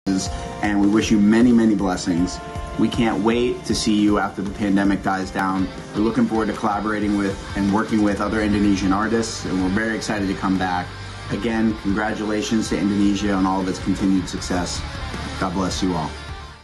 and we wish you many, many blessings. We can't wait to see you after the pandemic dies down. We're looking forward to collaborating with and working with other Indonesian artists, and we're very excited to come back. Again, congratulations to Indonesia on all of its continued success. God bless you all.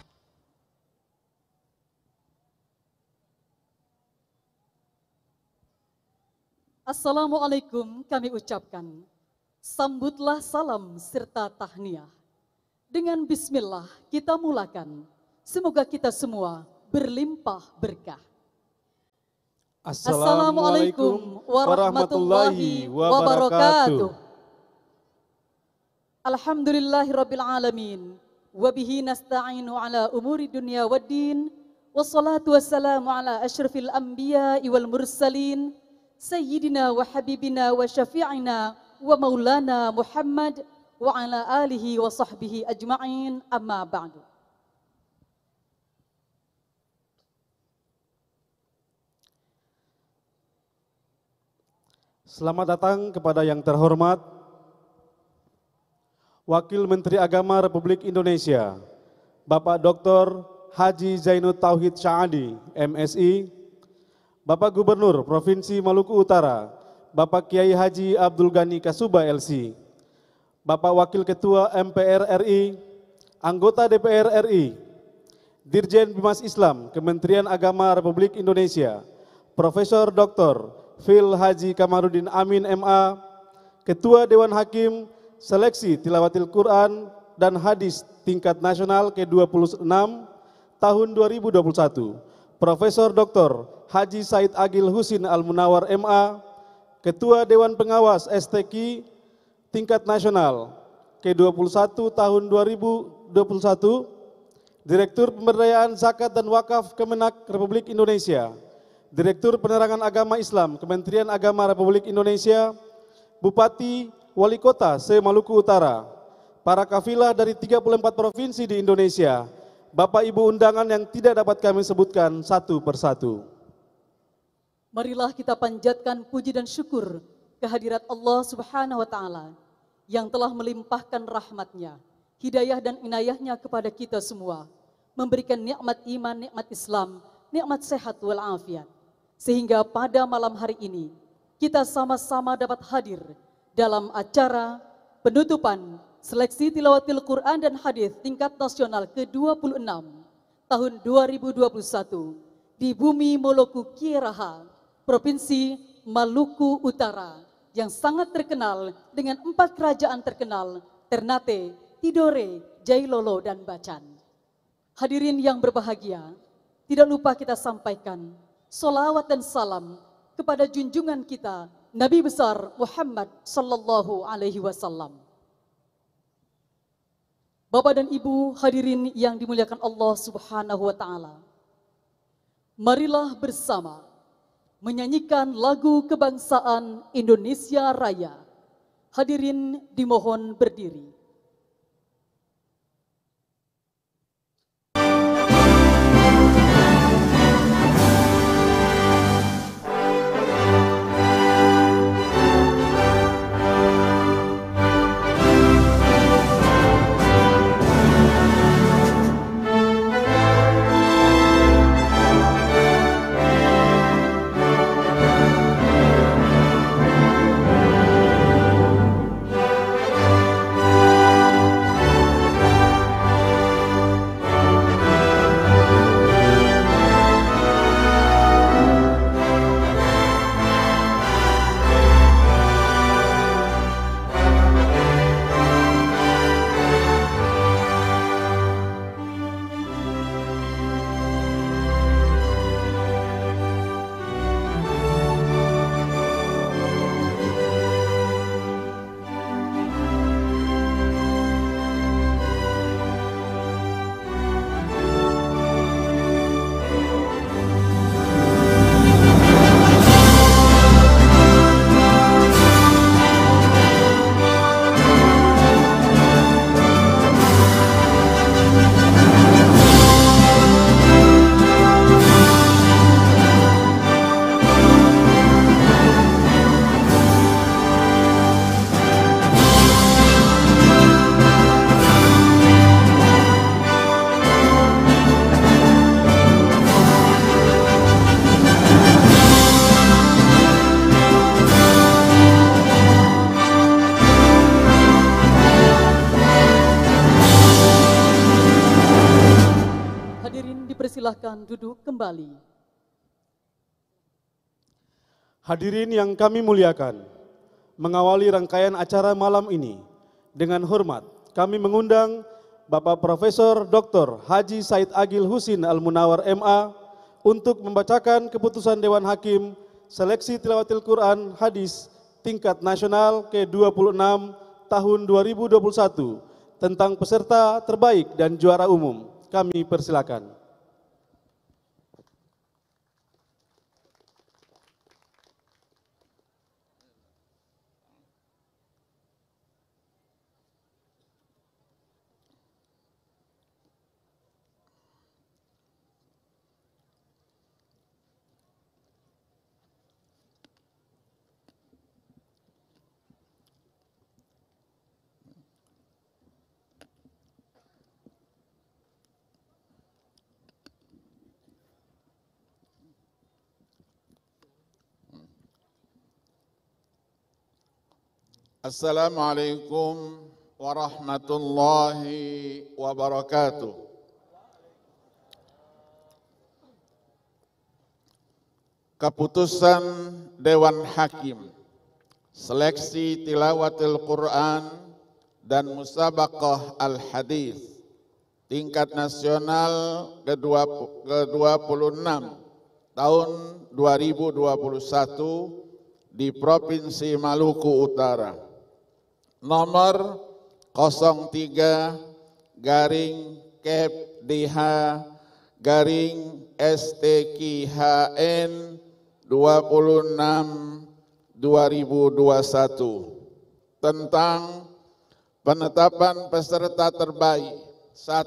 Assalamualaikum kami ucapkan. Sambutlah salam serta tahniah. Dengan bismillah kita mulakan. Semoga kita semua berlimpah berkah. Assalamualaikum warahmatullahi wabarakatuh. Alhamdulillahirabbil alamin. Wa bihi nasta'inu ala umuri dunya waddin. Wassalatu wassalamu ala asyrafil anbiya'i wal mursalin. Sayyidina wa habibina wa syafi'ina wa maulana Muhammad wa ala alihi wa sahbihi ajma'in, amma ba'du. Selamat datang kepada yang terhormat Wakil Menteri Agama Republik Indonesia, Bapak Dr. Haji Zainud Tauhid Syaadi, MSI, Bapak Gubernur Provinsi Maluku Utara, Bapak Kiai Haji Abdul Ghani Kasuba LC, Bapak Wakil Ketua MPR RI, Anggota DPR RI, Dirjen Bimas Islam Kementerian Agama Republik Indonesia, Profesor Dr. Fil Haji Kamarudin Amin MA, Ketua Dewan Hakim Seleksi Tilawatil Quran dan Hadis Tingkat Nasional ke-26 tahun 2021, Profesor Dr. Haji Said Agil Husin Al-Munawar MA, Ketua Dewan Pengawas STQ Tingkat Nasional ke-21 tahun 2021, Direktur Pemberdayaan Zakat dan Wakaf Kemenak Republik Indonesia, Direktur Penerangan Agama Islam Kementerian Agama Republik Indonesia, Bupati Wali Kota se-Maluku Utara, para kafilah dari 34 provinsi di Indonesia, Bapak Ibu undangan yang tidak dapat kami sebutkan satu persatu. Marilah kita panjatkan puji dan syukur kehadirat Allah Subhanahu wa Ta'ala yang telah melimpahkan rahmatnya, hidayah dan inayahnya kepada kita semua, memberikan nikmat iman, nikmat Islam, nikmat sehat walafiat, sehingga pada malam hari ini kita sama-sama dapat hadir dalam acara penutupan Seleksi Tilawatil Quran dan Hadis Tingkat Nasional ke-26 tahun 2021 di bumi Moloku Kieraha, Provinsi Maluku Utara, yang sangat terkenal dengan 4 kerajaan terkenal, Ternate, Tidore, Jailolo, dan Bacan. Hadirin yang berbahagia, tidak lupa kita sampaikan sholawat dan salam kepada junjungan kita, Nabi besar Muhammad sallallahu alaihi wasallam. Bapak dan Ibu hadirin yang dimuliakan Allah Subhanahu wa Ta'ala, marilah bersama menyanyikan lagu kebangsaan Indonesia Raya. Hadirin dimohon berdiri. dipersilahkan duduk kembali. Hadirin yang kami muliakan, mengawali rangkaian acara malam ini, dengan hormat kami mengundang Bapak Profesor Dr. Haji Said Agil Husin Al-Munawar MA untuk membacakan keputusan Dewan Hakim Seleksi Tilawatil Quran Hadis tingkat nasional ke-26 tahun 2021 tentang peserta terbaik dan juara umum. Kami persilakan. Assalamualaikum warahmatullahi wabarakatuh. Keputusan Dewan Hakim Seleksi Tilawatil Quran dan Musabaqah Al-Hadis tingkat nasional ke-26 tahun 2021 di Provinsi Maluku Utara. Nomor 03-KEP-DH-STQHN 26/2021 tentang penetapan peserta terbaik 1,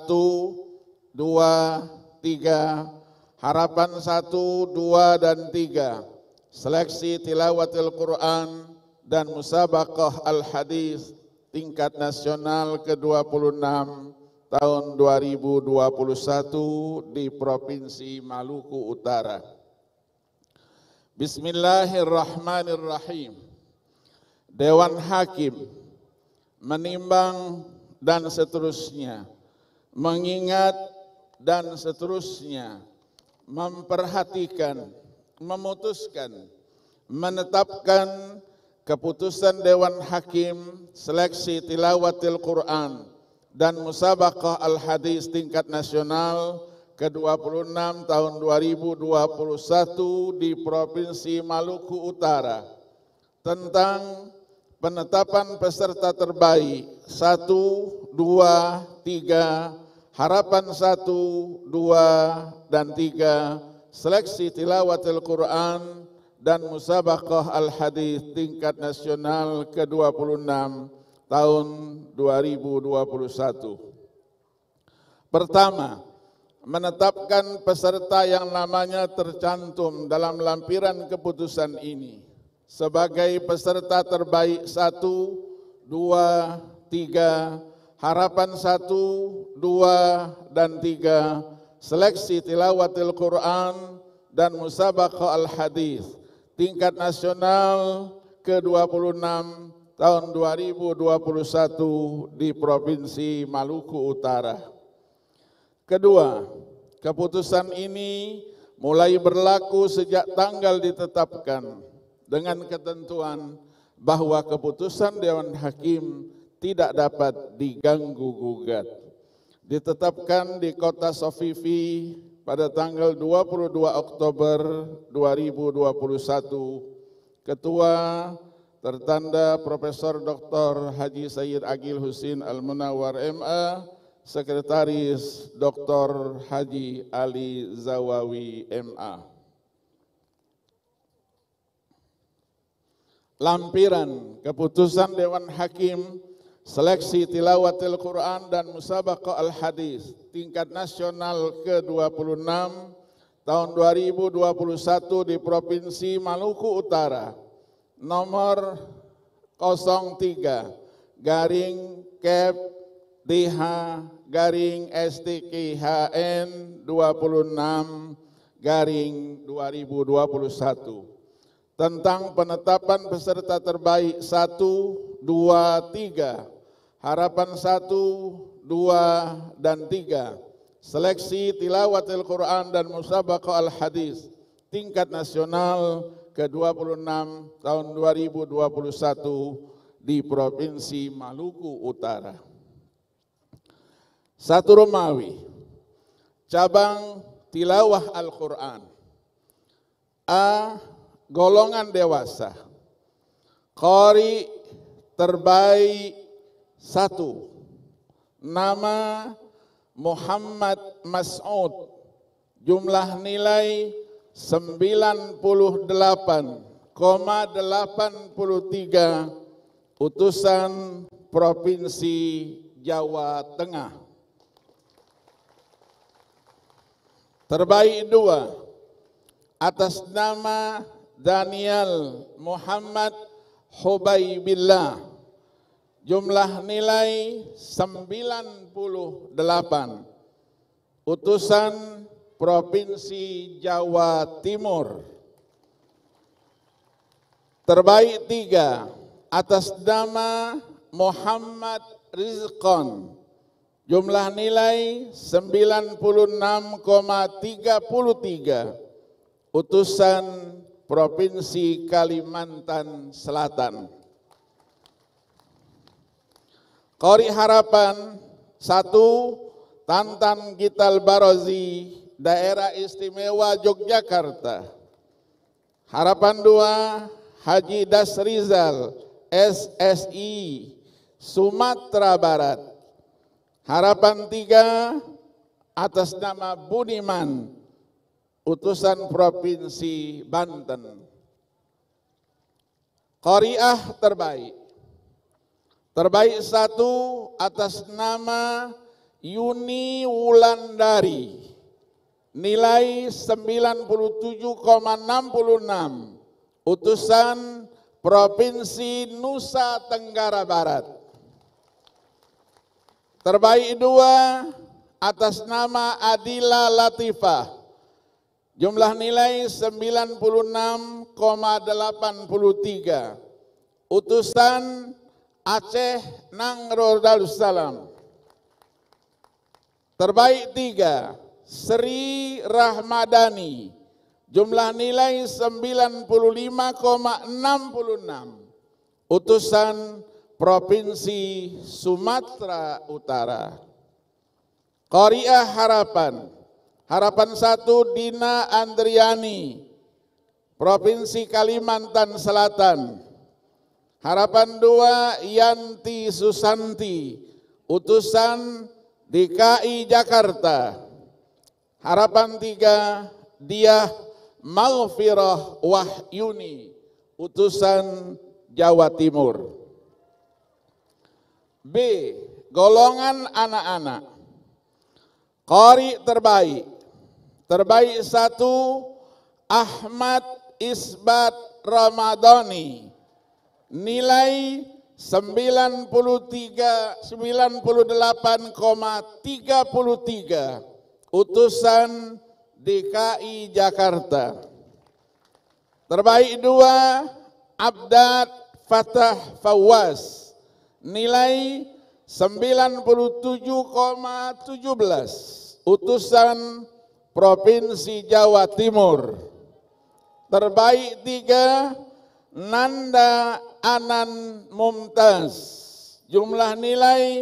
2, 3, harapan 1, 2, dan 3, seleksi tilawatil Quran dan musabaqah al-hadis tingkat nasional ke-26 tahun 2021 di Provinsi Maluku Utara. Bismillahirrahmanirrahim. Dewan Hakim menimbang dan seterusnya, mengingat dan seterusnya, memperhatikan, memutuskan, menetapkan keputusan Dewan Hakim Seleksi Tilawatil Quran dan Musabaqah Al-Hadis tingkat nasional ke-26 tahun 2021 di Provinsi Maluku Utara tentang penetapan peserta terbaik 1, 2, 3, harapan 1, 2, dan 3, seleksi tilawatil Quran dan musabaqah al-hadis tingkat nasional ke-26 tahun 2021. Pertama, menetapkan peserta yang namanya tercantum dalam lampiran keputusan ini sebagai peserta terbaik 1, 2, 3, harapan 1, 2, dan 3, seleksi tilawatil Quran dan musabaqah al-hadis tingkat nasional ke-26 tahun 2021 di Provinsi Maluku Utara. Kedua, keputusan ini mulai berlaku sejak tanggal ditetapkan dengan ketentuan bahwa keputusan Dewan Hakim tidak dapat diganggu-gugat. Ditetapkan di Kota Sofifi pada tanggal 22 Oktober 2021, Ketua tertanda Profesor Dr. Haji Said Agil Husin Al-Munawar MA, Sekretaris Dr. Haji Ali Zawawi MA. Lampiran keputusan Dewan Hakim Seleksi Tilawatil Quran dan Musabaqah Al-Hadis tingkat nasional ke-26 tahun 2021 di Provinsi Maluku Utara nomor 03-KEP-DH-STQHN 26/2021 tentang penetapan peserta terbaik 1, 2, 3, harapan 1, 2, dan 3, Seleksi Tilawatil Quran dan Musabaqah Al-Hadis tingkat nasional ke-26 tahun 2021 di Provinsi Maluku Utara. 1 Romawi, cabang tilawah Al-Quran. A. Golongan dewasa. Qari terbaik 1. Nama Muhammad Mas'ud. Jumlah nilai 98,83. Utusan Provinsi Jawa Tengah. Terbaik 2. Atas nama Daniel Muhammad Hubaibillah. Jumlah nilai 98. Utusan Provinsi Jawa Timur. Terbaik 3. Atas nama Muhammad Rizqan. Jumlah nilai 96,33. Utusan Provinsi Kalimantan Selatan. Qari Harapan 1. Tantan Gital Barozi, Daerah Istimewa Yogyakarta. Harapan 2. Haji Dasrizal, SSI, Sumatera Barat. Harapan 3. Atas nama Budiman, utusan Provinsi Banten. Qari'ah terbaik. Terbaik 1 atas nama Yuni Wulandari. Nilai 97,66. Utusan Provinsi Nusa Tenggara Barat. Terbaik 2 atas nama Adila Latifah. Jumlah nilai 96,83. Utusan Aceh Nangro Darussalam. Terbaik 3. Sri Rahmadani. Jumlah nilai 95,66. Utusan Provinsi Sumatera Utara. Qari'ah Harapan. Harapan 1 Dina Andriani, Provinsi Kalimantan Selatan. Harapan 2 Yanti Susanti, utusan DKI Jakarta. Harapan 3 Diah Maghfirah Wahyuni, utusan Jawa Timur. B. Golongan anak-anak. Qari terbaik. Terbaik 1 Ahmad Isbat Ramadhani. Nilai 98,33. Utusan DKI Jakarta. Terbaik 2 Abdad Fatah Fawaz. Nilai 97,17. Utusan Provinsi Jawa Timur. Terbaik 3 Nanda Anan Mumtaz. Jumlah nilai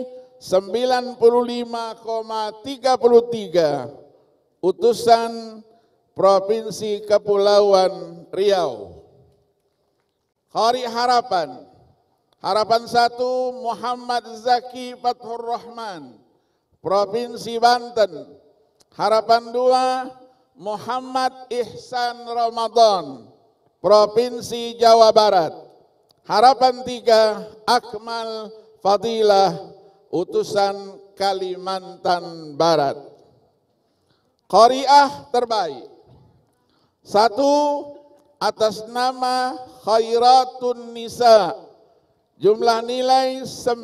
95,33. Utusan Provinsi Kepulauan Riau. Qari Harapan. Harapan 1 Muhammad Zaki Fathur Rahman, Provinsi Banten. Harapan 2 Muhammad Ihsan Ramadan, Provinsi Jawa Barat. Harapan 3 Akmal Fadilah, utusan Kalimantan Barat. Qari'ah terbaik. 1 atas nama Khairatun Nisa. Jumlah nilai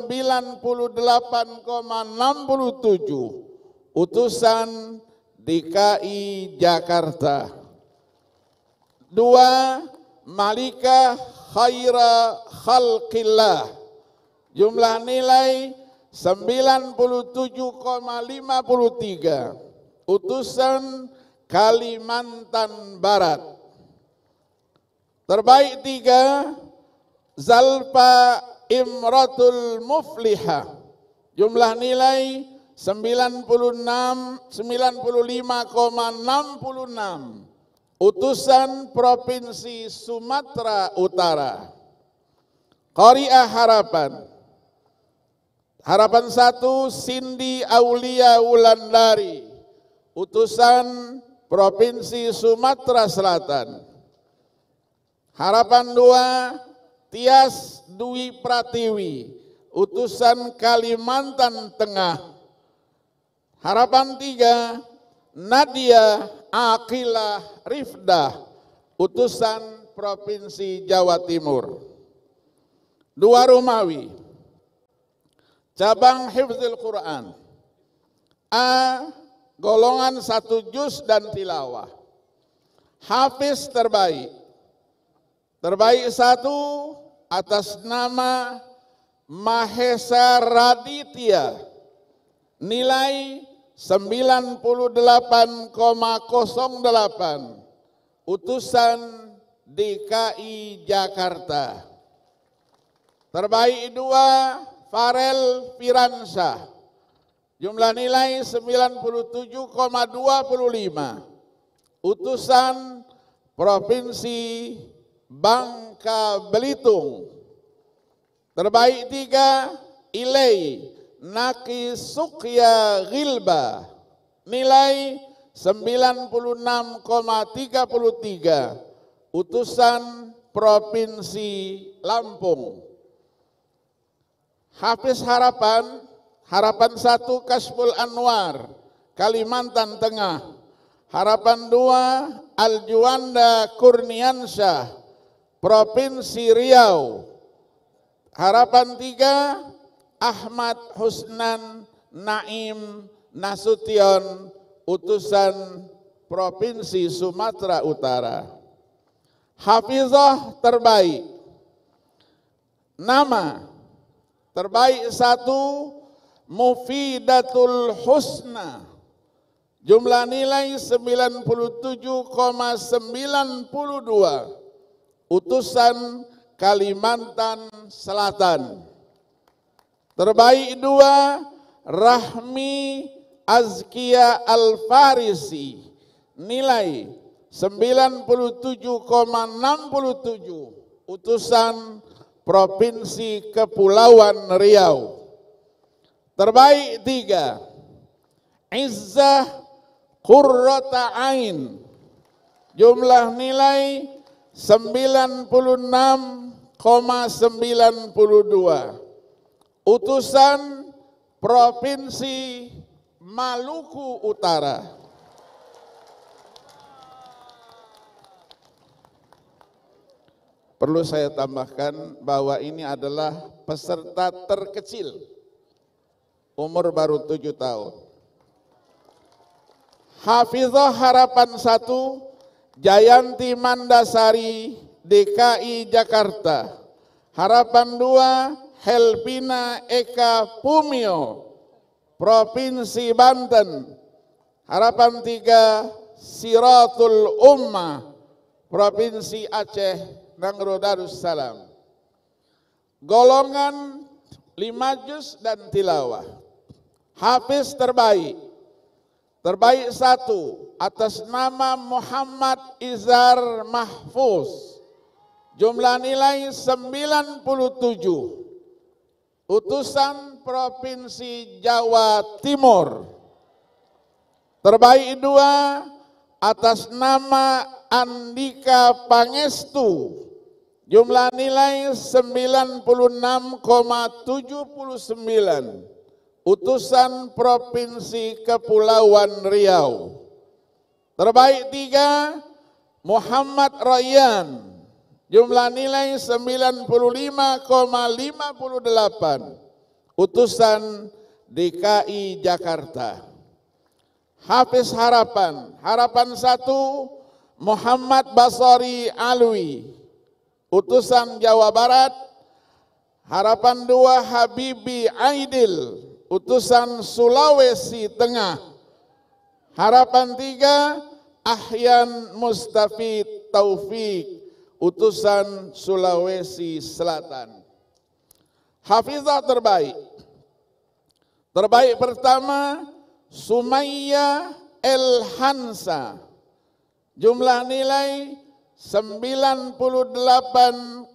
98,67. Utusan DKI Jakarta. 2 Malika Khaira Khalqillah. Jumlah nilai 97,53 utusan Kalimantan Barat. Terbaik 3 Zalfa Imratul Muflihah, jumlah nilai 95,66 utusan Provinsi Sumatera Utara. Qari'ah Harapan. Harapan 1 Cindy Aulia Wulandari, utusan Provinsi Sumatera Selatan. Harapan 2 Tias Dwi Pratiwi, utusan Kalimantan Tengah. Harapan 3 Nadia Aqilah Rifdah, utusan Provinsi Jawa Timur. 2 Rumawi, cabang Hifdzul Quran. A. Golongan 1 juz dan tilawah. Hafiz terbaik. Terbaik 1 atas nama Mahesa Raditya, nilai 98,08 utusan DKI Jakarta. Terbaik 2 Farel Firansyah, jumlah nilai 97,25 utusan Provinsi Bangka Belitung. Terbaik 3 Ilay Naki Sukya Gilba, nilai 96,33 utusan Provinsi Lampung. Hafiz Harapan, Harapan 1 Kasful Anwar, Kalimantan Tengah. Harapan 2 Aljuanda Kurniansyah, Provinsi Riau. Harapan 3 Ahmad Husnan Naim Nasution, utusan Provinsi Sumatera Utara. Hafizah terbaik. Nama terbaik 1 Mufidatul Husna, jumlah nilai 97,92 utusan Kalimantan Selatan. Terbaik 2 Rahmi Azkia Al-Farisi, nilai 97,67 utusan Provinsi Kepulauan Riau. Terbaik 3 Izzah Qurrata Ain, jumlah nilai 96,92 utusan Provinsi Maluku Utara. Perlu saya tambahkan bahwa ini adalah peserta terkecil, umur baru 7 tahun. Hafizah Harapan 1 Jayanti Mandasari, DKI Jakarta. Harapan 2 Helpina Eka Pumio, Provinsi Banten. Harapan 3 Siratul Ummah, Provinsi Aceh, Nangro Darussalam. Golongan 5 juz dan tilawah. Hafiz terbaik. Terbaik 1 atas nama Muhammad Izar Mahfuz, jumlah nilai 97 utusan Provinsi Jawa Timur. Terbaik 2 atas nama Andika Pangestu, jumlah nilai 96,79 utusan Provinsi Kepulauan Riau. Terbaik 3 Muhammad Rayyan, jumlah nilai 95,58 utusan DKI Jakarta. Hafiz Harapan, Harapan 1 Muhammad Basari Alwi, utusan Jawa Barat. Harapan 2 Habibi Aidil, utusan Sulawesi Tengah. Harapan 3 Ahyan Mustafid Taufik, utusan Sulawesi Selatan. Hafizah terbaik. Terbaik pertama Sumayya El Hansa. Jumlah nilai 98,08.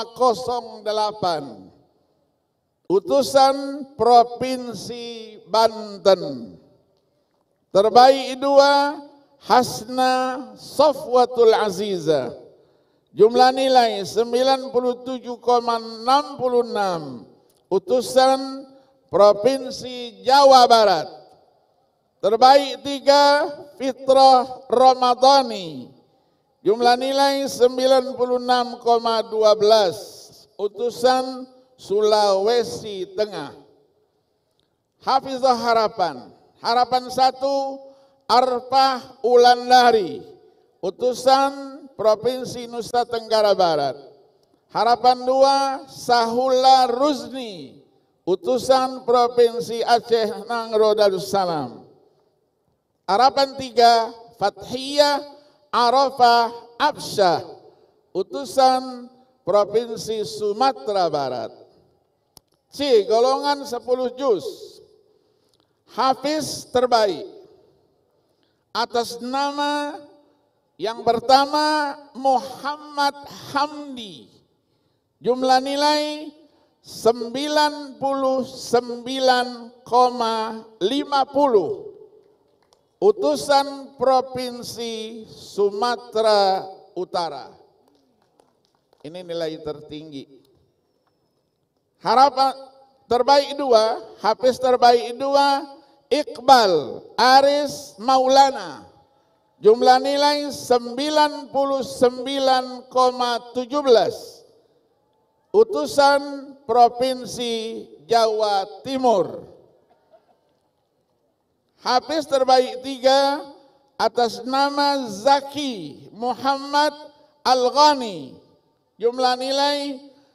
Utusan Provinsi Banten. Terbaik 2 Hasna Sofwatul Aziza. Jumlah nilai 97,66. Utusan Provinsi Jawa Barat. Terbaik 3 Fitrah Ramadhani. Jumlah nilai 96,12. Utusan Sulawesi Tengah. Hafizah harapan. Harapan 1 Arfah Ulandari, utusan Provinsi Nusa Tenggara Barat. Harapan 2 Sahula Ruzni, utusan Provinsi Aceh Nangro Darussalam. Harapan 3 Fathiyah Arafah Absyah, utusan Provinsi Sumatera Barat. C. Golongan 10 juz. Hafiz terbaik. Atas nama yang pertama Muhammad Hamdi. Jumlah nilai 99,50. Utusan Provinsi Sumatera Utara. Ini nilai tertinggi. Harapan terbaik 2, Hafiz terbaik 2 Iqbal Aris Maulana. Jumlah nilai 99,17. Utusan Provinsi Jawa Timur. Hafiz terbaik 3 atas nama Zaki Muhammad Al-Ghani. Jumlah nilai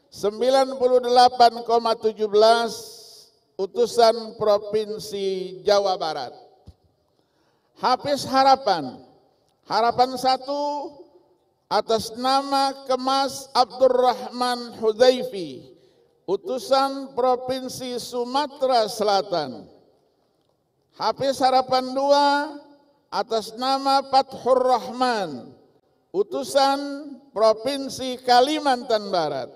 98,17. Utusan Provinsi Jawa Barat. Hafiz harapan. Harapan 1 atas nama Kemas Abdurrahman Hudayfi, utusan Provinsi Sumatera Selatan. Hafiz harapan 2 atas nama Fathur Rahman, utusan Provinsi Kalimantan Barat.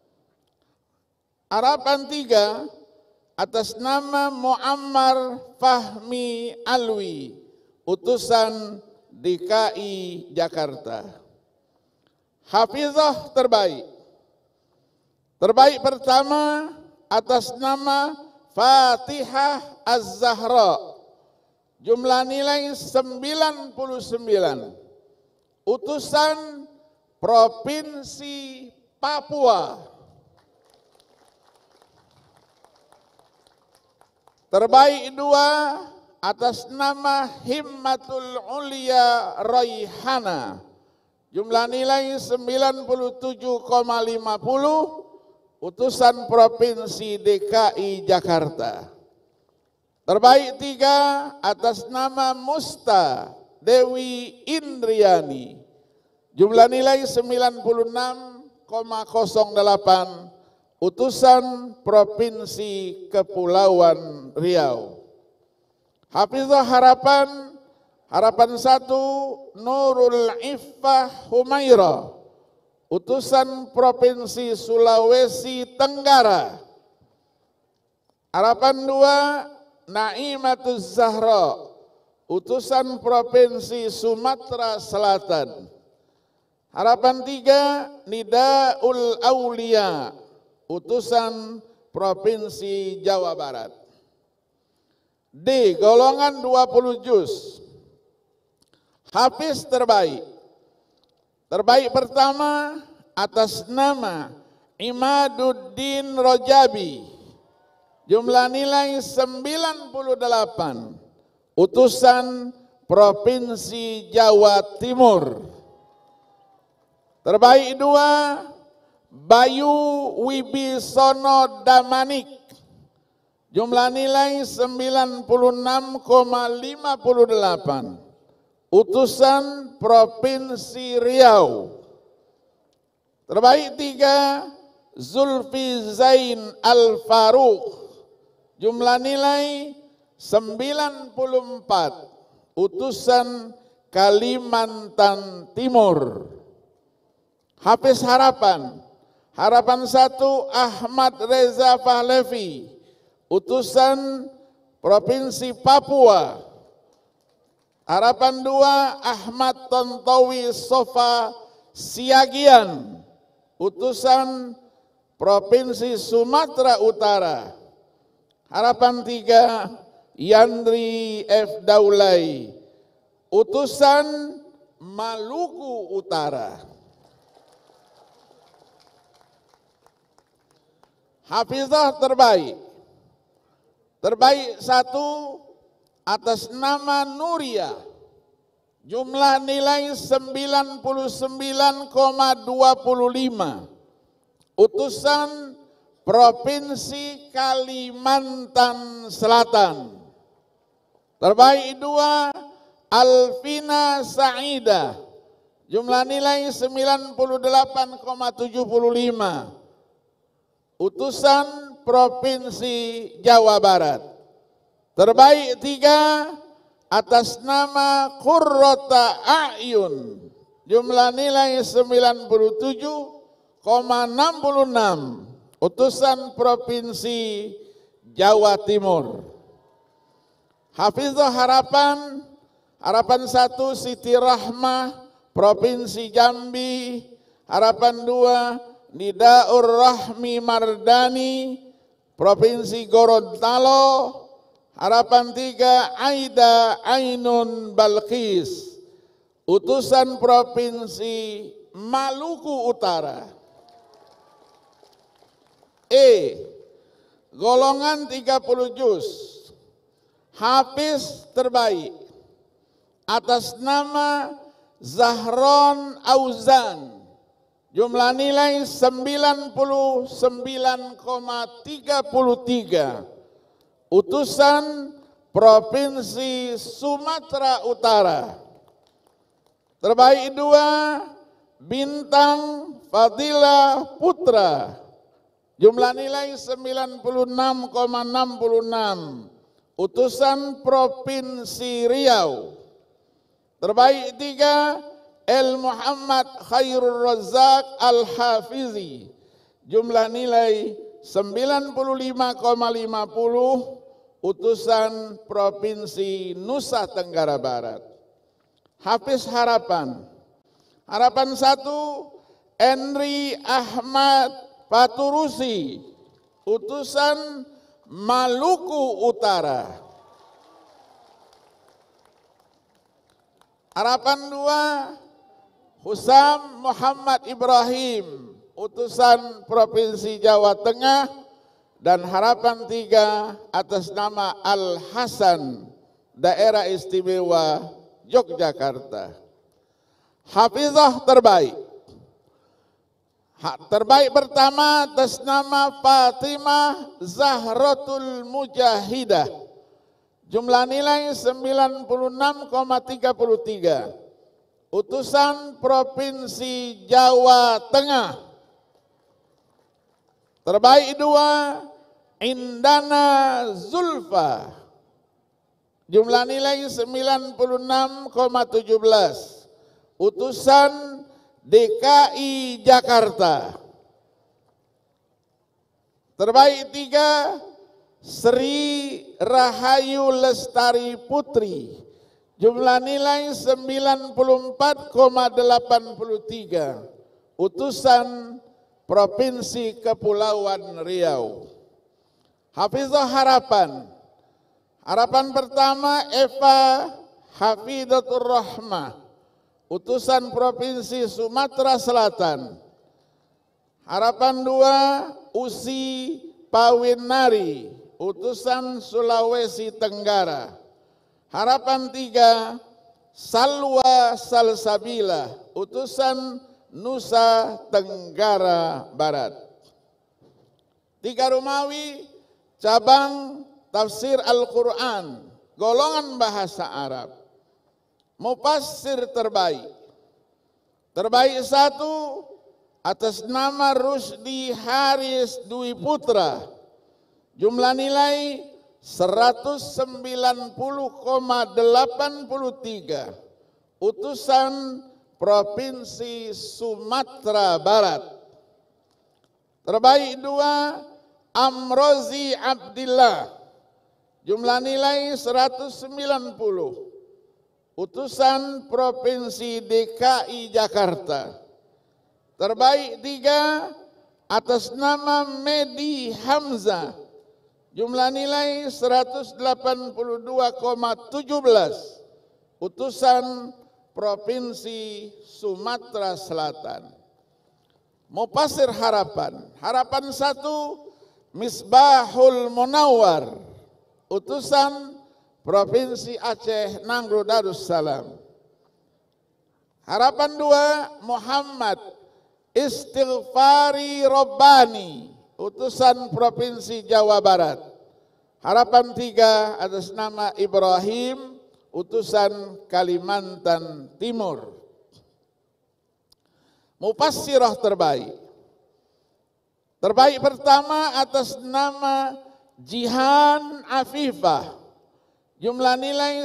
Harapan 3 atas nama Muammar Fahmi Alwi, utusan DKI Jakarta. Hafizah terbaik. Terbaik pertama atas nama Fatihah Az-Zahra. Jumlah nilai 99. Utusan Provinsi Papua. Terbaik 2 atas nama Himmatul Ulia Raihana. Jumlah nilai 97,50. Utusan Provinsi DKI Jakarta. Terbaik 3 atas nama Musta Dewi Indriani. Jumlah nilai 96,08. Utusan Provinsi Kepulauan Riau. Hafizah harapan. Harapan 1 Nurul Iffah Humaira, utusan Provinsi Sulawesi Tenggara. Harapan 2 Naimatuz Zahra, utusan Provinsi Sumatera Selatan. Harapan 3 Nidaul Aulia, utusan Provinsi Jawa Barat. D. Golongan 20 juz. Hafiz terbaik. Terbaik pertama atas nama Imaduddin Rojabi. Jumlah nilai 98. Utusan Provinsi Jawa Timur. Terbaik 2 Bayu Wibisono Damanik, jumlah nilai 96,58, utusan Provinsi Riau. Terbaik 3, Zulfi Zain Al-Faruq, jumlah nilai 94, utusan Kalimantan Timur. Hafiz Harapan, Harapan 1 Ahmad Reza Fahlevi, utusan Provinsi Papua. Harapan 2 Ahmad Tontowi Sofa Siagian, utusan Provinsi Sumatera Utara. Harapan 3 Yandri F. Daulay, utusan Maluku Utara. Hafizah terbaik. Terbaik 1 atas nama Nuria, jumlah nilai 99,25, utusan Provinsi Kalimantan Selatan. Terbaik 2 Alvina Saida, jumlah nilai 98,75, utusan Provinsi Jawa Barat. Terbaik 3 atas nama Qurrata A'yun, jumlah nilai 97,66, utusan Provinsi Jawa Timur. Hafizah Harapan, Harapan 1 Siti Rahmah, Provinsi Jambi. Harapan 2 Nidaur Rahmi Mardani, Provinsi Gorontalo. Harapan 3 Aida Ainun Balqis, utusan Provinsi Maluku Utara. Golongan 30 juz, Hafiz terbaik atas nama Zahron Auzan, jumlah nilai 99,33, utusan Provinsi Sumatera Utara. Terbaik 2 Bintang Fadilah Putra, jumlah nilai 96,66, utusan Provinsi Riau. Terbaik 3 El Muhammad Khairul Razak Al-Hafizi, jumlah nilai 95,50, utusan Provinsi Nusa Tenggara Barat. Hafiz Harapan, Harapan 1 Henry Ahmad Paturusi, utusan Maluku Utara. Harapan 2 Husam Muhammad Ibrahim, utusan Provinsi Jawa Tengah. Dan harapan 3 atas nama Al Hasan, Daerah Istimewa Yogyakarta. Hafizah terbaik. Terbaik pertama atas nama Fatimah Zahratul Mujahidah, jumlah nilai 96,33, utusan Provinsi Jawa Tengah. Terbaik 2 Indana Zulfa, jumlah nilai 96,17, utusan DKI Jakarta. Terbaik 3 Sri Rahayu Lestari Putri, jumlah nilai 94,83, utusan Provinsi Kepulauan Riau. Hafizah Harapan, harapan pertama Eva Hafidatur Rahmah, utusan Provinsi Sumatera Selatan. Harapan 2 Usi Pawinari, utusan Sulawesi Tenggara. Harapan 3 Salwa Salsabila, utusan Nusa Tenggara Barat. 3 Rumawi, cabang tafsir Al-Quran, golongan bahasa Arab. Mufassir terbaik. Terbaik 1 atas nama Rusdi Haris Dwi Putra. Jumlah nilai 190,83. Utusan Provinsi Sumatera Barat. Terbaik 2 Amrozi Abdillah. Jumlah nilai 190. Utusan Provinsi DKI Jakarta. Terbaik 3 atas nama Medi Hamzah. Jumlah nilai 182,17. Utusan Provinsi Sumatera Selatan. Mufassir Harapan. Harapan 1 Misbahul Munawwar. Utusan Provinsi Aceh Nangro Darussalam. Harapan 2 Muhammad Istighfari Robbani. Utusan Provinsi Jawa Barat. Harapan 3 atas nama Ibrahim. Utusan Kalimantan Timur. Mufassirah terbaik. Terbaik pertama atas nama Jihan Afifah. Jumlah nilai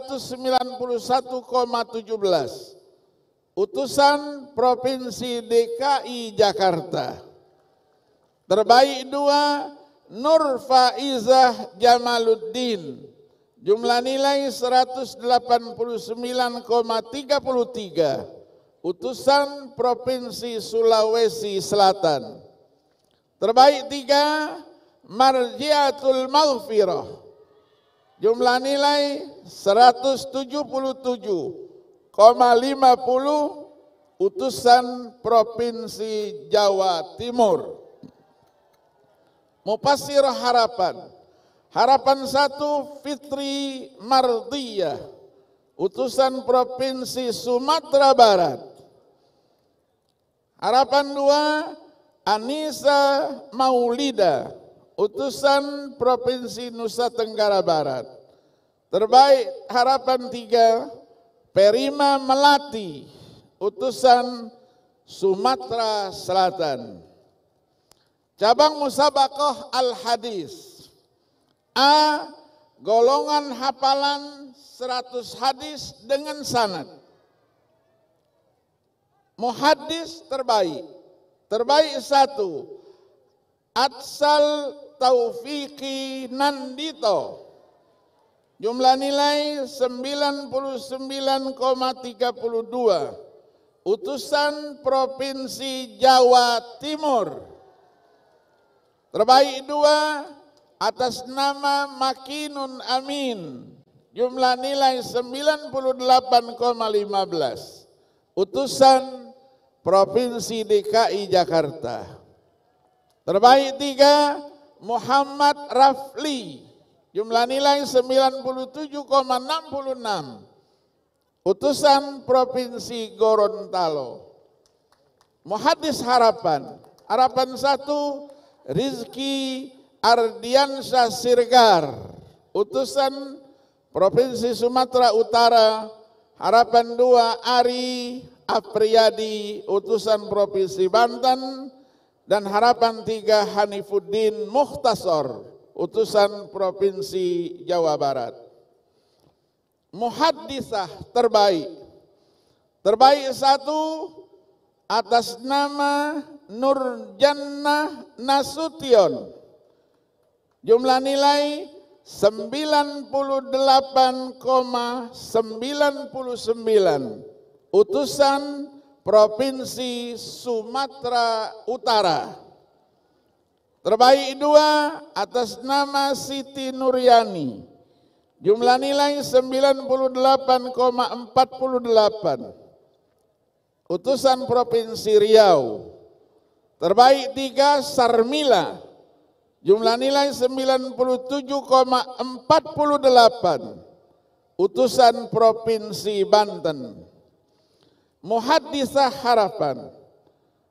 191,17. Utusan Provinsi DKI Jakarta. Terbaik 2 Nur Faizah Jamaluddin. Jumlah nilai 189,33. Utusan Provinsi Sulawesi Selatan. Terbaik 3 Marjiatul Maghfirah. Jumlah nilai 177,50. Utusan Provinsi Jawa Timur. Mufassir Harapan. Harapan 1 Fitri Mardiyah. Utusan Provinsi Sumatera Barat. Harapan 2 Anissa Maulida. Utusan Provinsi Nusa Tenggara Barat. Terbaik harapan 3 Perima Melati. Utusan Sumatera Selatan. Cabang Musabaqah Al-Hadis. A. Golongan hafalan 100 hadis dengan sanad. Muhaddis terbaik. Terbaik 1 Atsal Taufiqi Nandito. Jumlah nilai 99,32. Utusan Provinsi Jawa Timur. Terbaik 2 atas nama Makinun Amin. Jumlah nilai 98,15. Utusan Provinsi DKI Jakarta. Terbaik 3 Muhammad Rafli. Jumlah nilai 97,66. Utusan Provinsi Gorontalo. Muhaddis Harapan. Harapan 1 Rizki Ardiansyah Sirgar. Utusan Provinsi Sumatera Utara. Harapan 2 Ari Apriyadi. Utusan Provinsi Banten. Dan harapan 3 Hanifuddin Mukhtasar. Utusan Provinsi Jawa Barat. Muhaddisah terbaik. Terbaik 1 atas nama Nurjannah Nasution. Jumlah nilai 98,99. Utusan Provinsi Sumatera Utara. Terbaik 2 atas nama Siti Nuryani. Jumlah nilai 98,48. Utusan Provinsi Riau. Terbaik 3 Sarmila. Jumlah nilai 97,48. Utusan Provinsi Banten. Muhaddisah Harapan.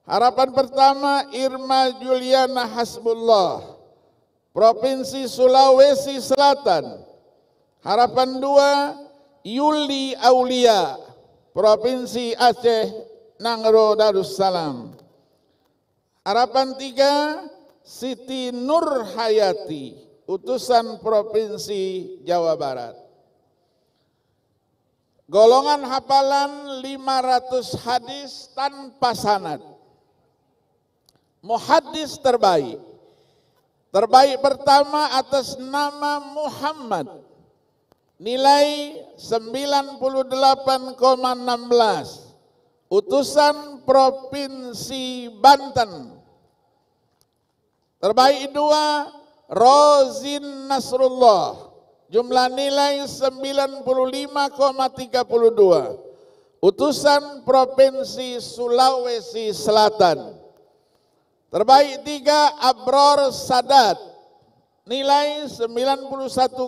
Harapan pertama Irma Juliana Hasbullah, Provinsi Sulawesi Selatan. Harapan dua Yuli Aulia, Provinsi Aceh Nangro Darussalam. Harapan tiga Siti Nur Hayati, utusan Provinsi Jawa Barat. Golongan hafalan 500 hadis tanpa sanad. Muhaddis terbaik. Terbaik pertama atas nama Muhammad. Nilai 98,16. Utusan Provinsi Banten. Terbaik dua Rozin Nasrullah. Jumlah nilai 95,32. Utusan Provinsi Sulawesi Selatan. Terbaik tiga Abror Sadat, nilai 91,50,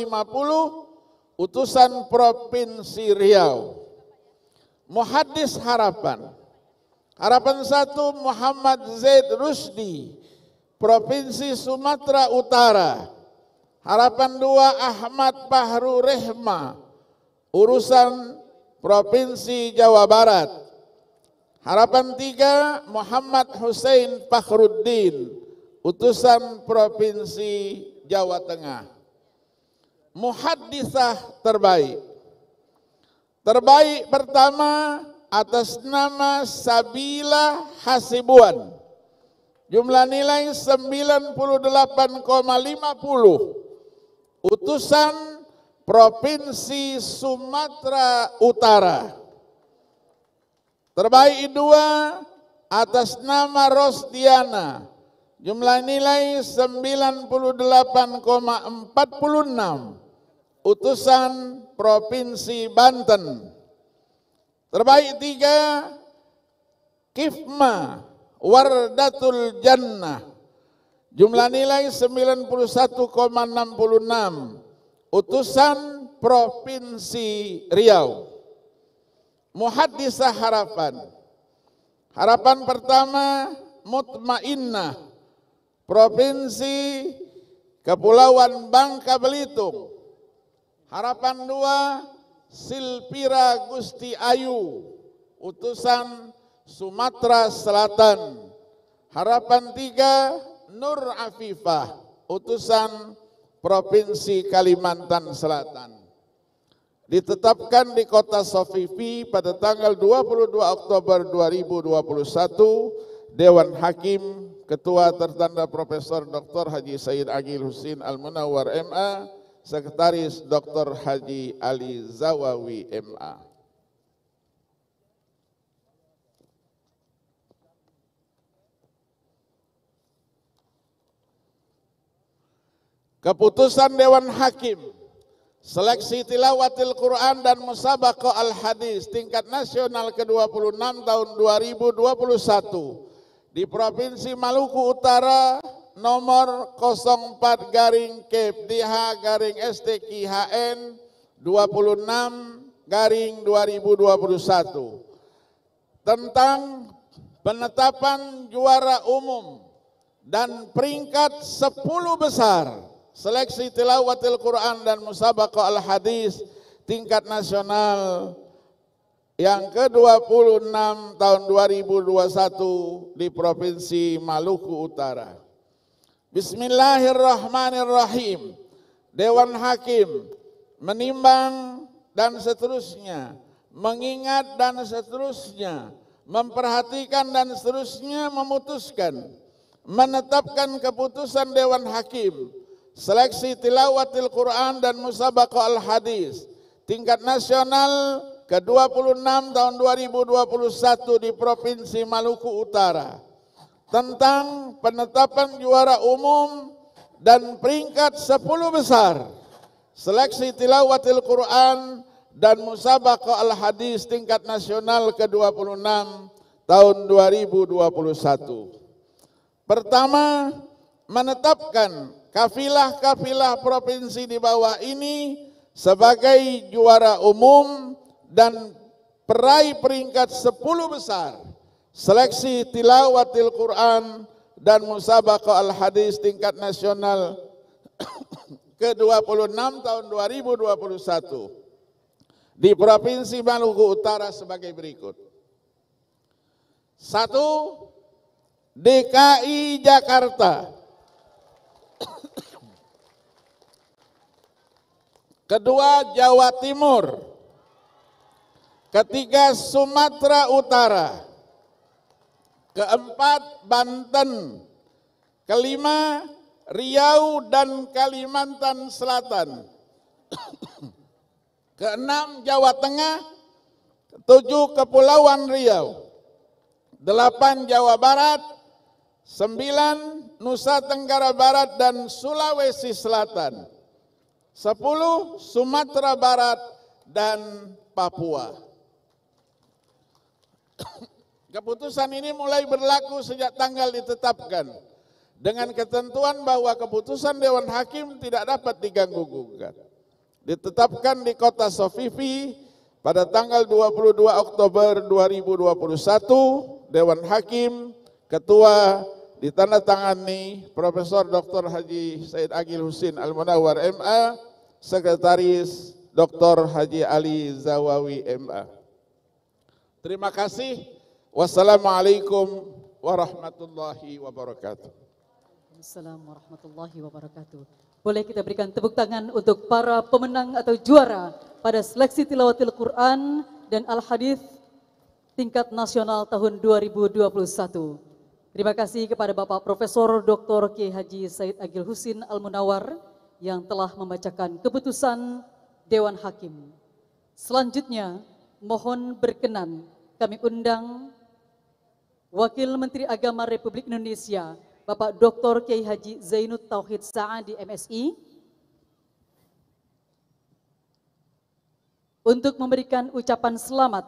utusan Provinsi Riau. Muhaddis harapan. Harapan satu Muhammad Zaid Rusdi, Provinsi Sumatera Utara. Harapan dua Ahmad Bahru Rehma, urusan Provinsi Jawa Barat. Harapan tiga Muhammad Hussein Fakhruddin, utusan Provinsi Jawa Tengah. Muhaddisah terbaik. Terbaik pertama atas nama Sabila Hasibuan. Jumlah nilai 98,50. Utusan Provinsi Sumatera Utara. Terbaik dua atas nama Rosdiana. Jumlah nilai 98,46. Utusan Provinsi Banten. Terbaik tiga Kifma Wardatul Jannah. Jumlah nilai 91,66. Utusan Provinsi Riau. Muhaddisah harapan. Harapan pertama Mutmainnah, Provinsi Kepulauan Bangka Belitung. Harapan dua Silpira Gusti Ayu, utusan Sumatera Selatan. Harapan tiga Nur Afifah, utusan Provinsi Kalimantan Selatan. Ditetapkan di Kota Sofifi pada tanggal 22 Oktober 2021, Dewan Hakim Ketua tertanda Profesor Dr. Haji Said Agil Husin Al-Munawwar MA, Sekretaris Dr. Haji Ali Zawawi MA. Keputusan Dewan Hakim Seleksi Tilawatil Quran dan Musabaqah Al-Hadis tingkat nasional ke-26 tahun 2021 di Provinsi Maluku Utara nomor 04-KEP-DH-STKHN 26-2021 tentang penetapan juara umum dan peringkat 10 besar Seleksi Tilawatil Quran dan Musabaqah Al-Hadis tingkat nasional yang ke-26 tahun 2021 di Provinsi Maluku Utara. Bismillahirrahmanirrahim. Dewan Hakim menimbang dan seterusnya, mengingat dan seterusnya, memperhatikan dan seterusnya, memutuskan, menetapkan keputusan Dewan Hakim Seleksi Tilawatil Quran dan Musabaqah Al-Hadis tingkat nasional ke-26 tahun 2021 di Provinsi Maluku Utara tentang penetapan juara umum dan peringkat 10 besar Seleksi Tilawatil Quran dan Musabaqah Al-Hadis tingkat nasional ke-26 tahun 2021. Pertama, menetapkan kafilah-kafilah provinsi di bawah ini sebagai juara umum dan peraih peringkat 10 besar seleksi tilawatil Quran dan musabaqah al-hadis tingkat nasional ke-26 tahun 2021 di Provinsi Maluku Utara sebagai berikut. 1. DKI Jakarta. Kedua, Jawa Timur. Ketiga, Sumatera Utara. Keempat, Banten. Kelima, Riau dan Kalimantan Selatan. Keenam, Jawa Tengah. 7, Kepulauan Riau. 8, Jawa Barat. 9, Nusa Tenggara Barat dan Sulawesi Selatan. 10, Sumatera Barat dan Papua. Keputusan ini mulai berlaku sejak tanggal ditetapkan dengan ketentuan bahwa keputusan Dewan Hakim tidak dapat diganggu-gugat. Ditetapkan di Kota Sofifi pada tanggal 22 Oktober 2021, Dewan Hakim, Ketua ditandatangani Profesor Dr. Haji Said Agil Husin Al-Munawwar MA, Sekretaris Dr. Haji Ali Zawawi MA. Terima kasih. Wassalamualaikum warahmatullahi wabarakatuh. Assalamualaikum warahmatullahi wabarakatuh. Boleh kita berikan tepuk tangan untuk para pemenang atau juara pada seleksi tilawatil Quran dan Al-Hadis tingkat nasional tahun 2021. Terima kasih kepada Bapak Profesor Dr. Kiai Haji Said Agil Husin Al-Munawwar yang telah membacakan keputusan Dewan Hakim. Selanjutnya, mohon berkenan kami undang Wakil Menteri Agama Republik Indonesia, Bapak Dr. Kiai Haji Zainud Tauhid Sa'adi MSI, untuk memberikan ucapan selamat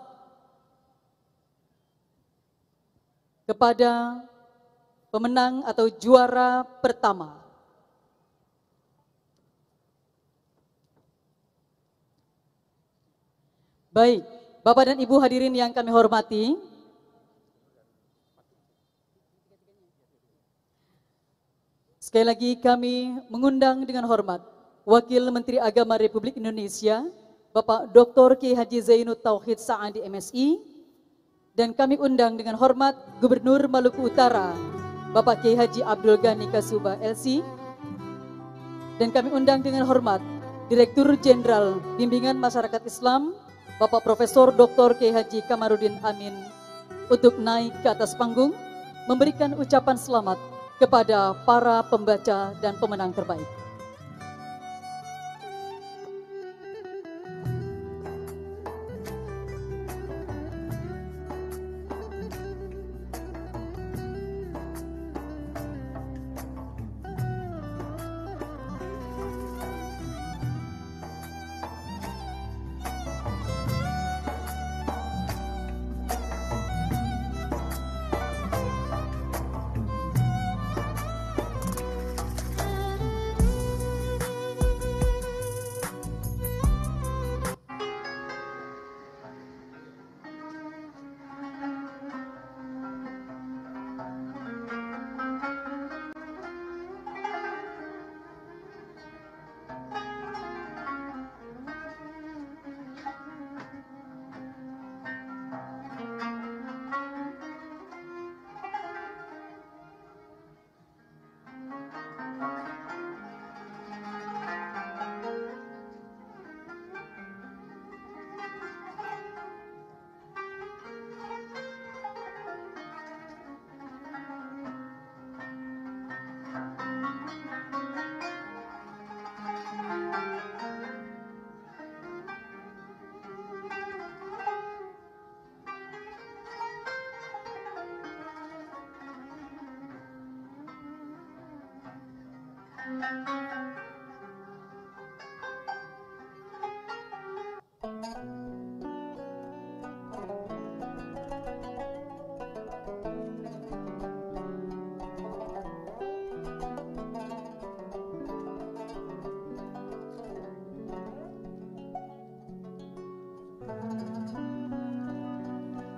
kepada pemenang atau juara pertama. Baik, Bapak dan Ibu hadirin yang kami hormati, sekali lagi kami mengundang dengan hormat Wakil Menteri Agama Republik Indonesia, Bapak Dr. Kiai Haji Zainud Tauhid Sa'adi MSI, dan kami undang dengan hormat Gubernur Maluku Utara, Bapak Kiai Haji Abdul Ghani Kasuba LC, dan kami undang dengan hormat Direktur Jenderal Bimbingan Masyarakat Islam, Bapak Profesor Dr. Kiai Haji Kamarudin Amin, untuk naik ke atas panggung memberikan ucapan selamat kepada para pembaca dan pemenang terbaik.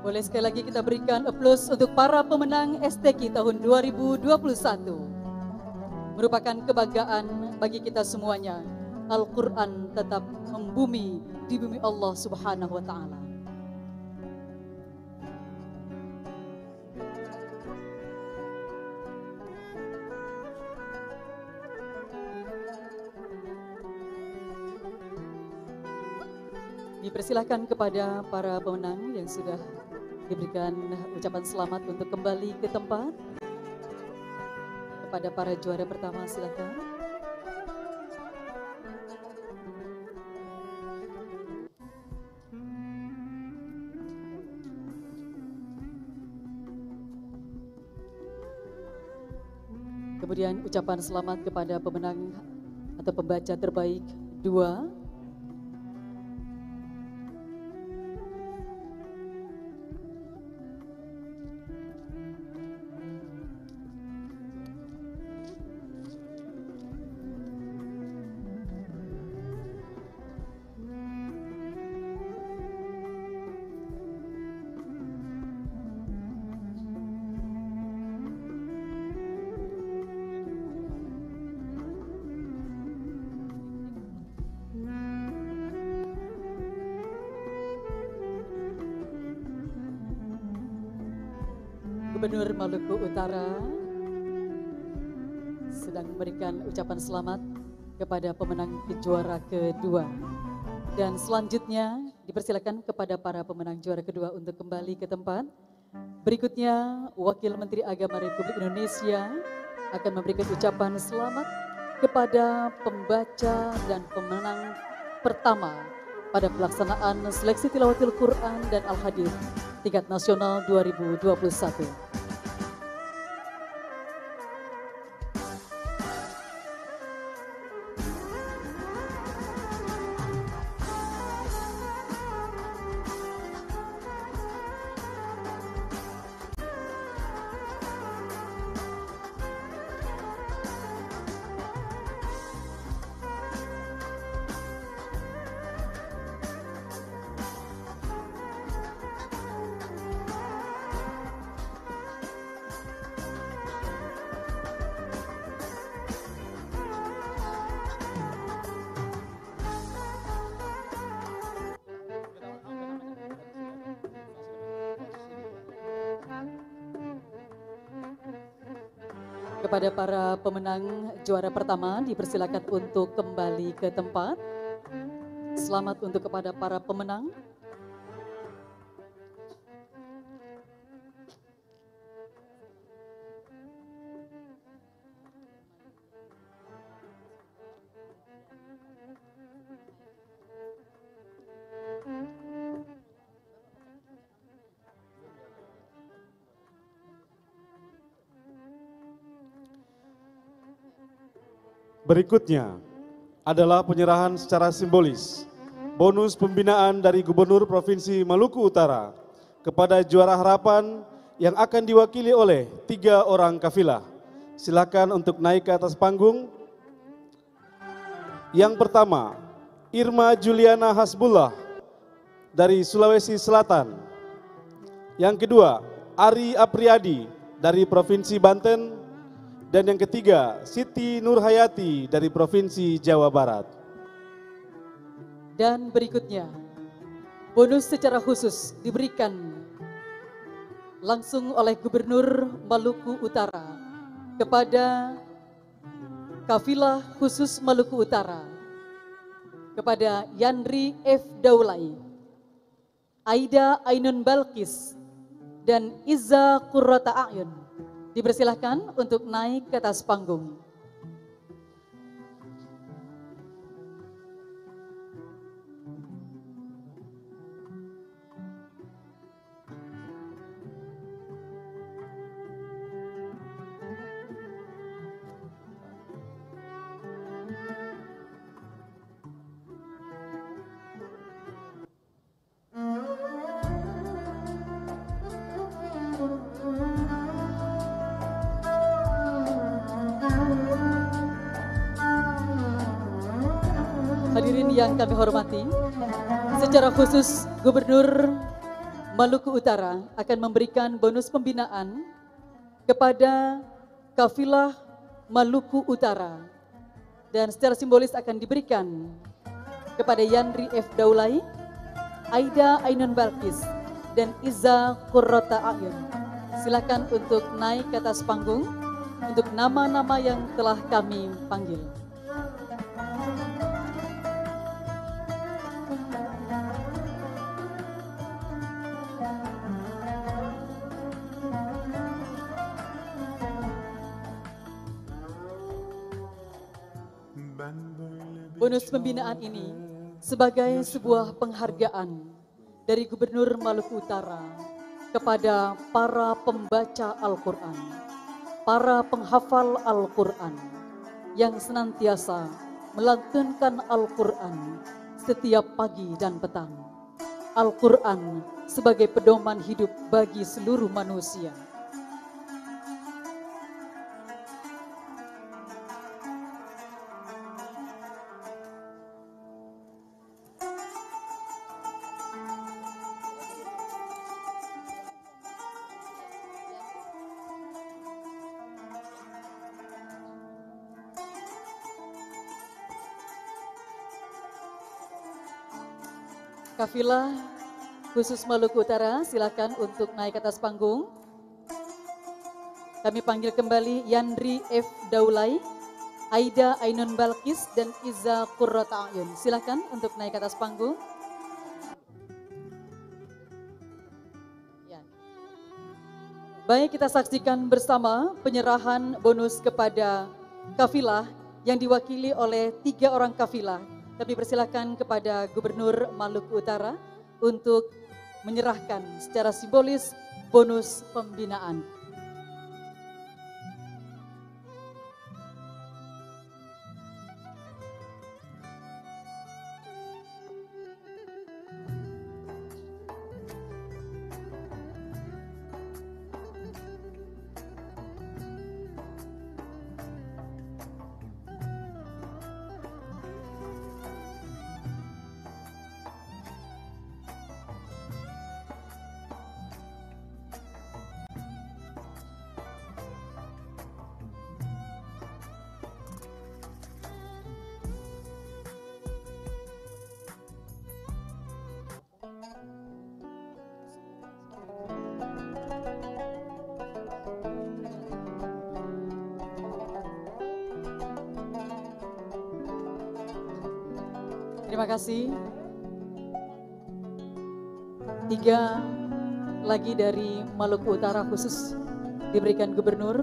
Boleh sekali lagi kita berikan aplaus untuk para pemenang STQ tahun 2021. Merupakan kebanggaan bagi kita semuanya. Al-Quran tetap membumi di bumi Allah Subhanahu wa Ta'ala. Dipersilahkan kepada para pemenang yang sudah diberikan ucapan selamat untuk kembali ke tempat. Kepada para juara pertama silakan. Kemudian ucapan selamat kepada pemenang atau pembaca terbaik 2. Gubernur Maluku Utara sedang memberikan ucapan selamat kepada pemenang juara kedua. Dan selanjutnya dipersilakan kepada para pemenang juara kedua untuk kembali ke tempat. Berikutnya Wakil Menteri Agama Republik Indonesia akan memberikan ucapan selamat kepada pembaca dan pemenang pertama pada pelaksanaan seleksi tilawatil Quran dan Al-Hadis tingkat nasional 2021. Kepada para pemenang juara pertama dipersilakan untuk kembali ke tempat. Selamat untuk kepada para pemenang. Berikutnya adalah penyerahan secara simbolis bonus pembinaan dari Gubernur Provinsi Maluku Utara kepada juara harapan yang akan diwakili oleh 3 orang kafilah. Silakan untuk naik ke atas panggung. Yang pertama, Irma Juliana Hasbullah dari Sulawesi Selatan. Yang kedua, Ari Apriyadi dari Provinsi Banten. Dan yang ketiga, Siti Nurhayati dari Provinsi Jawa Barat. Dan berikutnya, bonus secara khusus diberikan langsung oleh Gubernur Maluku Utara kepada Kafilah Khusus Maluku Utara, kepada Yandri F. Daulay, Aida Ainun Balkis, dan Izza Qurrata A'yun. Dipersilahkan untuk naik ke atas panggung. Hadirin yang kami hormati, secara khusus Gubernur Maluku Utara akan memberikan bonus pembinaan kepada kafilah Maluku Utara dan secara simbolis akan diberikan kepada Yandri F. Daulay, Aida Ainun Balkis, dan Iza Qurrata A'yun. Silakan untuk naik ke atas panggung untuk nama-nama yang telah kami panggil. Bonus pembinaan ini sebagai sebuah penghargaan dari Gubernur Maluku Utara kepada para pembaca Al-Quran, para penghafal Al-Quran yang senantiasa melantunkan Al-Quran setiap pagi dan petang. Al-Quran sebagai pedoman hidup bagi seluruh manusia. Kafilah khusus Maluku Utara, silakan untuk naik ke atas panggung. Kami panggil kembali Yandri F. Daulay, Aida Ainun Balkis, dan Iza Qurrata A'yun. Silakan untuk naik ke atas panggung. Ya. Baik, kita saksikan bersama penyerahan bonus kepada kafilah yang diwakili oleh 3 orang kafilah. Kami persilakan kepada Gubernur Maluku Utara untuk menyerahkan secara simbolis bonus pembinaan. Terima kasih. 3 lagi dari Maluku Utara khusus diberikan Gubernur.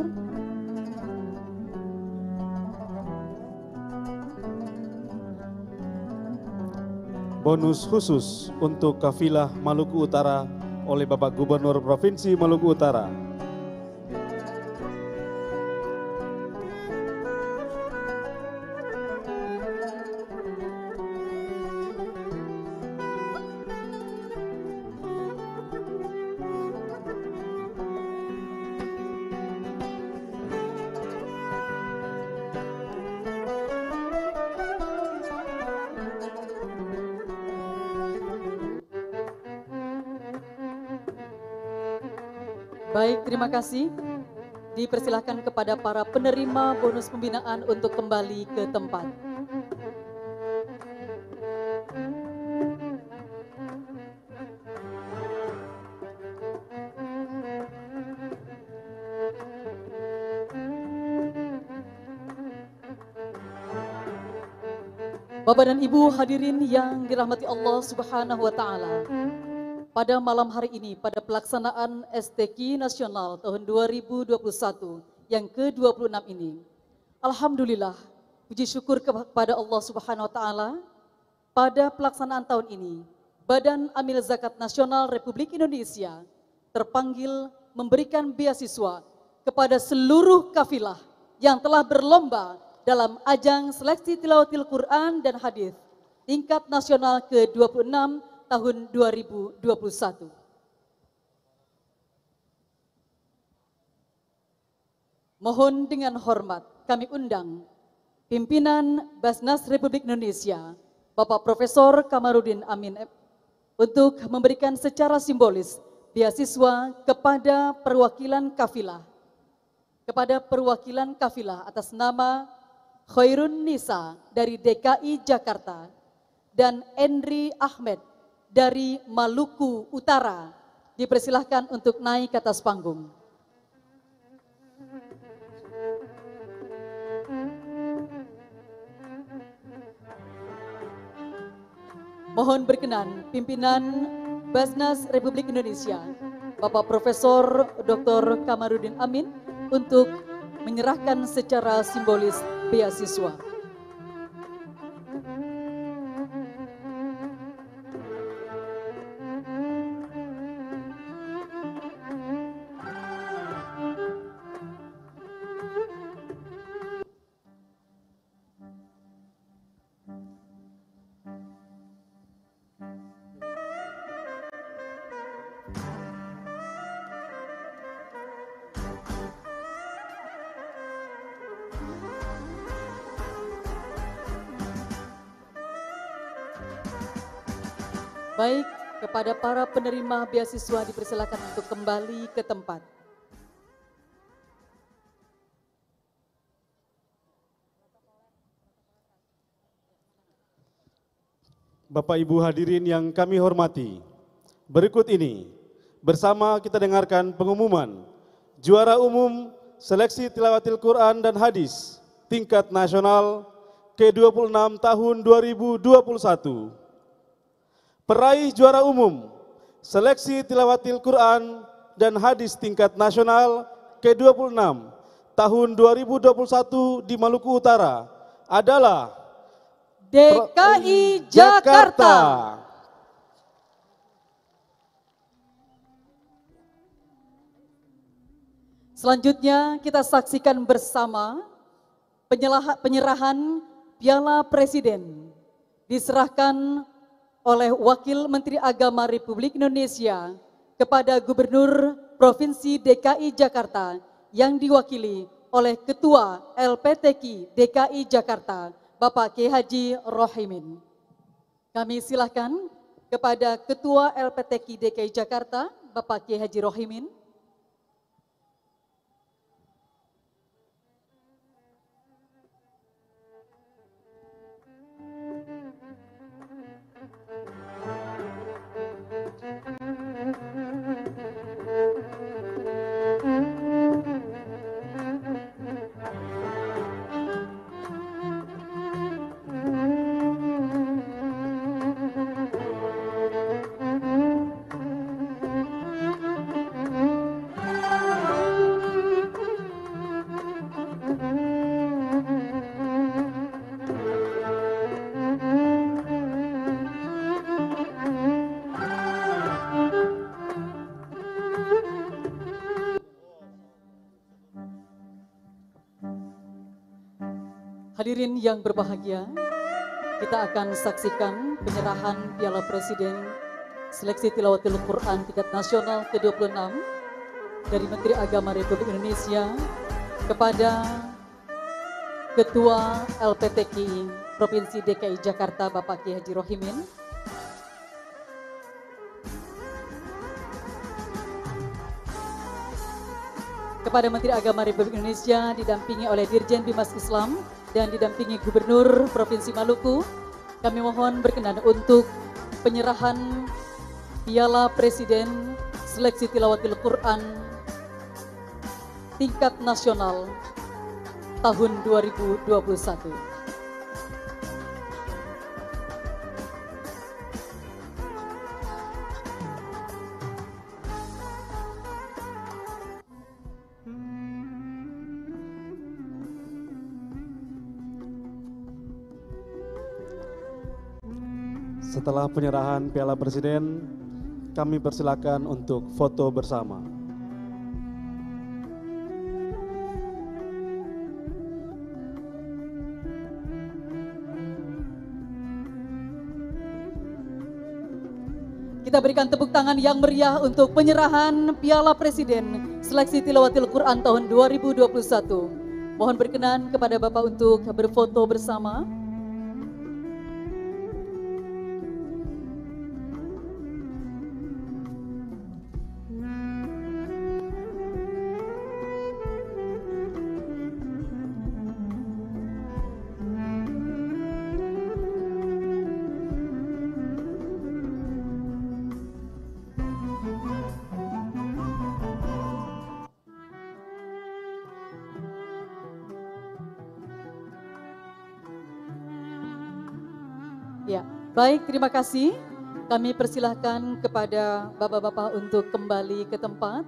Bonus khusus untuk kafilah Maluku Utara oleh Bapak Gubernur Provinsi Maluku Utara. Baik, terima kasih. Dipersilahkan kepada para penerima bonus pembinaan untuk kembali ke tempat. Bapak dan Ibu hadirin yang dirahmati Allah Subhanahu wa Ta'ala. Pada malam hari ini, pada pelaksanaan STQ Nasional tahun 2021 yang ke-26 ini, alhamdulillah, puji syukur kepada Allah Subhanahu wa Ta'ala, pada pelaksanaan tahun ini, Badan Amil Zakat Nasional Republik Indonesia terpanggil memberikan beasiswa kepada seluruh kafilah yang telah berlomba dalam ajang seleksi tilawatil Quran dan hadis tingkat nasional ke-26 tahun 2021. Mohon dengan hormat kami undang pimpinan Basnas Republik Indonesia, Bapak Profesor Kamarudin Amin untuk memberikan secara simbolis beasiswa kepada perwakilan kafilah. Kepada perwakilan kafilah atas nama Khairun Nisa dari DKI Jakarta dan Endri Ahmed dari Maluku Utara dipersilahkan untuk naik ke atas panggung. Mohon berkenan pimpinan Basnas Republik Indonesia, Bapak Profesor Dr. Kamarudin Amin untuk menyerahkan secara simbolis beasiswa. Baik, kepada para penerima beasiswa dipersilakan untuk kembali ke tempat. Bapak Ibu hadirin yang kami hormati, berikut ini bersama kita dengarkan pengumuman juara umum seleksi tilawatil Quran dan hadis tingkat nasional ke-26 tahun 2021. Peraih juara umum seleksi tilawatil Quran dan hadis tingkat nasional ke-26 tahun 2021 di Maluku Utara adalah DKI Jakarta. Selanjutnya kita saksikan bersama penyerahan Piala Presiden diserahkan oleh Wakil Menteri Agama Republik Indonesia kepada Gubernur Provinsi DKI Jakarta yang diwakili oleh Ketua LPTQ DKI Jakarta, Bapak Kiai Haji Rohimin. Kami silakan kepada Ketua LPTQ DKI Jakarta, Bapak Kiai Haji Rohimin. Hadirin yang berbahagia, kita akan saksikan penyerahan Piala Presiden Seleksi Tilawatil Quran tingkat nasional ke-26 dari Menteri Agama Republik Indonesia kepada Ketua LPTQ Provinsi DKI Jakarta, Bapak Kiai Haji Rohimin. Kepada Menteri Agama Republik Indonesia didampingi oleh Dirjen Bimas Islam dan didampingi Gubernur Provinsi Maluku, kami mohon berkenan untuk penyerahan Piala Presiden Seleksi Tilawatil Quran tingkat nasional tahun 2021. Setelah penyerahan Piala Presiden, kami persilakan untuk foto bersama. Kita berikan tepuk tangan yang meriah untuk penyerahan Piala Presiden Seleksi Tilawatil Quran tahun 2021. Mohon berkenan kepada Bapak untuk berfoto bersama. Baik, terima kasih. Kami persilahkan kepada bapak-bapak untuk kembali ke tempat.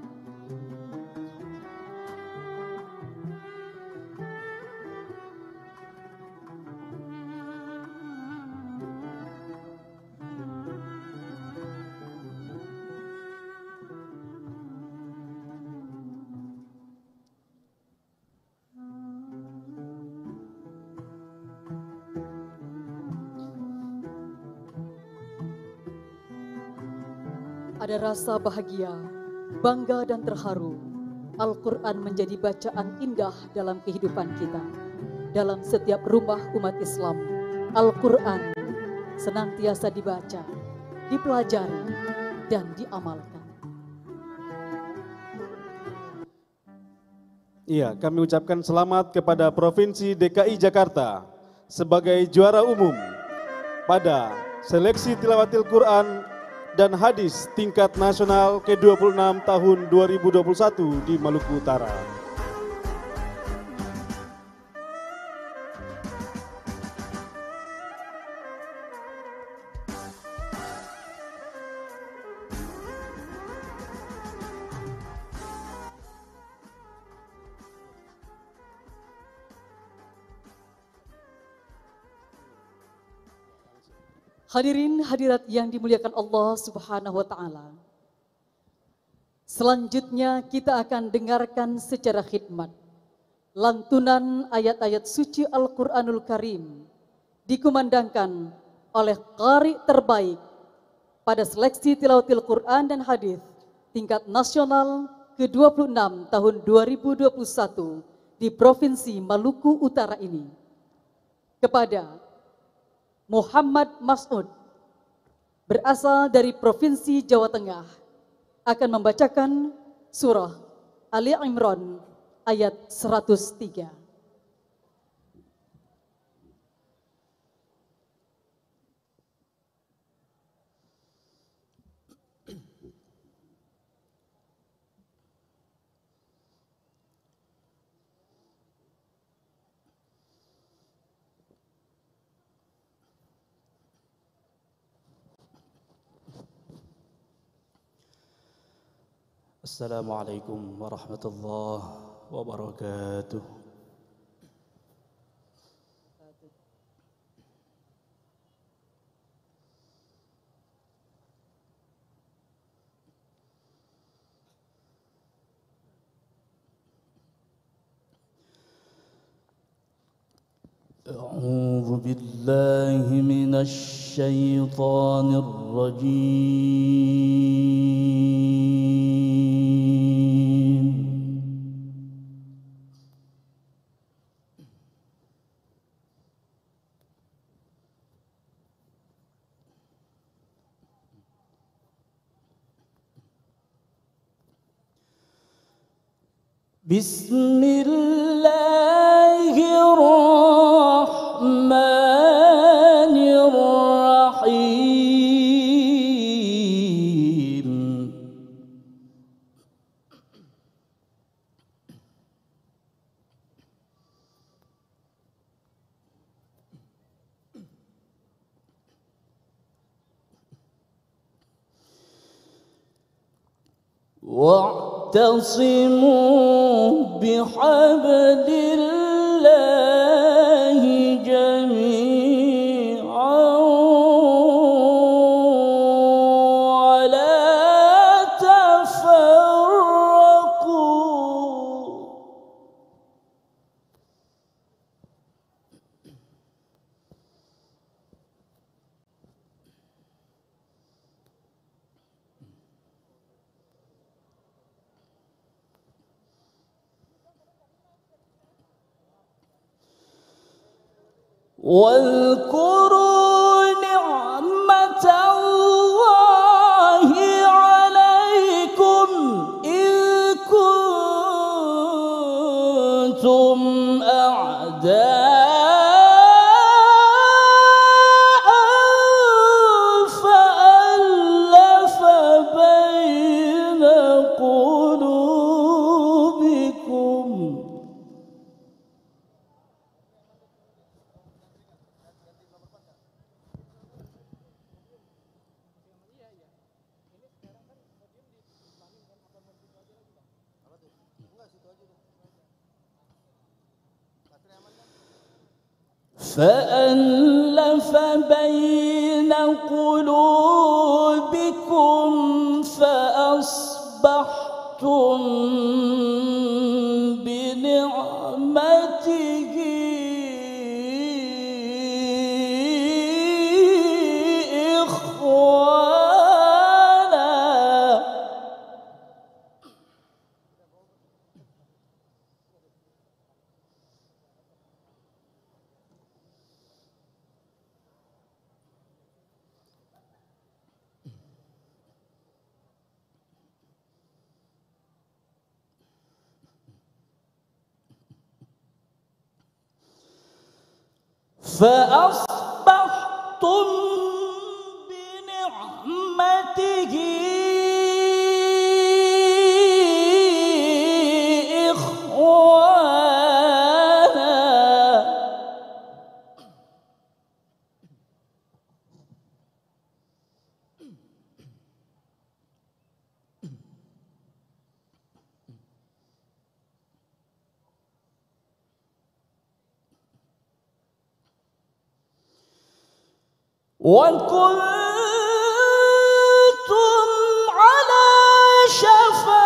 Ada rasa bahagia, bangga dan terharu. Al-Quran menjadi bacaan indah dalam kehidupan kita. Dalam setiap rumah umat Islam, Al-Quran senantiasa dibaca, dipelajari, dan diamalkan. Iya, kami ucapkan selamat kepada Provinsi DKI Jakarta sebagai juara umum pada seleksi tilawatil Quran dan hadis tingkat nasional ke-26 tahun 2021 di Maluku Utara. Hadirin hadirat yang dimuliakan Allah Subhanahu wa taala. Selanjutnya kita akan dengarkan secara khidmat lantunan ayat-ayat suci Al-Qur'anul Karim dikumandangkan oleh qari terbaik pada seleksi tilawatil Quran dan hadis tingkat nasional ke-26 tahun 2021 di Provinsi Maluku Utara ini. Kepada Muhammad Mas'ud, berasal dari Provinsi Jawa Tengah, akan membacakan surah Ali Imran ayat 103. Assalamualaikum warahmatullahi wabarakatuh. A'udzu billahi minasy syaithanir rajim. Bismillahirrahmanirrahim. واعتصموا بحبل الله جميعا ولا تفرقوا. واذكروا نعمة الله عليكم إذ كنتم أعداء فألف بين قلوبكم فألف بين قلوبكم فأصبحتم بنعمته إخوانا. فأصبحتم بنعمته إخوانا. وكنتم على شفا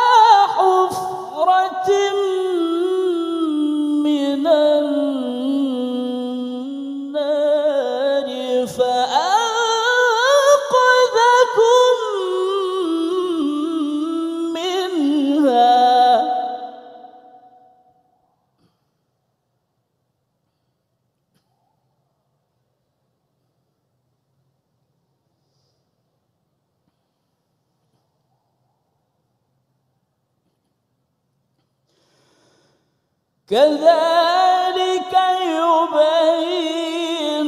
حفرة من النار فأنقذكم منها. كذلك يبين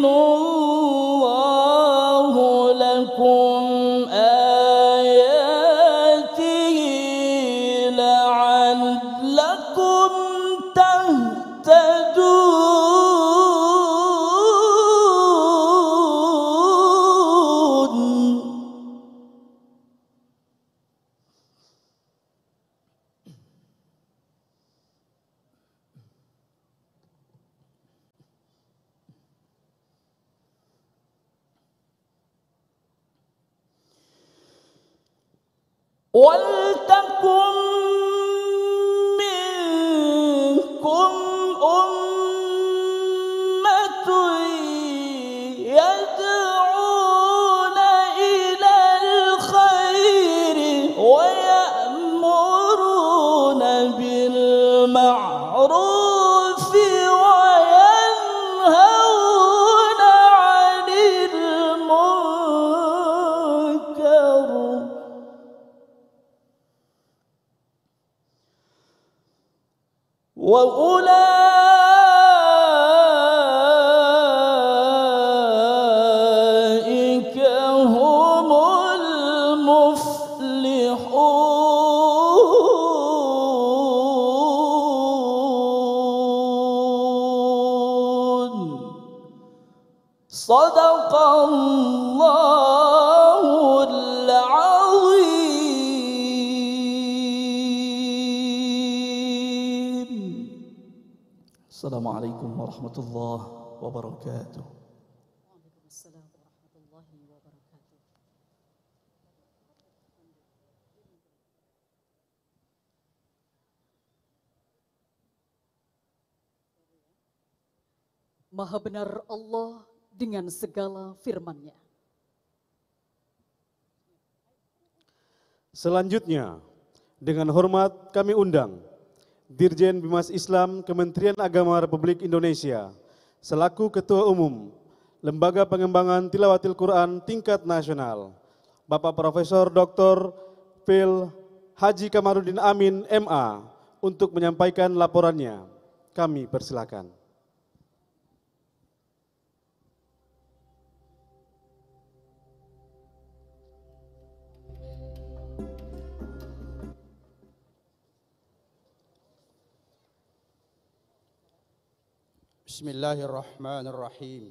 الله لكم آياته لعلكم تهتدون. ولتكن منكم أمة يدعون إلى الخير ويأمرون بالمعروف وينهون عن المنكر وأولئك هم المفلحون. صدق الله العظيم. السلام عليكم ورحمة الله وبركاته. Waalaikumsalam warahmatullahi wabarakatuh. Maha benar Allah dengan segala firman-Nya. Selanjutnya, dengan hormat kami undang Dirjen Bimas Islam Kementerian Agama Republik Indonesia selaku Ketua Umum Lembaga Pengembangan Tilawatil Quran Tingkat Nasional, Bapak Profesor Dr. Phil Haji Kamarudin Amin MA untuk menyampaikan laporannya. Kami persilakan. Bismillahirrahmanirrahim.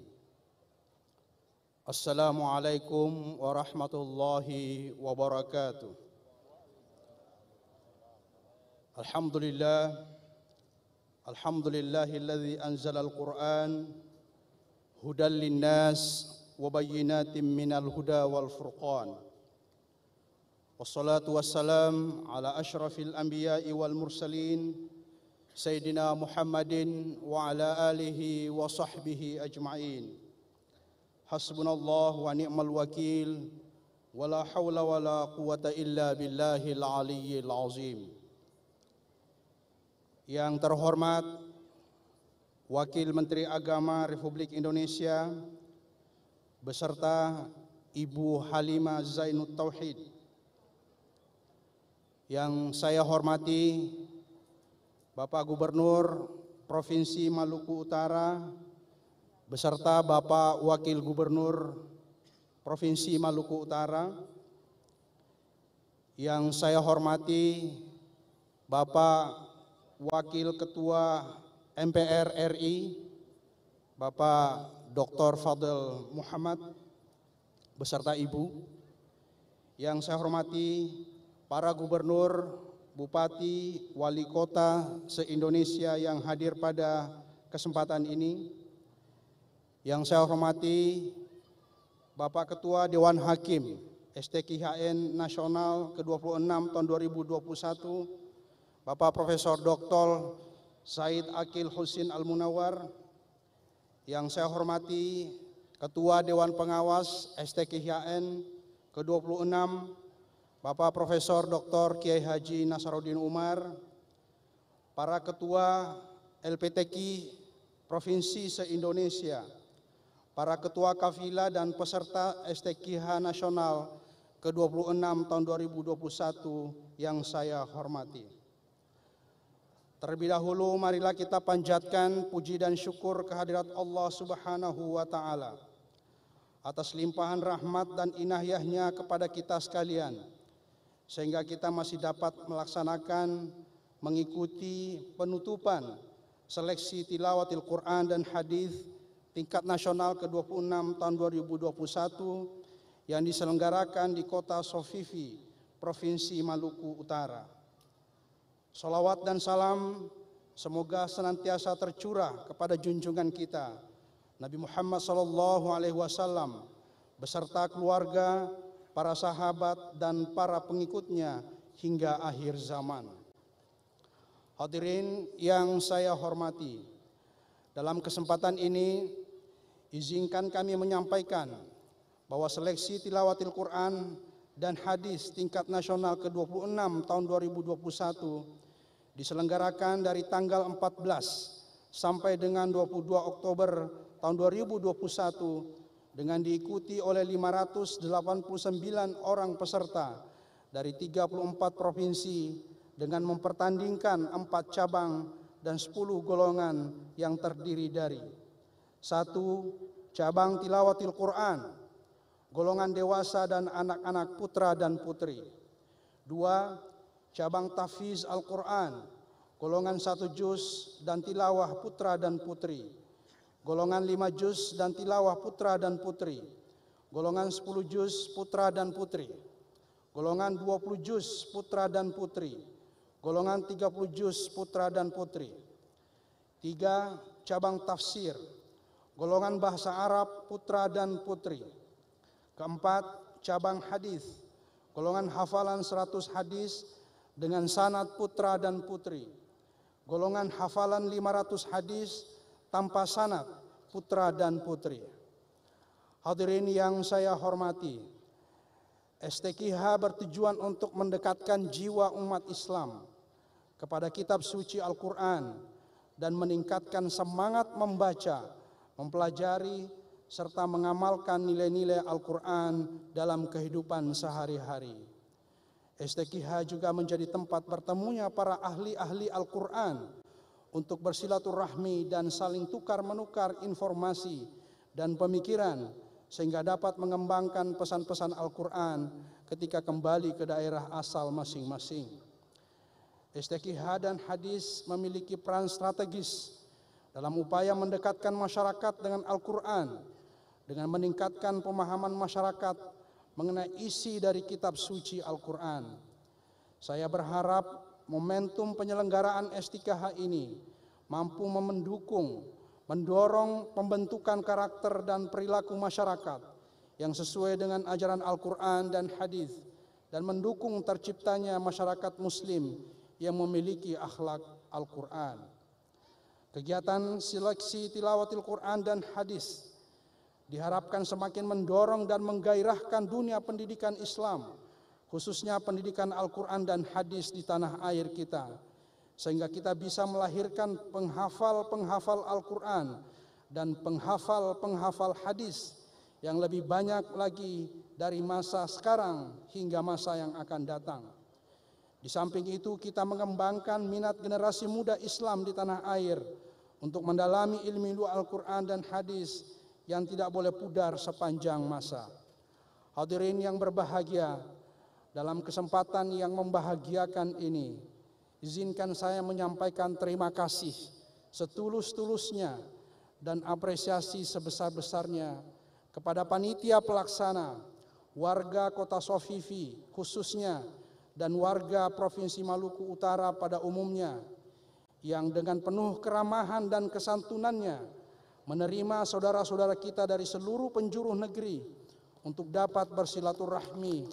Assalamualaikum warahmatullahi wabarakatuh. Alhamdulillah. Alhamdulillahilladzi anzala al-Qur'an hudan linnas wa bayyinatin minal huda wal furqan. Wassalatu wassalam ala asyrafil anbiya'i wal mursalin Sayyidina Muhammadin wa ala alihi wa sahbihi ajma'in. Hasbunallah wa ni'mal wakil wa la hawla wa la quwata illa billahil aliyyil azim. Yang terhormat Wakil Menteri Agama Republik Indonesia beserta Ibu Halimah Zainut Tauhid. Yang saya hormati Bapak Gubernur Provinsi Maluku Utara beserta Bapak Wakil Gubernur Provinsi Maluku Utara. Yang saya hormati Bapak Wakil Ketua MPR RI Bapak Dr. Fadl Muhammad beserta Ibu. Yang saya hormati para gubernur, bupati, wali kota se-Indonesia yang hadir pada kesempatan ini. Yang saya hormati Bapak Ketua Dewan Hakim STKHN Nasional ke-26 tahun 2021, Bapak Profesor Dr. Said Akil Husin Al-Munawar. Yang saya hormati Ketua Dewan Pengawas STKHN ke-26, Bapak Profesor Dr. Kiai Haji Nasaruddin Umar, para Ketua LPTQ Provinsi se-Indonesia, para Ketua Kafilah dan peserta STKH Nasional ke-26 tahun 2021 yang saya hormati. Terlebih dahulu marilah kita panjatkan puji dan syukur kehadirat Allah Subhanahu wa Ta'ala atas limpahan rahmat dan inayahnya kepada kita sekalian, sehingga kita masih dapat melaksanakan mengikuti penutupan seleksi tilawatil Quran dan hadis tingkat nasional ke-26 tahun 2021 yang diselenggarakan di kota Sofifi, Provinsi Maluku Utara. Salawat dan salam semoga senantiasa tercurah kepada junjungan kita Nabi Muhammad SAW beserta keluarga, para sahabat dan para pengikutnya hingga akhir zaman. Hadirin yang saya hormati, dalam kesempatan ini izinkan kami menyampaikan bahwa seleksi tilawatil Quran dan hadis tingkat nasional ke-26 tahun 2021 diselenggarakan dari tanggal 14 sampai dengan 22 Oktober tahun 2021 dengan diikuti oleh 589 orang peserta dari 34 provinsi dengan mempertandingkan 4 cabang dan 10 golongan yang terdiri dari 1. Cabang tilawatil Quran, golongan dewasa dan anak-anak putra dan putri. 2. Cabang tahfiz Al-Quran, golongan 1 juz dan tilawah putra dan putri, golongan 5 juz dan tilawah putra dan putri, golongan 10 juz putra dan putri, golongan 20 juz putra dan putri, golongan 30 juz putra dan putri. 3. Cabang tafsir, golongan bahasa Arab putra dan putri. 4. Cabang hadis, golongan hafalan 100 hadis dengan sanad putra dan putri, golongan hafalan 500 hadis tanpa sanad putra dan putri. Hadirin yang saya hormati, STKH bertujuan untuk mendekatkan jiwa umat Islam kepada kitab suci Al-Quran dan meningkatkan semangat membaca, mempelajari, serta mengamalkan nilai-nilai Al-Quran dalam kehidupan sehari-hari. STKH juga menjadi tempat bertemunya para ahli-ahli Al-Quran untuk bersilaturahmi dan saling tukar-menukar informasi dan pemikiran sehingga dapat mengembangkan pesan-pesan Al-Quran ketika kembali ke daerah asal masing-masing. STKH dan hadis memiliki peran strategis dalam upaya mendekatkan masyarakat dengan Al-Quran dengan meningkatkan pemahaman masyarakat mengenai isi dari kitab suci Al-Quran. Saya berharap momentum penyelenggaraan STKH ini mampu mendorong pembentukan karakter dan perilaku masyarakat yang sesuai dengan ajaran Al-Quran dan hadis dan mendukung terciptanya masyarakat muslim yang memiliki akhlak Al-Quran. Kegiatan seleksi tilawatil Quran dan hadis diharapkan semakin mendorong dan menggairahkan dunia pendidikan Islam, khususnya pendidikan Al-Quran dan hadis di tanah air kita, sehingga kita bisa melahirkan penghafal-penghafal Al-Quran dan penghafal-penghafal hadis yang lebih banyak lagi dari masa sekarang hingga masa yang akan datang. Di samping itu, kita mengembangkan minat generasi muda Islam di tanah air untuk mendalami ilmu Al-Quran dan hadis yang tidak boleh pudar sepanjang masa. Hadirin yang berbahagia, dalam kesempatan yang membahagiakan ini, izinkan saya menyampaikan terima kasih setulus-tulusnya dan apresiasi sebesar-besarnya kepada panitia pelaksana, warga Kota Sofifi khususnya, dan warga Provinsi Maluku Utara pada umumnya, yang dengan penuh keramahan dan kesantunannya menerima saudara-saudara kita dari seluruh penjuru negeri untuk dapat bersilaturahmi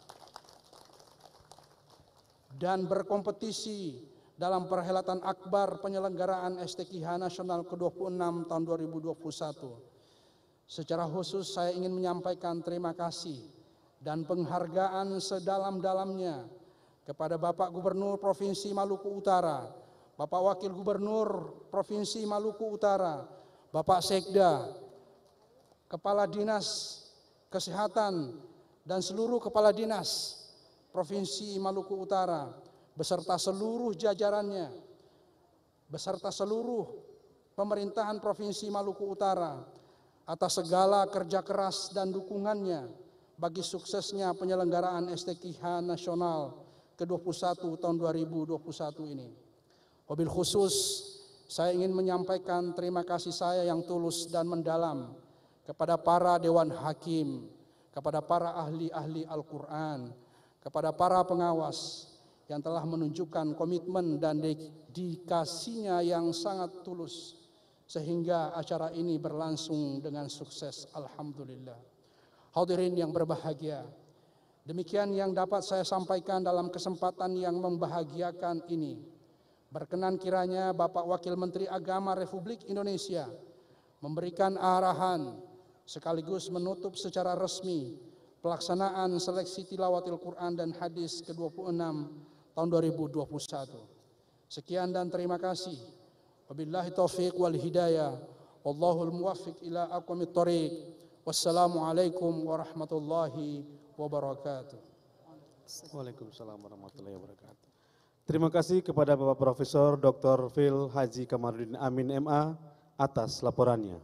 dan berkompetisi dalam perhelatan akbar penyelenggaraan STKH Nasional ke-26 tahun 2021. Secara khusus saya ingin menyampaikan terima kasih dan penghargaan sedalam-dalamnya kepada Bapak Gubernur Provinsi Maluku Utara, Bapak Wakil Gubernur Provinsi Maluku Utara, Bapak Sekda, Kepala Dinas Kesehatan, dan seluruh Kepala Dinas Provinsi Maluku Utara, beserta seluruh jajarannya, beserta seluruh pemerintahan Provinsi Maluku Utara, atas segala kerja keras dan dukungannya bagi suksesnya penyelenggaraan STKH Nasional ke-21 tahun 2021 ini. Wabil khusus, saya ingin menyampaikan terima kasih saya yang tulus dan mendalam kepada para Dewan Hakim, kepada para ahli-ahli Al-Quran, kepada para pengawas yang telah menunjukkan komitmen dan dedikasinya yang sangat tulus, sehingga acara ini berlangsung dengan sukses, alhamdulillah. Hadirin yang berbahagia, demikian yang dapat saya sampaikan dalam kesempatan yang membahagiakan ini. Berkenan kiranya Bapak Wakil Menteri Agama Republik Indonesia memberikan arahan sekaligus menutup secara resmi pelaksanaan seleksi tilawatil Quran dan hadis ke-26 tahun 2021. Sekian dan terima kasih. Wabillahi taufiq wal hidayah. Wallahul muwaffiq ila aqwamit thoriq. Wassalamualaikum warahmatullahi wabarakatuh. Waalaikumsalam warahmatullahi wabarakatuh. Terima kasih kepada Bapak Profesor Dr. Phil Haji Kamarudin Amin MA atas laporannya.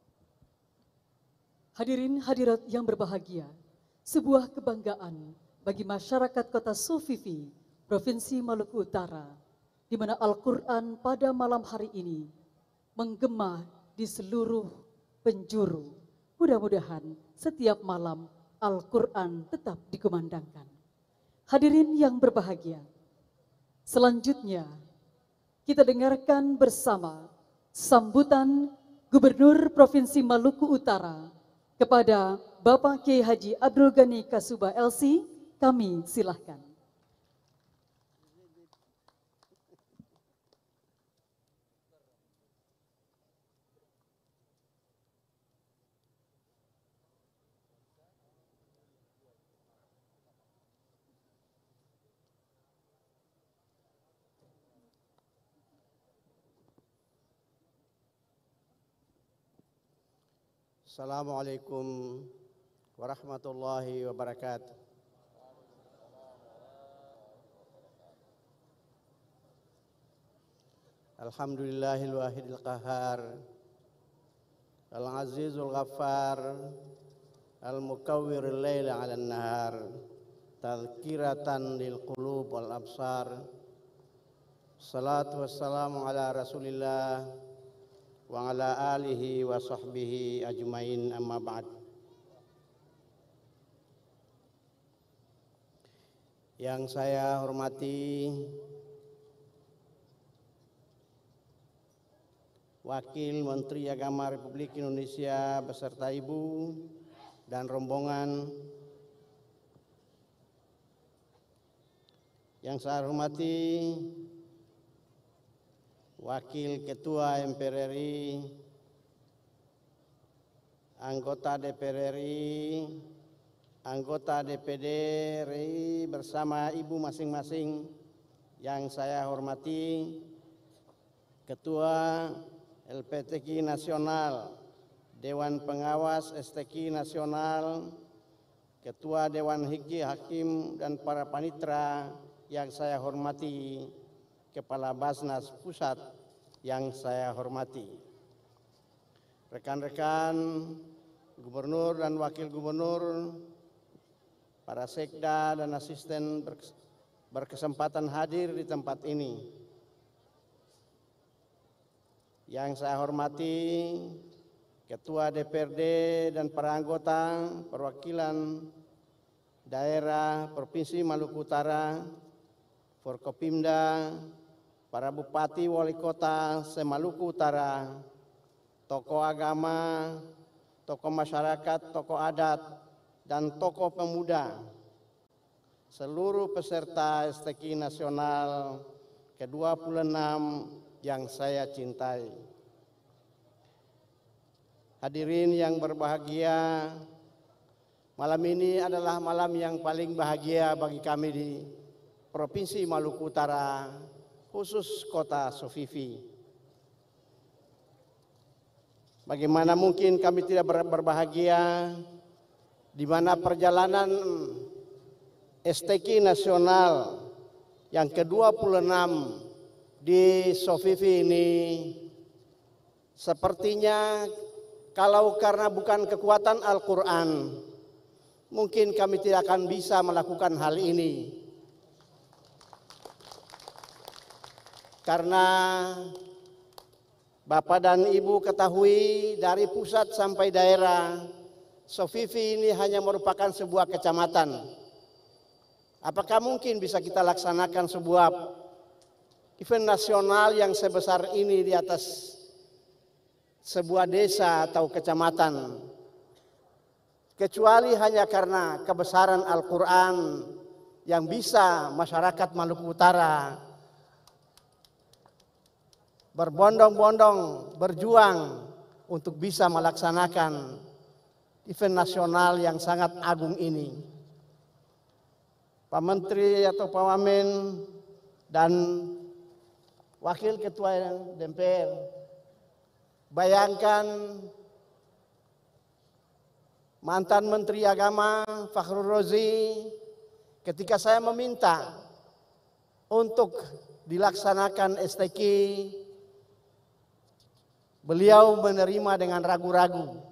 Hadirin hadirat yang berbahagia, sebuah kebanggaan bagi masyarakat Kota Sofifi, Provinsi Maluku Utara, di mana Al-Quran pada malam hari ini menggema di seluruh penjuru. Mudah-mudahan setiap malam Al-Quran tetap dikumandangkan. Hadirin yang berbahagia, selanjutnya kita dengarkan bersama sambutan Gubernur Provinsi Maluku Utara kepada Bapak Kiai Haji Abdul Ghani Kasuba LC. Kami silahkan. Assalamualaikum warahmatullahi wabarakatuh. Alhamdulillahil wahidil qahar, al-azizul ghaffar, al-mukawwiril laila 'alan nahar, tadhkiratan lil qulub wal absar. Salatu wassalamu ala Rasulillah wa ala alihi wa sahbihi ajmain, amma ba'd. Yang saya hormati Wakil Menteri Agama Republik Indonesia beserta Ibu dan rombongan, yang saya hormati Wakil Ketua MPR RI, anggota DPR RI, anggota DPD RI bersama Ibu masing-masing yang saya hormati, Ketua LPTQ Nasional, Dewan Pengawas STQ Nasional, Ketua Dewan Hakim dan para panitera yang saya hormati, Kepala Basnas Pusat yang saya hormati, rekan-rekan Gubernur dan Wakil Gubernur, para sekda dan asisten berkesempatan hadir di tempat ini. Yang saya hormati Ketua DPRD dan para anggota perwakilan daerah Provinsi Maluku Utara, Forkopimda, para bupati wali kota se-Maluku Utara, tokoh agama, tokoh masyarakat, tokoh adat, dan tokoh pemuda, seluruh peserta STQ Nasional ke-26 yang saya cintai. Hadirin yang berbahagia, malam ini adalah malam yang paling bahagia bagi kami di Provinsi Maluku Utara, khusus kota Sofifi. Bagaimana mungkin kami tidak berbahagia di mana perjalanan STQ Nasional yang ke-26 di Sofifi ini sepertinya kalau karena bukan kekuatan Al-Quran, mungkin kami tidak akan bisa melakukan hal ini. Karena Bapak dan Ibu ketahui dari pusat sampai daerah, Sofifi ini hanya merupakan sebuah kecamatan. Apakah mungkin bisa kita laksanakan sebuah event nasional yang sebesar ini di atas sebuah desa atau kecamatan, kecuali hanya karena kebesaran Al-Quran yang bisa masyarakat Maluku Utara berbondong-bondong berjuang untuk bisa melaksanakan event nasional yang sangat agung ini. Pak Menteri atau Pak Wamen dan Wakil Ketua DPR, bayangkan mantan Menteri Agama Fakhrul Razi ketika saya meminta untuk dilaksanakan STQ, beliau menerima dengan ragu-ragu.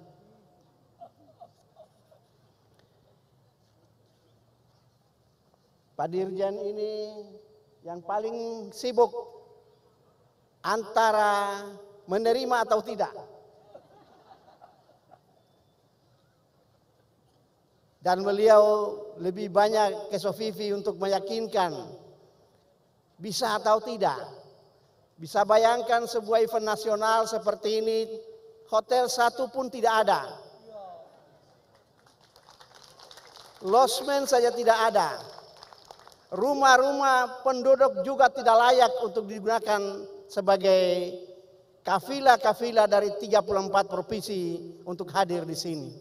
Pak Dirjen ini yang paling sibuk antara menerima atau tidak. Dan beliau lebih banyak ke Sofifi untuk meyakinkan bisa atau tidak. Bisa bayangkan sebuah event nasional seperti ini, hotel satu pun tidak ada. Losmen saja tidak ada. Rumah-rumah penduduk juga tidak layak untuk digunakan sebagai kafilah-kafilah dari 34 provinsi untuk hadir di sini.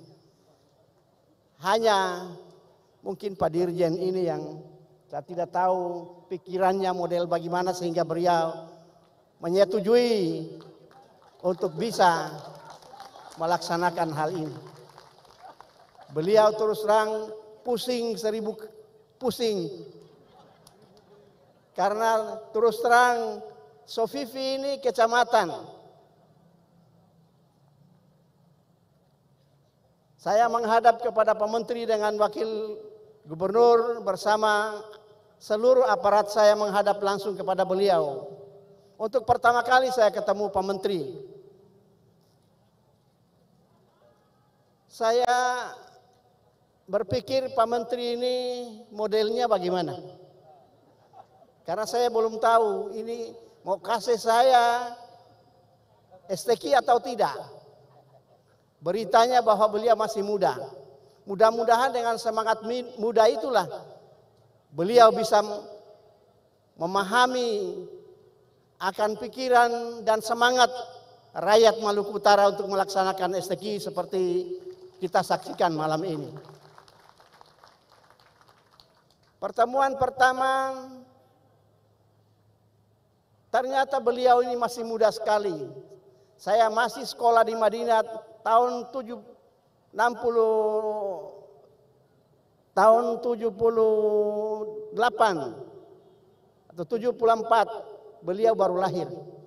Hanya mungkin Pak Dirjen ini yang saya tidak tahu pikirannya model bagaimana sehingga beliau menyetujui untuk bisa melaksanakan hal ini. Beliau terus terang pusing 1000 pusing. Karena terus terang Sofifi ini kecamatan. Saya menghadap kepada Pak Menteri dengan Wakil Gubernur bersama seluruh aparat, saya menghadap langsung kepada beliau. Untuk pertama kali saya ketemu Pak Menteri. Saya berpikir Pak Menteri ini modelnya bagaimana. Karena saya belum tahu ini mau kasih saya STQ atau tidak? Beritanya bahwa beliau masih muda. Mudah-mudahan dengan semangat muda itulah beliau bisa memahami akan pikiran dan semangat rakyat Maluku Utara untuk melaksanakan STQ seperti kita saksikan malam ini. Pertemuan pertama, ternyata beliau ini masih muda sekali. Saya masih sekolah di Madinah tahun 78 atau 74, beliau baru lahir.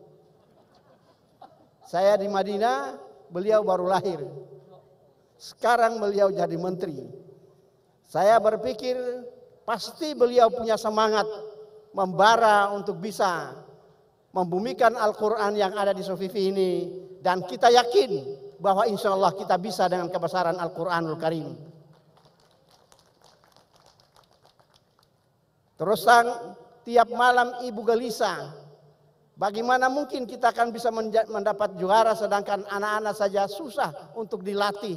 Saya di Madinah, beliau baru lahir. Sekarang beliau jadi menteri. Saya berpikir pasti beliau punya semangat membara untuk bisa membumikan Al-Quran yang ada di Sofifi ini. Dan kita yakin bahwa insya Allah kita bisa dengan kebesaran Al-Quranul Karim. Terus tiap malam ibu gelisah, bagaimana mungkin kita akan bisa mendapat juara sedangkan anak-anak saja susah untuk dilatih.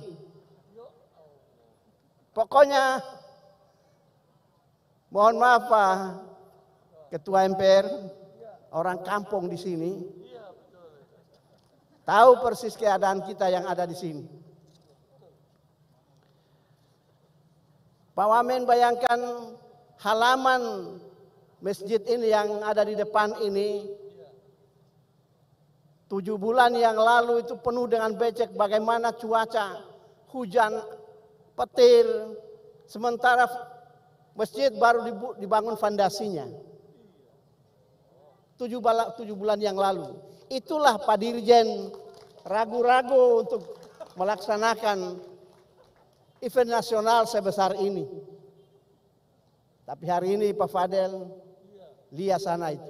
Pokoknya mohon maaf Pak Ketua MPR, orang kampung di sini, tahu persis keadaan kita yang ada di sini. Pak Wamen, bayangkan halaman masjid ini yang ada di depan ini 7 bulan yang lalu itu penuh dengan becek. Bagaimana cuaca, hujan, petir, sementara masjid baru dibangun fondasinya 7 bulan yang lalu. Itulah Pak Dirjen ragu-ragu untuk melaksanakan event nasional sebesar ini. Tapi hari ini Pak Fadel, lihat sana itu.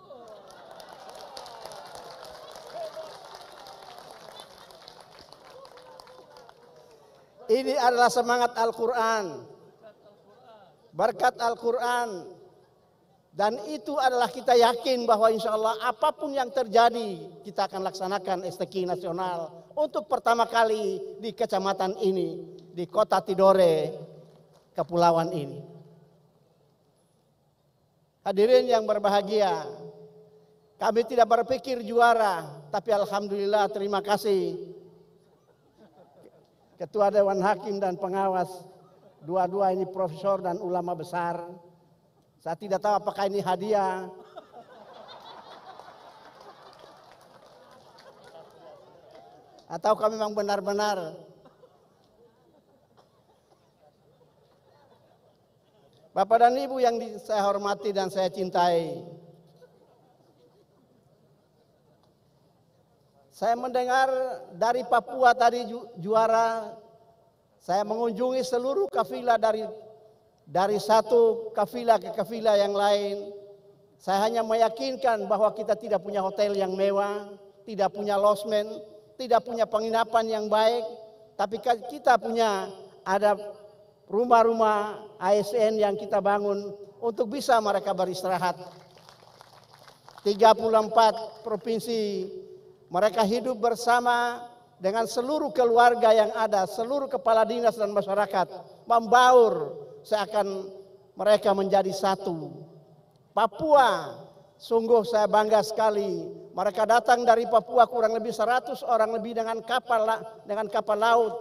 Ini adalah semangat Al-Quran, berkat Al-Quran. Dan itu adalah kita yakin bahwa insya Allah apapun yang terjadi kita akan laksanakan STQ nasional untuk pertama kali di kecamatan ini, di kota Tidore, kepulauan ini. Hadirin yang berbahagia, kami tidak berpikir juara, tapi alhamdulillah terima kasih Ketua Dewan Hakim dan pengawas, dua-dua ini profesor dan ulama besar. Saya tidak tahu apakah ini hadiah atau kami memang benar-benar Bapak dan Ibu yang saya hormati dan saya cintai. Saya mendengar dari Papua tadi juara, saya mengunjungi seluruh kafilah dari satu kafilah ke kafilah yang lain. Saya hanya meyakinkan bahwa kita tidak punya hotel yang mewah, tidak punya losmen, tidak punya penginapan yang baik, tapi kita punya ada rumah-rumah ASN yang kita bangun untuk bisa mereka beristirahat. 34 provinsi mereka hidup bersama dengan seluruh keluarga yang ada, seluruh kepala dinas dan masyarakat membaur seakan mereka menjadi satu. Papua, sungguh saya bangga sekali. Mereka datang dari Papua kurang lebih 100 orang lebih dengan kapal laut.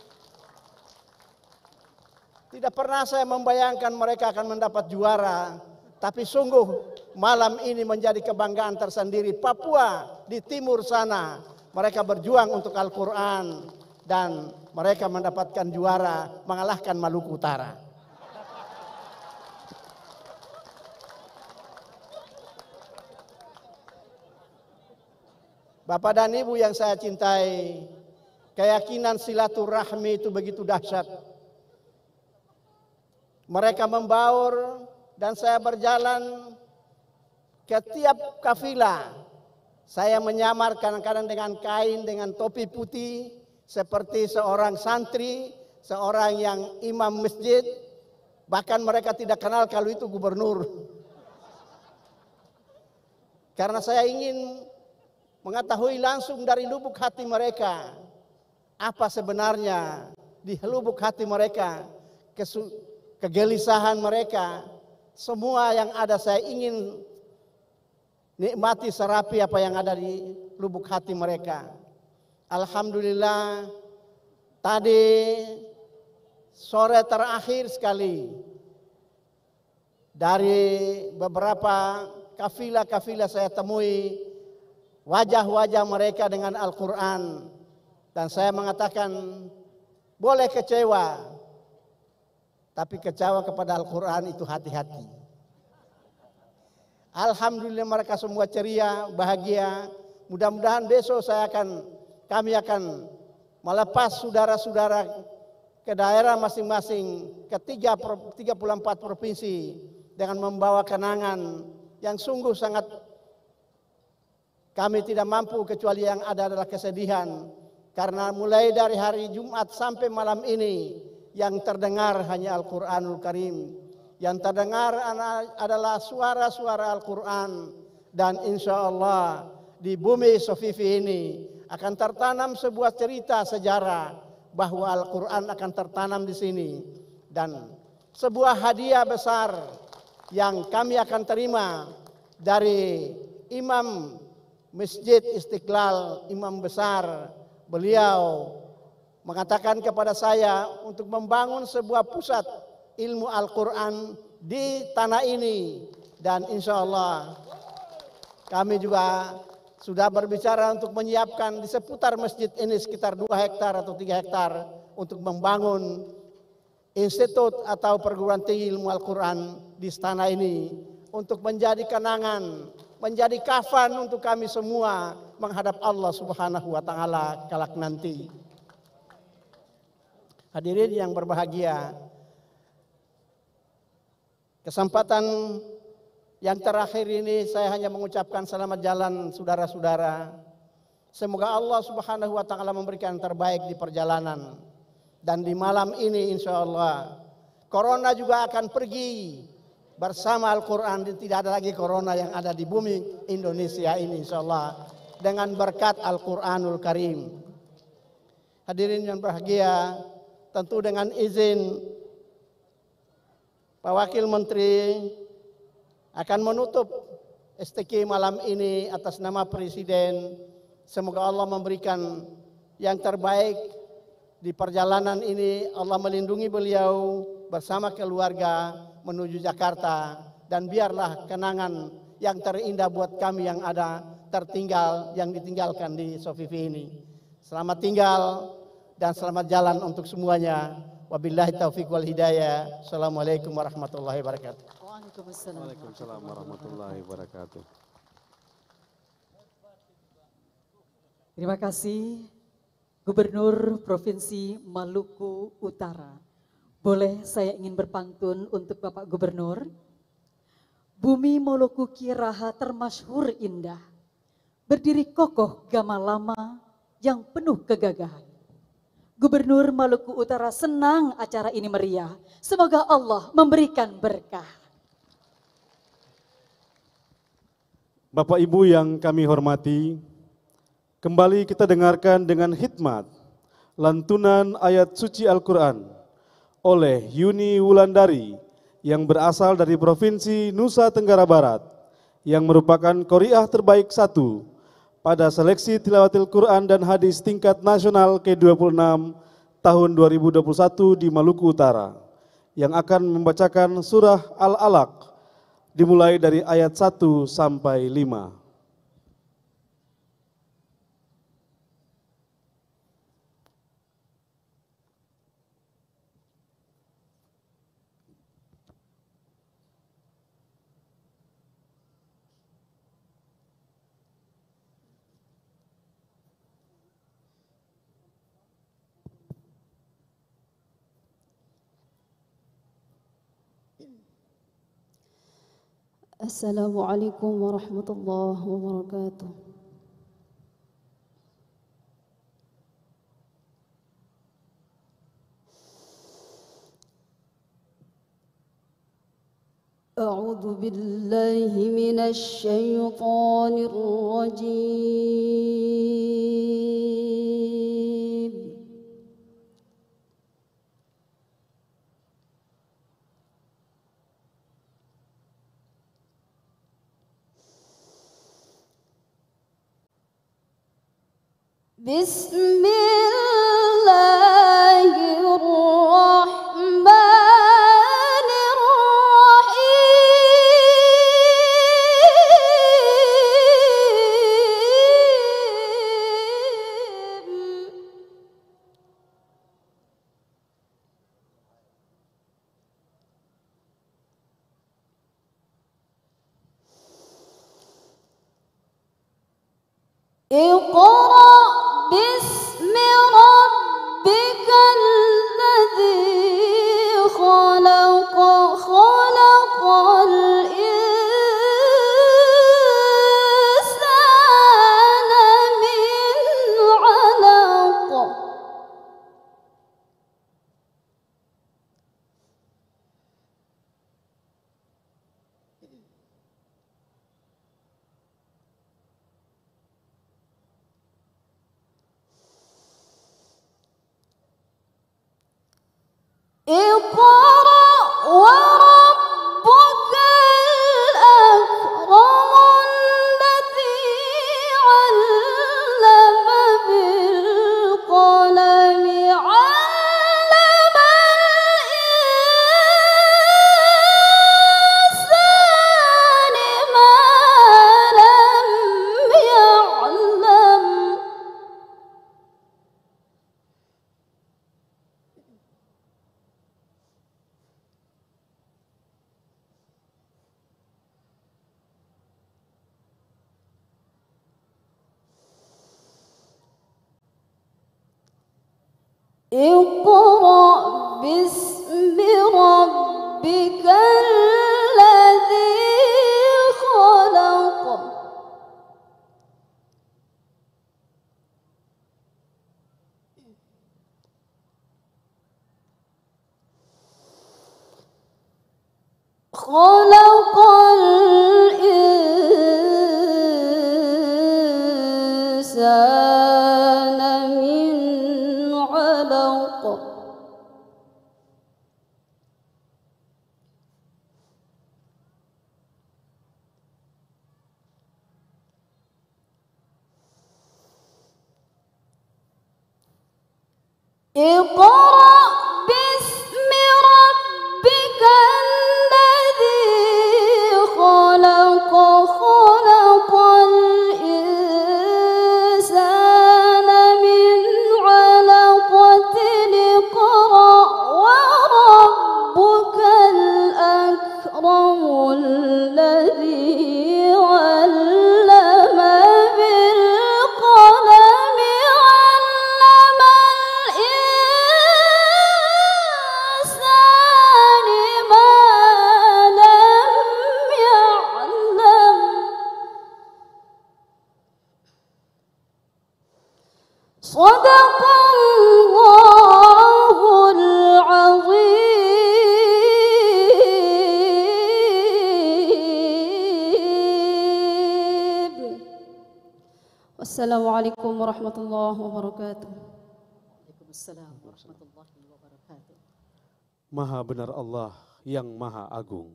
Tidak pernah saya membayangkan mereka akan mendapat juara, tapi sungguh malam ini menjadi kebanggaan tersendiri. Papua di timur sana, mereka berjuang untuk Al-Quran dan mereka mendapatkan juara, mengalahkan Maluku Utara. Bapak dan Ibu yang saya cintai, keyakinan silaturahmi itu begitu dahsyat. Mereka membaur dan saya berjalan ke tiap kafilah. Saya menyamar kadang-kadang dengan kain, dengan topi putih seperti seorang santri, seorang yang imam masjid. Bahkan mereka tidak kenal kalau itu gubernur. Karena saya ingin mengetahui langsung dari lubuk hati mereka apa sebenarnya di lubuk hati mereka, kegelisahan mereka, semua yang ada saya ingin nikmati serapi apa yang ada di lubuk hati mereka. Alhamdulillah tadi sore terakhir sekali dari beberapa kafilah-kafilah saya temui wajah-wajah mereka dengan Al-Quran. Dan saya mengatakan boleh kecewa, tapi kecewa kepada Al-Quran itu hati-hati. Alhamdulillah mereka semua ceria, bahagia. Mudah-mudahan besok kami akan melepas saudara-saudara ke daerah masing-masing, ke 34 provinsi dengan membawa kenangan yang sungguh sangat kami tidak mampu, kecuali yang ada adalah kesedihan. Karena mulai dari hari Jumat sampai malam ini yang terdengar hanya Al-Quranul Karim. Yang terdengar adalah suara-suara Al-Quran. Dan insya Allah di bumi Sofifi ini akan tertanam sebuah cerita sejarah bahwa Al-Quran akan tertanam di sini. Dan sebuah hadiah besar yang kami akan terima dari Imam Masjid Istiqlal, imam besar. Beliau mengatakan kepada saya untuk membangun sebuah pusat ilmu Al-Quran di tanah ini. Dan insya Allah kami juga sudah berbicara untuk menyiapkan di seputar masjid ini sekitar 2 hektar atau 3 hektar untuk membangun institut atau perguruan tinggi ilmu Al-Quran di tanah ini untuk menjadi kenangan, menjadi kafan untuk kami semua menghadap Allah Subhanahu wa taala kelak nanti. Hadirin yang berbahagia, kesempatan yang terakhir ini saya hanya mengucapkan selamat jalan saudara-saudara. Semoga Allah Subhanahu wa taala memberikan yang terbaik di perjalanan. Dan di malam ini insya Allah corona juga akan pergi bersama Al-Quran. Tidak ada lagi corona yang ada di bumi Indonesia ini insya Allah, dengan berkat Al-Quranul Karim. Hadirin yang berbahagia, tentu dengan izin Pak Wakil Menteri akan menutup STQ malam ini atas nama Presiden. Semoga Allah memberikan yang terbaik di perjalanan ini. Allah melindungi beliau bersama keluarga menuju Jakarta. Dan biarlah kenangan yang terindah buat kami yang ada tertinggal, yang ditinggalkan di Sofifi ini. Selamat tinggal dan selamat jalan untuk semuanya. Wabillahi taufiq wal hidayah. Assalamualaikum warahmatullahi wabarakatuh. Waalaikumsalam warahmatullahi wabarakatuh. Terima kasih Gubernur Provinsi Maluku Utara. Boleh saya ingin berpantun untuk Bapak Gubernur? Bumi Moluku Kiraha termasyhur indah, berdiri kokoh gama lama yang penuh kegagahan. Gubernur Maluku Utara senang acara ini meriah. Semoga Allah memberikan berkah. Bapak Ibu yang kami hormati, kembali kita dengarkan dengan hikmat lantunan ayat suci Al-Quran oleh Yuni Wulandari yang berasal dari Provinsi Nusa Tenggara Barat, yang merupakan qori'ah terbaik 1 pada seleksi tilawatil Quran dan hadis tingkat nasional ke-26 tahun 2021 di Maluku Utara, yang akan membacakan surah Al-Alaq dimulai dari ayat 1 sampai 5. Assalamualaikum warahmatullahi wabarakatuh. أعوذ بالله من الشيطان الرجيم بسم الله الرحمن اقرأ باسم ربك الذي خلق خلق الإنسان من علق اقرأ وربك الأكرم الذي علم بالقلم علم الإنسان ما لم يعلم اقرأ باسم ربك الذي خلق خلق الإنسان من علق اقرأ باسم ربك الذي خلق خلق الإنسان من علقة اقرأ وربك الأكرم الذي علم بالقلم علم الإنسان ما لم يعلم صدق الله العظيم. Wassalamualaikum warahmatullahi wabarakatuh. Waalaikumsalam warahmatullahi wabarakatuh. Maha benar Allah yang Maha Agung.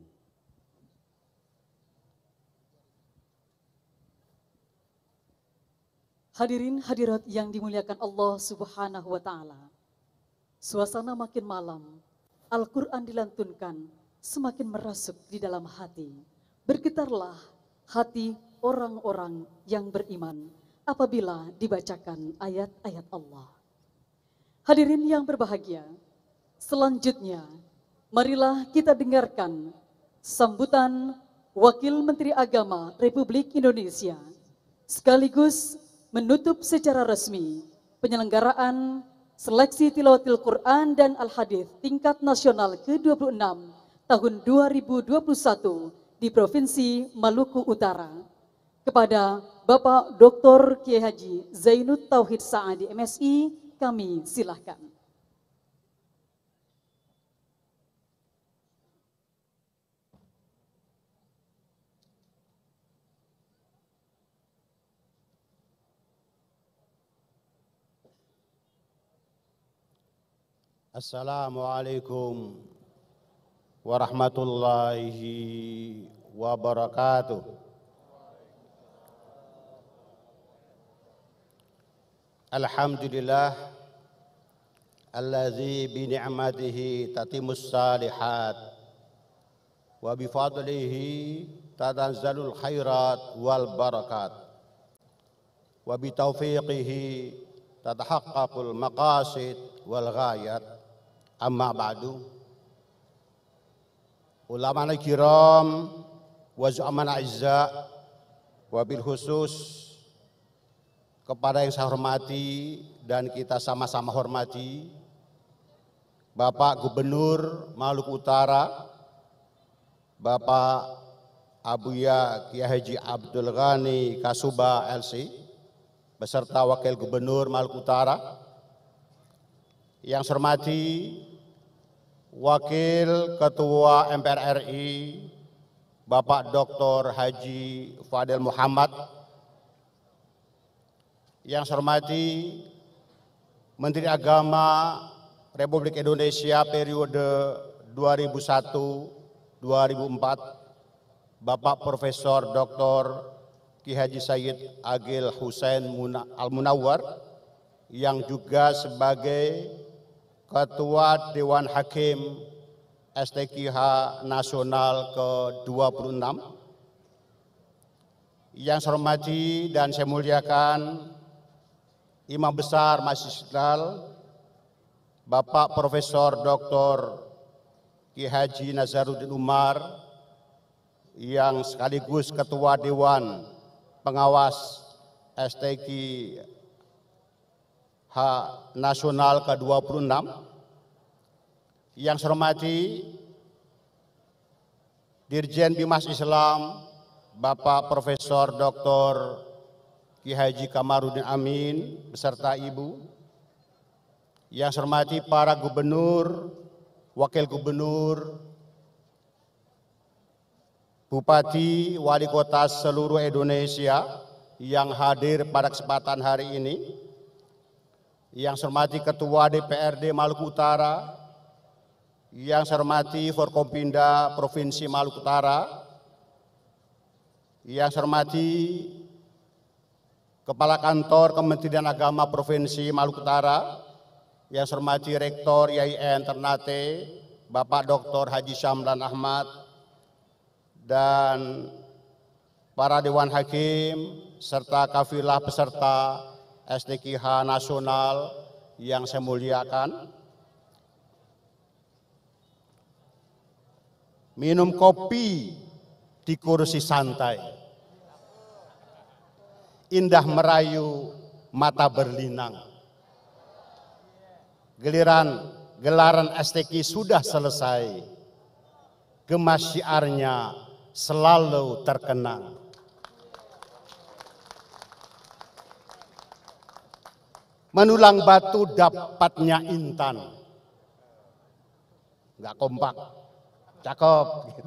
Hadirin hadirat yang dimuliakan Allah Subhanahu wa taala. Suasana makin malam, Al-Qur'an dilantunkan, semakin merasuk di dalam hati. Bergetarlah hati orang-orang yang beriman apabila dibacakan ayat-ayat Allah. Hadirin yang berbahagia, selanjutnya marilah kita dengarkan sambutan Wakil Menteri Agama Republik Indonesia sekaligus menutup secara resmi penyelenggaraan seleksi tilawatil Quran dan Al-Hadis tingkat nasional ke-26 tahun 2021 di Provinsi Maluku Utara. Kepada Bapak Dr. Kiai Haji Zainud Tauhid Saadi MSI, kami silahkan. Assalamualaikum warahmatullahi wabarakatuh. Alhamdulillah alladzi bi ni'matihi tatimmus salihat wa bi fadlihi tanazzalul khairat wal barakat wa bi taufiqihi tatahaqqaqul maqasid wal ghayat. Amma ba'du. Ulama kiram wa zu'aman a'izza, wabil khusus kepada yang saya hormati dan kita sama-sama hormati Bapak Gubernur Maluku Utara, Bapak Abuya Kiai Haji Abdul Ghani Kasuba LC beserta Wakil Gubernur Maluku Utara, yang saya hormati Wakil Ketua MPR RI Bapak Dr. Haji Fadil Muhammad, yang saya hormati Menteri Agama Republik Indonesia periode 2001-2004 Bapak Profesor Dr. Ki Haji Sayyid Agil Hussein Al-Munawwar, yang juga sebagai Ketua Dewan Hakim STQH Nasional ke-26, yang saya hormati dan saya muliakan Imam Besar Masjid Istiqlal Bapak Profesor Dr. Ki Haji Nazaruddin Umar, yang sekaligus Ketua Dewan Pengawas STQH Nasional ke-26, yang saya hormati Dirjen Bimas Islam Bapak Profesor Dr. Ki Haji Kamarudin Amin beserta Ibu, yang saya hormati para gubernur, wakil gubernur, bupati, wali kota seluruh Indonesia yang hadir pada kesempatan hari ini, yang saya hormati Ketua DPRD Maluku Utara, yang saya hormati Forkompinda Provinsi Maluku Utara, yang saya hormati Kepala Kantor Kementerian Agama Provinsi Maluku Utara, yang saya hormati Rektor IAIN Ternate Bapak Dr. Haji Syamlan Ahmad, dan para Dewan Hakim serta kafilah peserta STQH Nasional yang saya muliakan. Minum kopi di kursi santai, indah merayu mata berlinang. Gelaran STQ sudah selesai, gema syiarnya selalu terkenang. Menulang batu dapatnya intan. Nggak kompak, cakep gitu.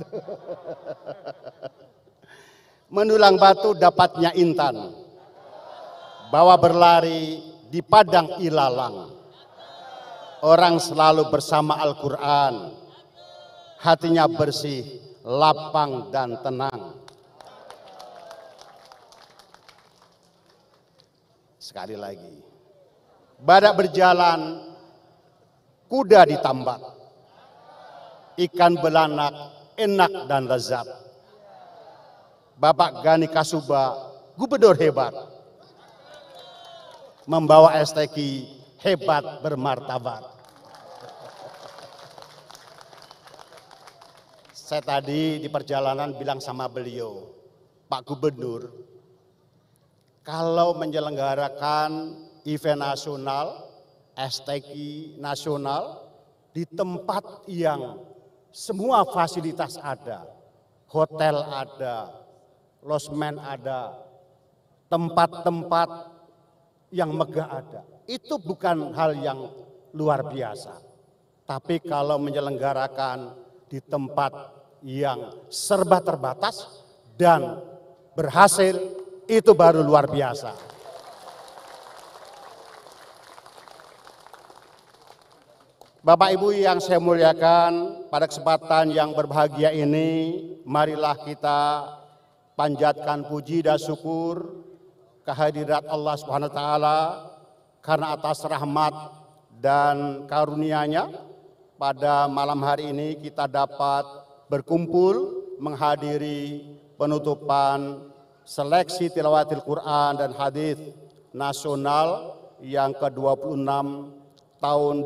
Menulang batu dapatnya intan, bawa berlari di padang ilalang. Orang selalu bersama Al-Quran, hatinya bersih, lapang dan tenang. Sekali lagi, badak berjalan, kuda ditambak, ikan belanak enak dan lezat. Bapak Ghani Kasuba, gubernur hebat, membawa STQ hebat bermartabat. Saya tadi di perjalanan bilang sama beliau, Pak Gubernur, kalau menyelenggarakan event nasional, STQ nasional, di tempat yang semua fasilitas ada, hotel ada, losmen ada, tempat-tempat yang megah ada, itu bukan hal yang luar biasa. Tapi kalau menyelenggarakan di tempat yang serba terbatas dan berhasil, itu baru luar biasa. Bapak Ibu yang saya muliakan, pada kesempatan yang berbahagia ini, marilah kita panjatkan puji dan syukur kehadirat Allah Subhanahu wa taala karena atas rahmat dan karunia-Nya pada malam hari ini kita dapat berkumpul menghadiri penutupan seleksi tilawatil Quran dan hadis nasional yang ke-26 tahun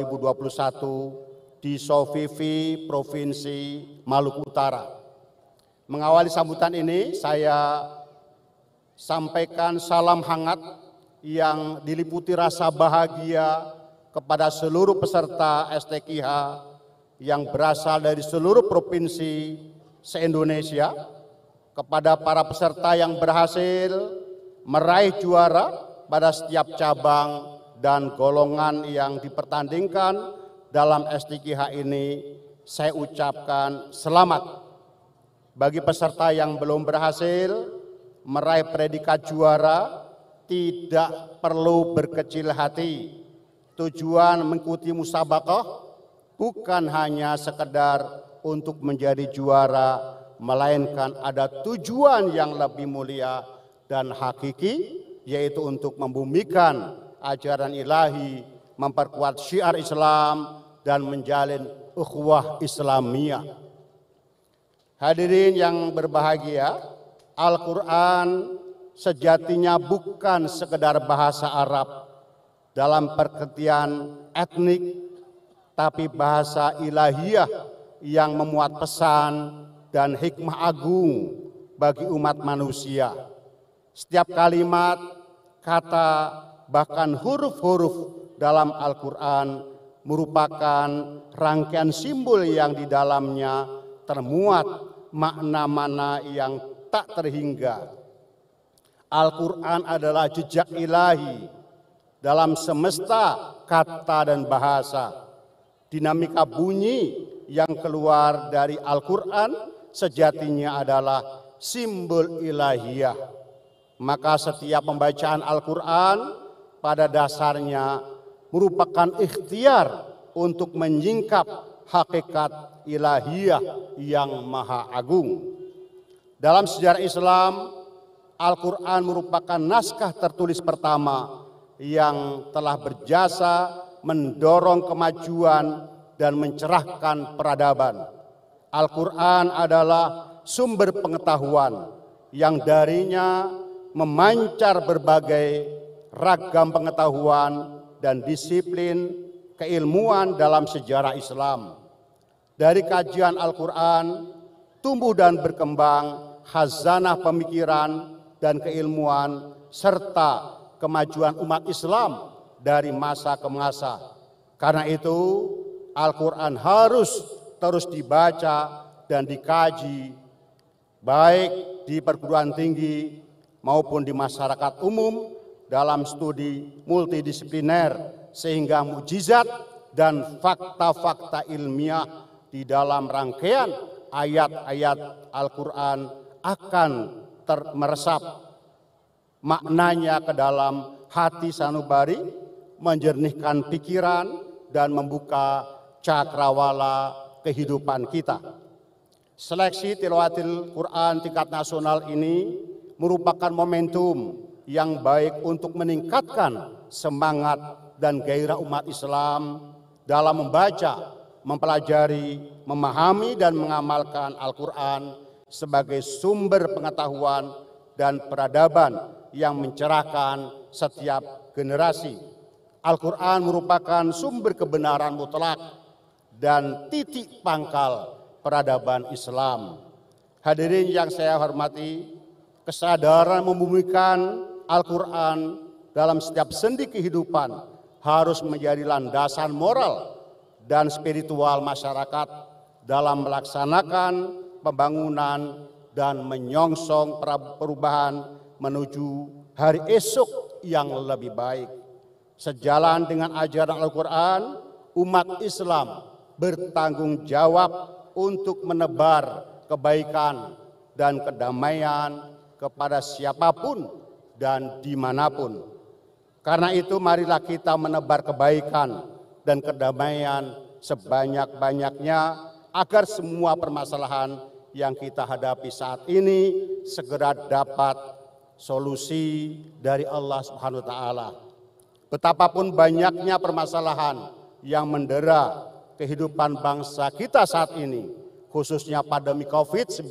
2021 di Sofifi, Provinsi Maluku Utara. Mengawali sambutan ini, saya sampaikan salam hangat yang diliputi rasa bahagia kepada seluruh peserta STQH yang berasal dari seluruh provinsi se-Indonesia, kepada para peserta yang berhasil meraih juara pada setiap cabang dan golongan yang dipertandingkan dalam STQH ini, saya ucapkan selamat. Bagi peserta yang belum berhasil meraih predikat juara, tidak perlu berkecil hati. Tujuan mengikuti musabaqah bukan hanya sekedar untuk menjadi juara, melainkan ada tujuan yang lebih mulia dan hakiki, yaitu untuk membumikan ajaran ilahi, memperkuat syiar Islam, dan menjalin ukhuwah Islamiyah. Hadirin yang berbahagia, Al-Quran sejatinya bukan sekedar bahasa Arab dalam pengertian etnik, tapi bahasa ilahiyah yang memuat pesan dan hikmah agung bagi umat manusia. Setiap kalimat, kata, bahkan huruf-huruf dalam Al-Quran merupakan rangkaian simbol yang di dalamnya termuat makna-makna yang tak terhingga. Al-Quran adalah jejak ilahi dalam semesta kata dan bahasa. Dinamika bunyi yang keluar dari Al-Quran sejatinya adalah simbol ilahiyah. Maka setiap pembacaan Al-Quran pada dasarnya merupakan ikhtiar untuk menyingkap hakikat ilahiyah yang maha agung. Dalam sejarah Islam, Al-Quran merupakan naskah tertulis pertama yang telah berjasa mendorong kemajuan dan mencerahkan peradaban. Al-Quran adalah sumber pengetahuan yang darinya memancar berbagai ragam pengetahuan dan disiplin keilmuan dalam sejarah Islam. Dari kajian Al-Quran, tumbuh dan berkembang khazanah pemikiran dan keilmuan serta kemajuan umat Islam dari masa ke masa. Karena itu, Al-Quran harus terus dibaca dan dikaji, baik di perguruan tinggi maupun di masyarakat umum, dalam studi multidisipliner, sehingga mukjizat dan fakta-fakta ilmiah di dalam rangkaian ayat-ayat Al-Quran akan meresap maknanya ke dalam hati sanubari, menjernihkan pikiran dan membuka cakrawala kehidupan kita. Seleksi tilawatil Quran tingkat nasional ini merupakan momentum yang baik untuk meningkatkan semangat dan gairah umat Islam dalam membaca, mempelajari, memahami dan mengamalkan Al-Quran sebagai sumber pengetahuan dan peradaban yang mencerahkan setiap generasi. Al-Quran merupakan sumber kebenaran mutlak dan titik pangkal peradaban Islam. Hadirin yang saya hormati, kesadaran membumikan Al-Quran dalam setiap sendi kehidupan harus menjadi landasan moral dan spiritual masyarakat dalam melaksanakan pembangunan dan menyongsong perubahan menuju hari esok yang lebih baik. Sejalan dengan ajaran Al-Quran, umat Islam bertanggung jawab untuk menebar kebaikan dan kedamaian kepada siapapun dan dimanapun. Karena itu marilah kita menebar kebaikan dan kedamaian sebanyak-banyaknya agar semua permasalahan yang kita hadapi saat ini segera dapat solusi dari Allah Subhanahu wa taala. Betapapun banyaknya permasalahan yang mendera kehidupan bangsa kita saat ini, khususnya pandemi COVID-19,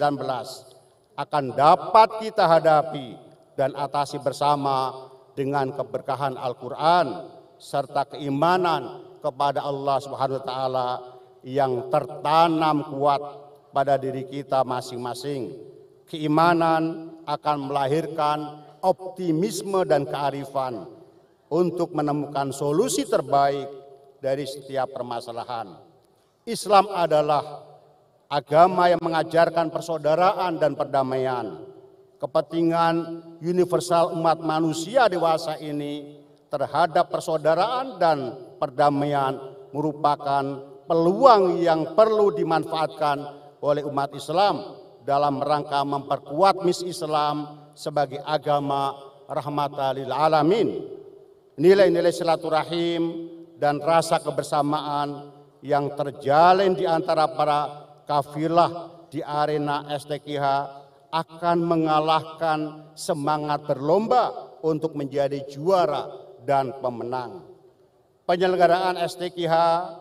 akan dapat kita hadapi dan atasi bersama dengan keberkahan Al-Quran serta keimanan kepada Allah Subhanahu wa taala yang tertanam kuat pada diri kita masing-masing. Keimanan akan melahirkan optimisme dan kearifan untuk menemukan solusi terbaik dari setiap permasalahan. Islam adalah agama yang mengajarkan persaudaraan dan perdamaian. Kepentingan universal umat manusia dewasa ini terhadap persaudaraan dan perdamaian merupakan peluang yang perlu dimanfaatkan oleh umat Islam dalam rangka memperkuat misi Islam sebagai agama rahmatan lil alamin. Nilai-nilai silaturahim dan rasa kebersamaan yang terjalin di antara para kafilah di arena STQH akan mengalahkan semangat berlomba untuk menjadi juara dan pemenang. Penyelenggaraan STQH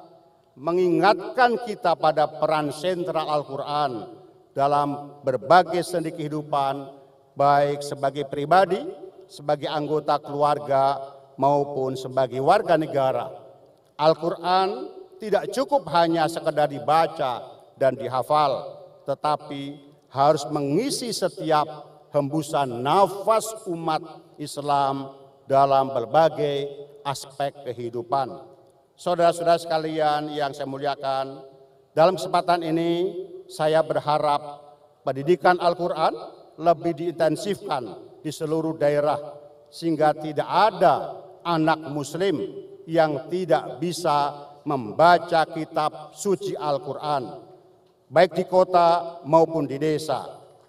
mengingatkan kita pada peran sentral Al-Quran dalam berbagai sendi kehidupan, baik sebagai pribadi, sebagai anggota keluarga, maupun sebagai warga negara. Al-Quran tidak cukup hanya sekedar dibaca dan dihafal, tetapi harus mengisi setiap hembusan nafas umat Islam dalam berbagai aspek kehidupan. Saudara-saudara sekalian yang saya muliakan, dalam kesempatan ini saya berharap pendidikan Al-Quran lebih diintensifkan di seluruh daerah sehingga tidak ada anak muslim yang tidak bisa membaca kitab suci Al-Quran, baik di kota maupun di desa.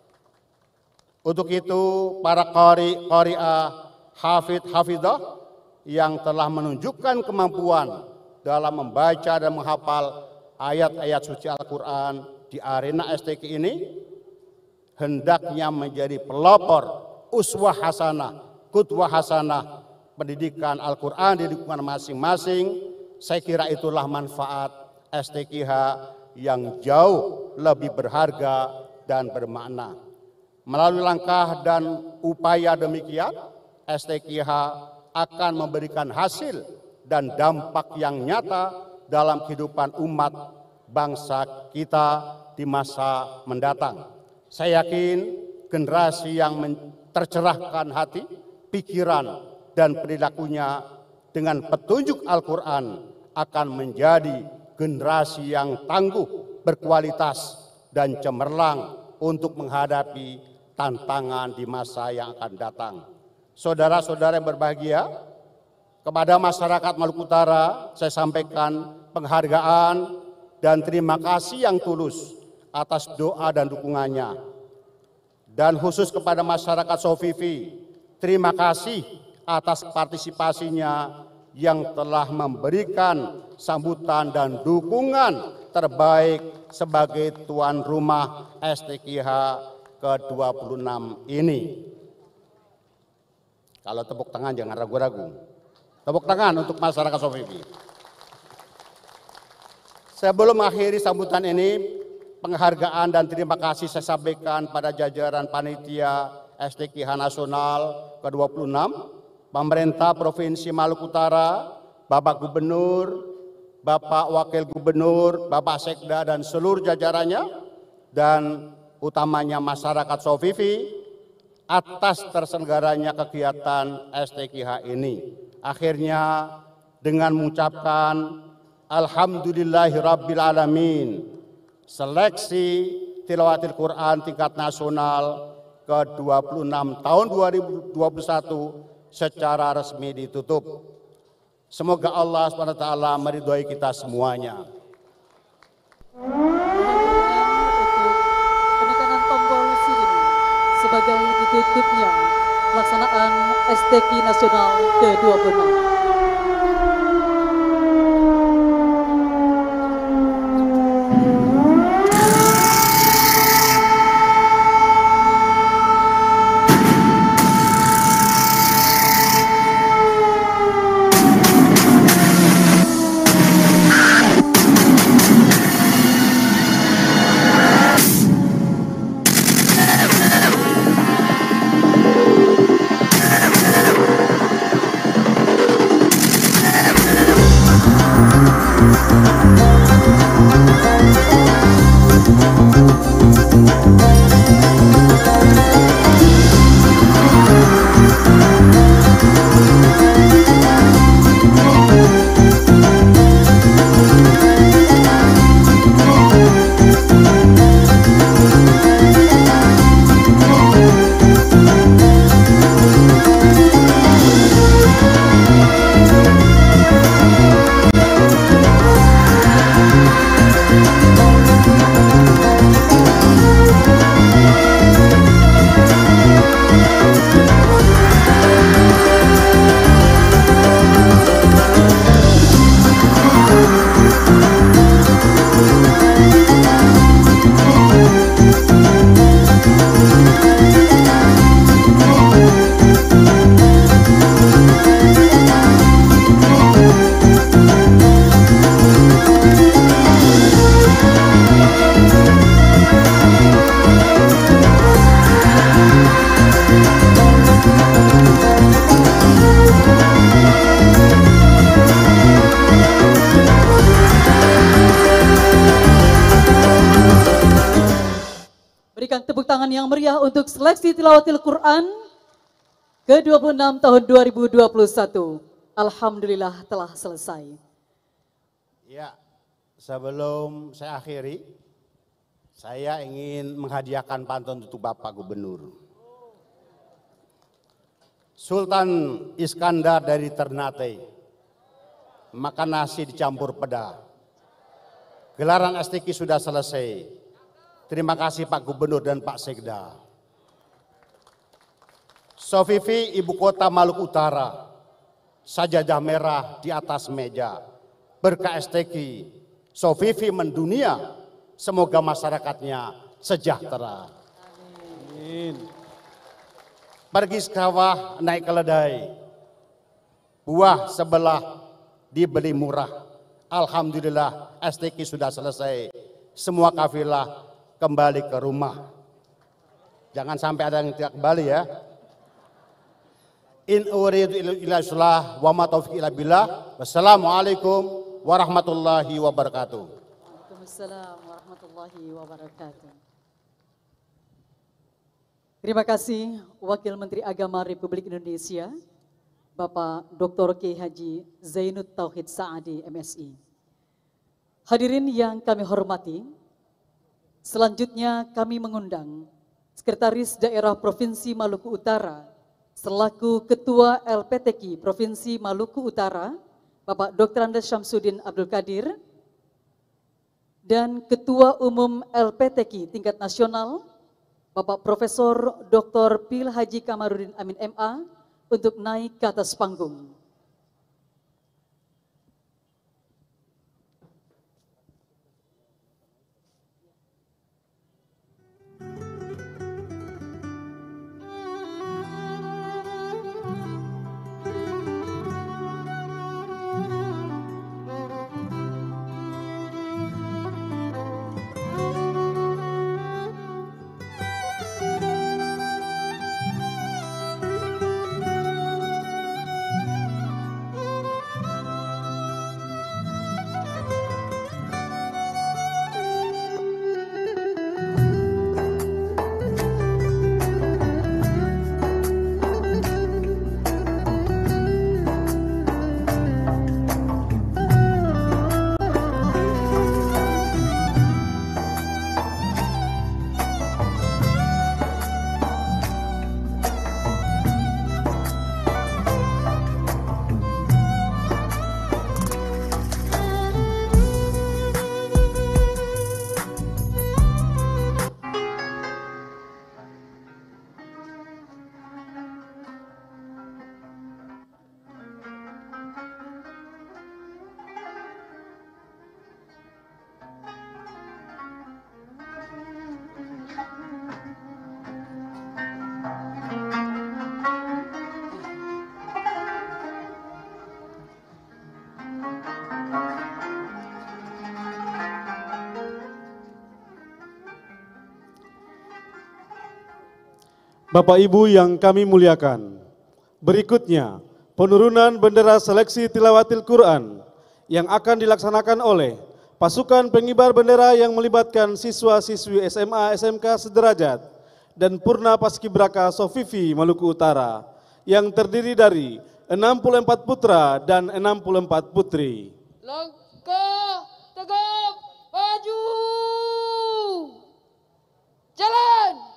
Untuk itu para qari'ah, hafidh-hafidhah yang telah menunjukkan kemampuan dalam membaca dan menghafal ayat-ayat suci Al-Quran di arena STQ ini hendaknya menjadi pelopor uswah hasanah, qudwah hasanah pendidikan Al-Quran di lingkungan masing-masing. Saya kira itulah manfaat STQH yang jauh lebih berharga dan bermakna. Melalui langkah dan upaya demikian, STQH akan memberikan hasil dan dampak yang nyata dalam kehidupan umat bangsa kita di masa mendatang. Saya yakin generasi yang tercerahkan hati, pikiran, dan perilakunya dengan petunjuk Al-Quran akan menjadi generasi yang tangguh, berkualitas, dan cemerlang untuk menghadapi tantangan di masa yang akan datang. Saudara-saudara yang berbahagia, kepada masyarakat Maluku Utara saya sampaikan penghargaan dan terima kasih yang tulus atas doa dan dukungannya. Dan khusus kepada masyarakat Sofifi, terima kasih atas partisipasinya yang telah memberikan sambutan dan dukungan terbaik sebagai tuan rumah STQH ke-26 ini. Kalau tepuk tangan jangan ragu-ragu. Tepuk tangan untuk masyarakat Sofifi. Sebelum mengakhiri sambutan ini, penghargaan dan terima kasih saya sampaikan pada jajaran panitia STQH Nasional ke-26, pemerintah Provinsi Maluku Utara, Bapak Gubernur, Bapak Wakil Gubernur, Bapak Sekda dan seluruh jajarannya, dan utamanya masyarakat Sofifi atas terselenggaranya kegiatan STQH ini. Akhirnya dengan mengucapkan Alhamdulillahirabbil alamin, seleksi tilawatil Quran tingkat nasional ke-26 tahun 2021 secara resmi ditutup. Semoga Allah SWT meridhoi kita semuanya. Penekanan tombol sirine sebagai ditutupnya pelaksanaan STQ Nasional ke-26. Berikan tepuk tangan yang meriah untuk seleksi tilawatil Quran ke-26 tahun 2021. Alhamdulillah telah selesai. Ya, sebelum saya akhiri, saya ingin menghadiahkan pantun untuk Bapak Gubernur. Sultan Iskandar dari Ternate, makan nasi dicampur peda. Gelaran STQ sudah selesai. Terima kasih Pak Gubernur dan Pak Sekda. Sofifi ibu kota Maluku Utara, sajadah merah di atas meja. Berkah STQ, Sofifi mendunia, semoga masyarakatnya sejahtera. Amin. Pergi sawah naik keledai, buah sebelah dibeli murah. Alhamdulillah STQ sudah selesai, semua kafilah kembali ke rumah. Jangan sampai ada yang tidak kembali ya. In uridu illa islah wa ma taufiq illa billah. Wassalamualaikum warahmatullahi wabarakatuh. Waalaikumsalam warahmatullahi wabarakatuh. Terima kasih Wakil Menteri Agama Republik Indonesia, Bapak Dr. Kiai Haji Zainud Tauhid Saadi, MSI. Hadirin yang kami hormati, selanjutnya kami mengundang Sekretaris Daerah Provinsi Maluku Utara selaku Ketua LPTQ Provinsi Maluku Utara, Bapak Dr. Andes Syamsuddin Abdul Qadir, dan Ketua Umum LPTQ tingkat nasional, Bapak Profesor Dr. Pil Haji Kamarudin Amin MA, untuk naik ke atas panggung. Bapak Ibu yang kami muliakan, berikutnya penurunan bendera seleksi tilawatil Quran yang akan dilaksanakan oleh pasukan pengibar bendera yang melibatkan siswa-siswi SMA SMK sederajat dan Purna Paskibraka Sofifi Maluku Utara yang terdiri dari 64 putra dan 64 putri. Langkah tegap maju, jalan.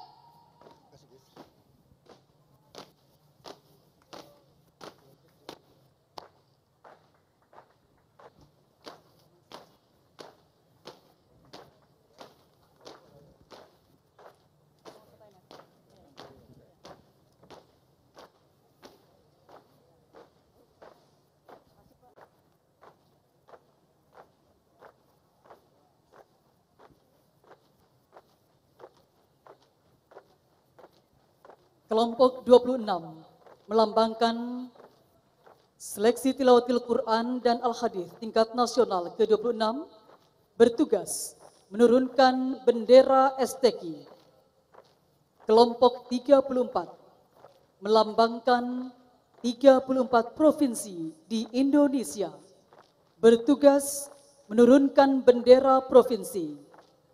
Kelompok 26 melambangkan seleksi tilawatil Quran dan Al-Hadis tingkat nasional ke-26 bertugas menurunkan bendera STQ. Kelompok 34 melambangkan 34 provinsi di Indonesia bertugas menurunkan bendera provinsi.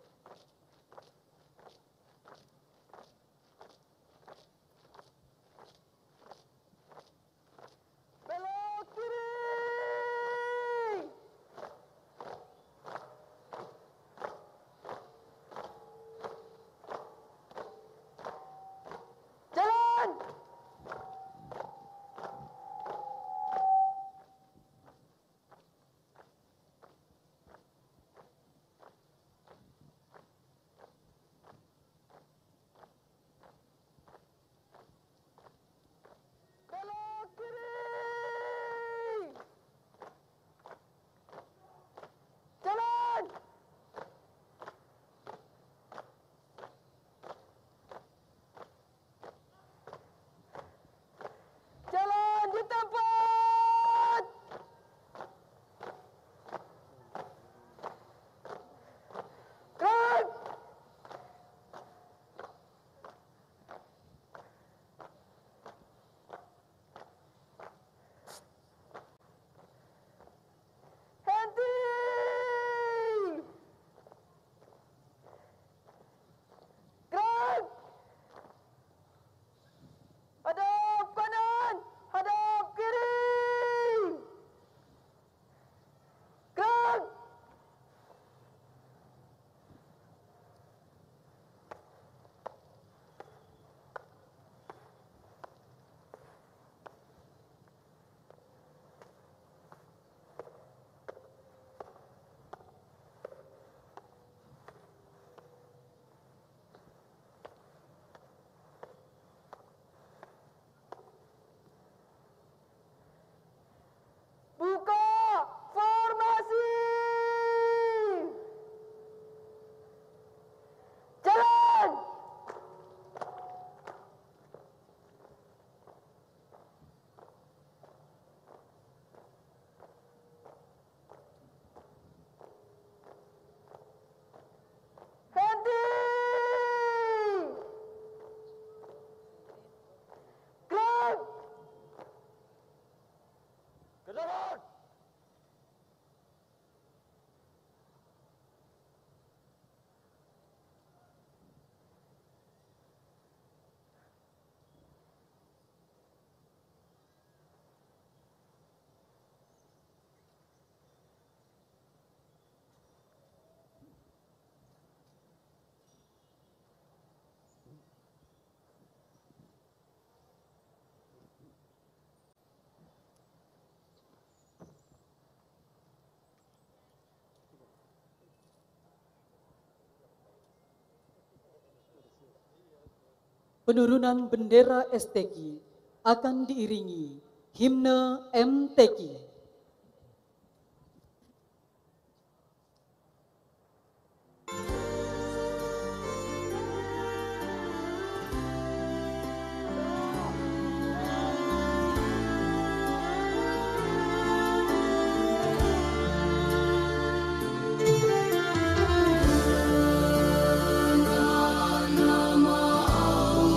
Penurunan bendera STQ akan diiringi himne MTQ.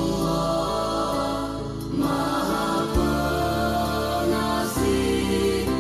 Maha Pengasih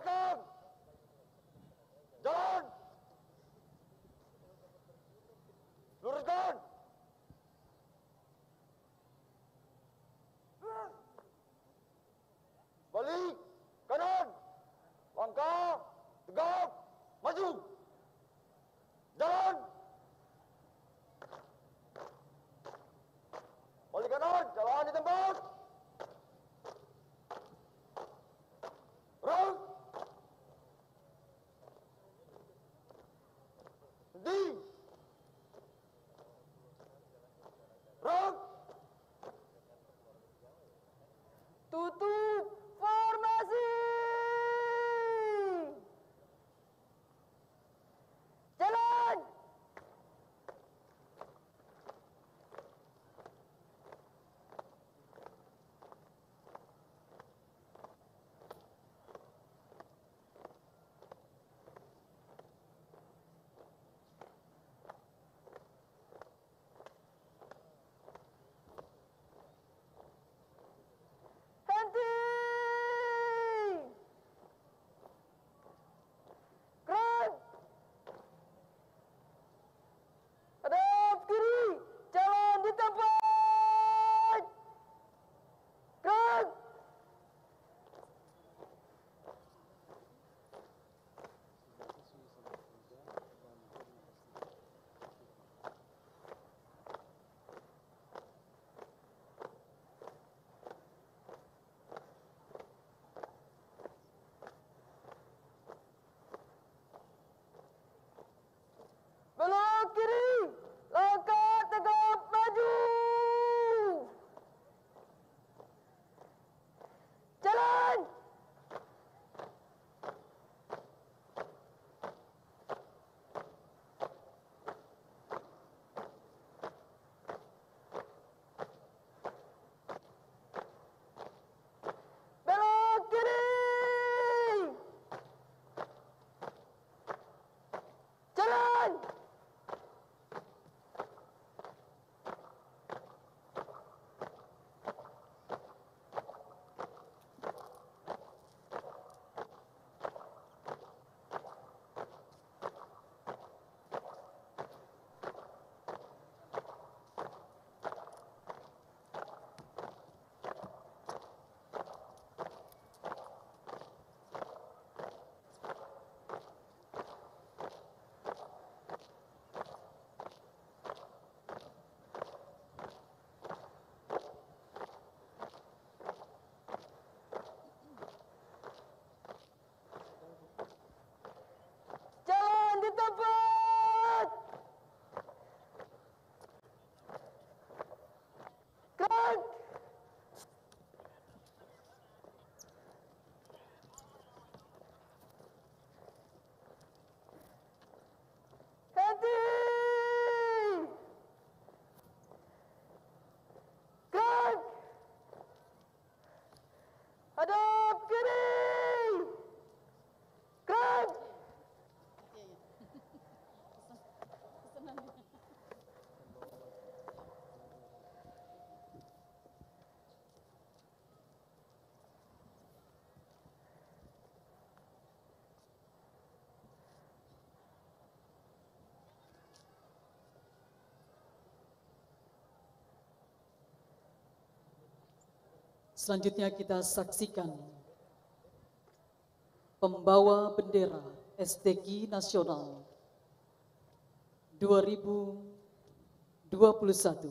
belakang. Jalan. Luruskan. Balik. Kanan. Langkah. Tegap. Maju. Jalan. Balik kanan. Jalan di tempat. Rang. Henti. Rang. Tutup formasi. Jalan. Henti. Gerak. Hadap kiri. Jalan di tempat. Gerak. Belok kiri. Langkah tegap maju. Jalan. Belok kiri. Jalan. Jalan di tempat. Gerak. Henti. Gerak. Hadap kiri. Gerak. Selanjutnya kita saksikan pembawa bendera STQ Nasional 2021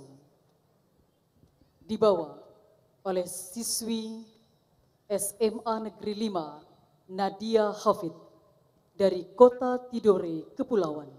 dibawa oleh siswi SMA Negeri 5 Nadia Hafid dari Kota Tidore, Kepulauan.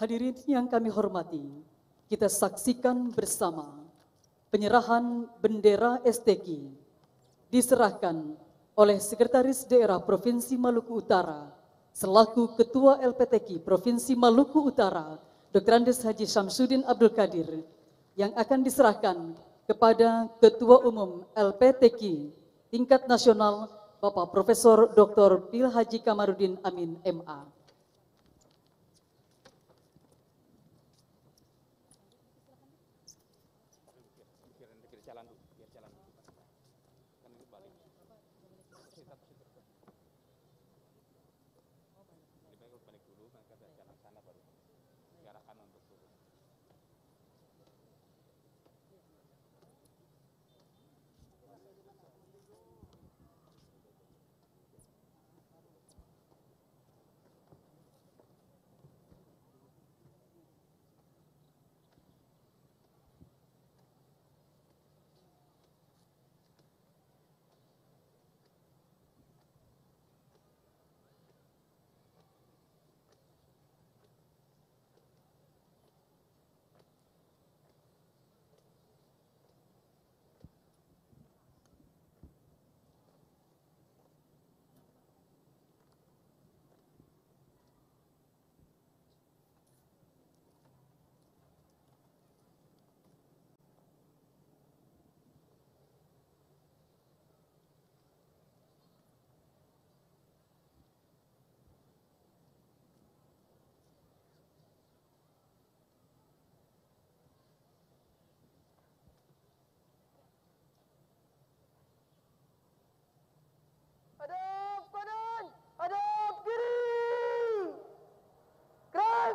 Hadirin yang kami hormati, kita saksikan bersama penyerahan bendera STQ diserahkan oleh Sekretaris Daerah Provinsi Maluku Utara selaku Ketua LPTQ Provinsi Maluku Utara, Dr. Andes Haji Syamsuddin Abdul Qadir, yang akan diserahkan kepada Ketua Umum LPTQ tingkat nasional Bapak Profesor Dr. Pil Haji Kamarudin Amin MA. Hadap kanan, hadap kiri. Gerak.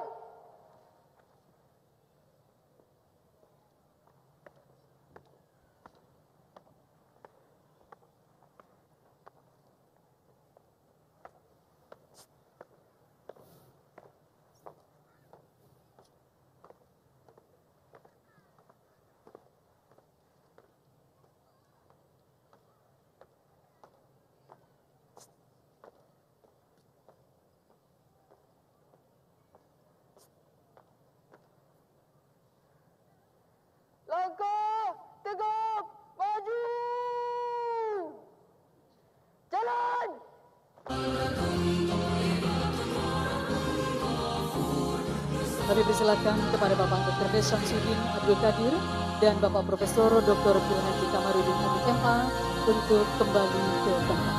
Langkah tegap maju. Jalan. Kami persilakan kepada Bapak Dr. Des Syamsuddin Abdul Qadir dan Bapak Profesor Dr. Pil Haji Kamarudin Amin MA untuk kembali ke tempat.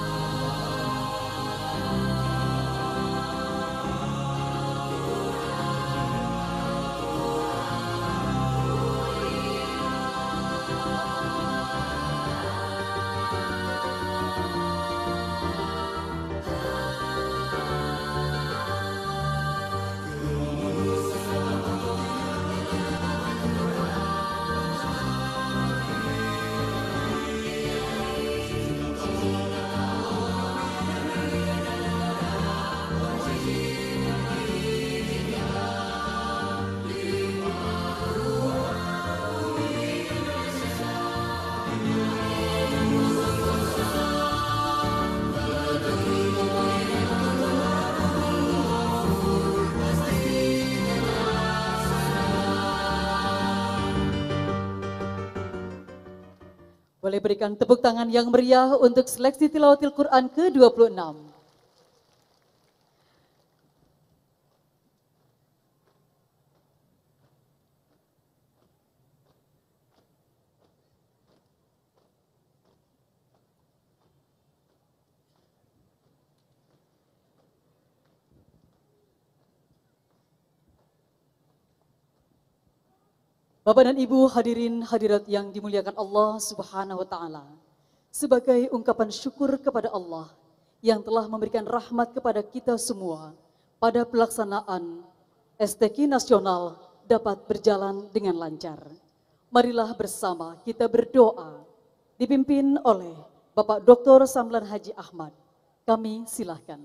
Boleh berikan tepuk tangan yang meriah untuk seleksi tilawatil Quran ke-26. Bapak dan Ibu hadirin hadirat yang dimuliakan Allah Subhanahu wa taala. Sebagai ungkapan syukur kepada Allah yang telah memberikan rahmat kepada kita semua pada pelaksanaan STQ nasional dapat berjalan dengan lancar. Marilah bersama kita berdoa dipimpin oleh Bapak Dr. Samlan Haji Ahmad. Kami silahkan.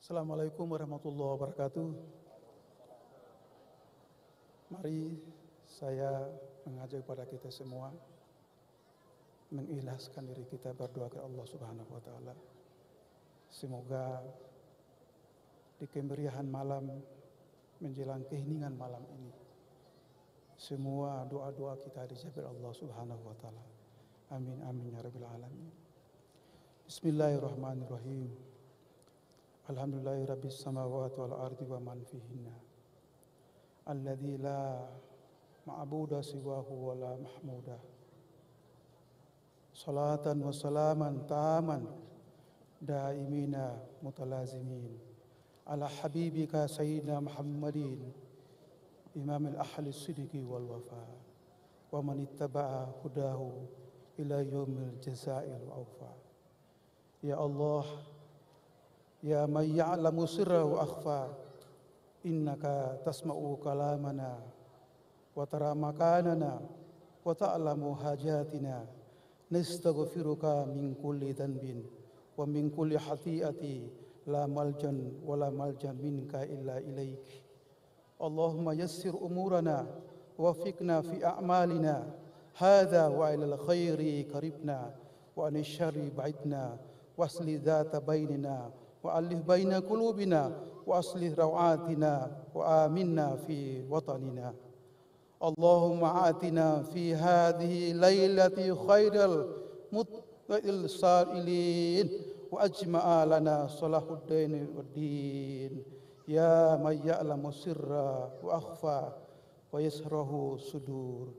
Assalamualaikum warahmatullahi wabarakatuh. Mari saya mengajak kepada kita semua mengikhlaskan diri kita berdoa ke Allah Subhanahu wa taala. Semoga di kemeriahan malam menjelang keheningan malam ini semua doa-doa kita dijabah Allah Subhanahu wa taala. Amin amin ya rabbil alamin. Bismillahirrahmanirrahim. Alhamdulillahirabbil samawati wal ardi wa man fihinna. Alladzi la ma'budu siwahu wa la mahmuda. Salatan wa salaman taman daimina mutalazimin ala habibika sayyidina Muhammadin imamil ahli sidqi wal wafa wa man ittaba'a hudahu ila yaumil jazaa'il awfa. Ya Allah, ya man ya'lamu sirra wa akhfa, innaka tasma'u kalamana wa tara makanana wa ta'lamu hajatina, nastaghfiruka min kulli dhanbin wa min kulli khati'ati la maljan wa la maljan minka illa ilaik. Allahumma yassir umurana wafiqna fi a'malina hadha wa ilal khairi qaribna wa anil syarri ba'idna wasli dhata bainina wa alih baina qulubina wa aslih rawatina wa aminna fi watanina. Allahumma atina fi hadhihi lailati khairal mutqil sa'ilin wa ajma'a lana salahuddin waddin. Ya man ya'lamu sirra wa akhfa wa yasrahu sudur.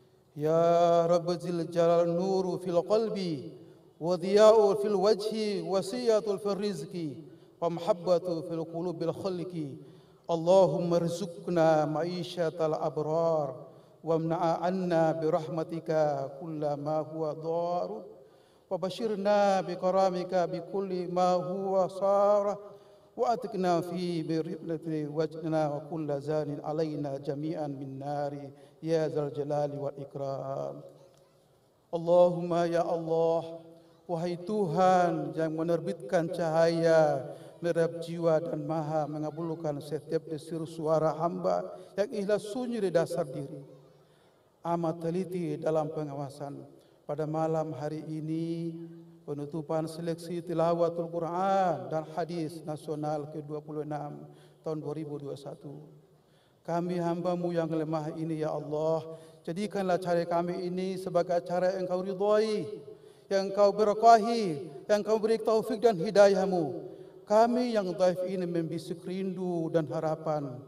Ya Rabbul jalal nuru fil qalbi wa dhiya'u fil wajhi wa siyatul fil rizqi wa mahabbatu fil qulubil khalqi. Allahumma rizukna ma'isyatal abrar wa mna'a anna birahmatika kulla ma huwa dharu wa bashirna bikaramika bikulli ma huwa sarah wa atikna fi biriflati wajna wa kulla zanin alaina jami'an min nari ya zal jalali wal ikram. Allahumma ya Allah, wahai Tuhan yang menerbitkan cahaya merab jiwa dan maha mengabulkan setiap desir suara hamba yang ikhlas sunyi di dasar diri, amat teliti dalam pengawasan. Pada malam hari ini penutupan seleksi tilawatul Quran dan hadis nasional ke-26 tahun 2021. Kami hamba-Mu yang lemah ini ya Allah, jadikanlah cara kami ini sebagai cara yang Engkau ridhai, yang Engkau berkahi, yang Engkau beri taufik dan hidayah-Mu. Kami yang dhaif ini membisik rindu dan harapan,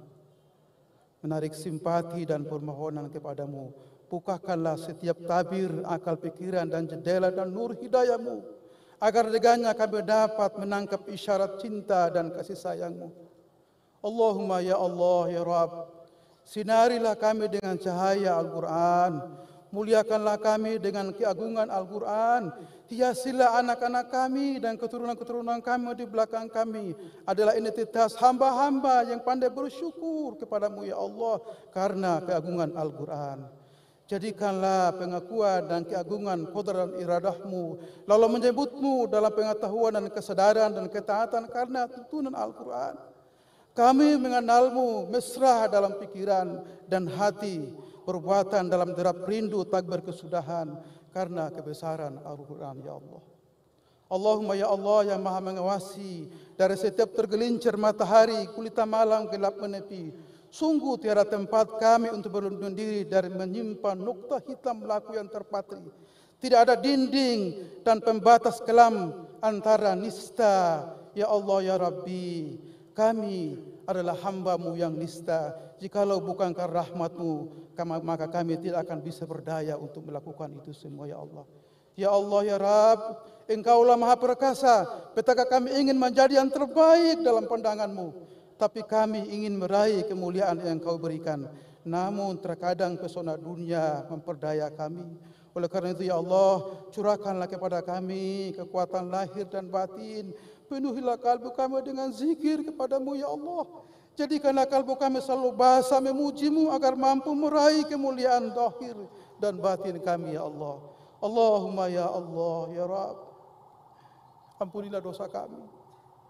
menarik simpati dan permohonan kepada-Mu. Bukakanlah setiap tabir, akal pikiran dan jendela dan nur hidayah-Mu, agar dengannya kami dapat menangkap isyarat cinta dan kasih sayang-Mu. Allahumma ya Allah ya Rabb, sinarilah kami dengan cahaya Al-Quran, muliakanlah kami dengan keagungan Al-Quran. Hiasilah anak-anak kami dan keturunan-keturunan kami di belakang kami adalah identitas hamba-hamba yang pandai bersyukur kepada-Mu ya Allah karena keagungan Al-Quran. Jadikanlah pengakuan dan keagungan qudrat dan iradah-Mu, lalu menyebut-Mu dalam pengetahuan dan kesadaran dan ketaatan karena tuntunan Al-Quran. Kami mengenal-Mu mesra dalam pikiran dan hati, perbuatan dalam derap rindu tak berkesudahan karena kebesaran Al-Quran ya Allah. Allahumma ya Allah yang maha mengawasi dari setiap tergelincir matahari, kulita malam gelap menepi. Sungguh tiada tempat kami untuk berlindung diri dari menyimpan nukta hitam laku yang terpatri. Tidak ada dinding dan pembatas kelam antara nista. Ya Allah ya Rabbi, kami adalah hamba-Mu yang nista. Jikalau bukan karena rahmat-Mu, maka kami tidak akan bisa berdaya untuk melakukan itu semua ya Allah. Ya Allah ya Rabb, Engkaulah maha perkasa. Betapa kami ingin menjadi yang terbaik dalam pandangan-Mu, tapi kami ingin meraih kemuliaan yang Engkau berikan. Namun terkadang pesona dunia memperdaya kami. Oleh karena itu ya Allah, curahkanlah kepada kami kekuatan lahir dan batin. Penuhilah kalbu kami dengan zikir kepada-Mu ya Allah. Jadikanlah kalbu kami selalu basah memuji-Mu agar mampu meraih kemuliaan zahir dan batin kami ya Allah. Allahumma ya Allah ya Rabb, ampunilah dosa kami.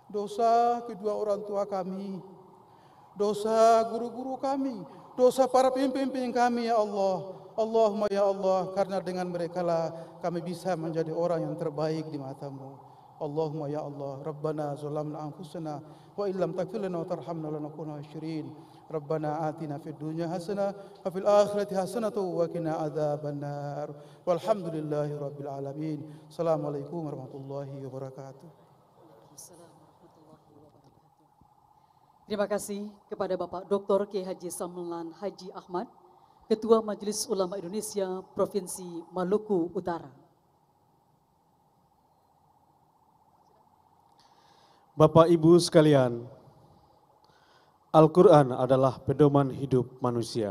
dosa kedua orang tua kami, dosa guru-guru kami, dosa para pemimpin kami ya Allah. Allahumma ya Allah, karena dengan mereka lah kami bisa menjadi orang yang terbaik di matamu. Allahumma ya Allah, Rabbana zalamna anfusana wa illam taghfir lana wa tarhamna lanakunanna minasy-syirrin. Rabbana atina fid dunya hasanah wa fil akhirati hasanah wa qina adzabannar. Walhamdulillahi rabbil alamin. Assalamualaikum warahmatullahi wabarakatuh. Terima kasih kepada Bapak Dr. Kiai Haji Samlan Haji Ahmad, Ketua Majelis Ulama Indonesia Provinsi Maluku Utara. Bapak Ibu sekalian, Al-Quran adalah pedoman hidup manusia.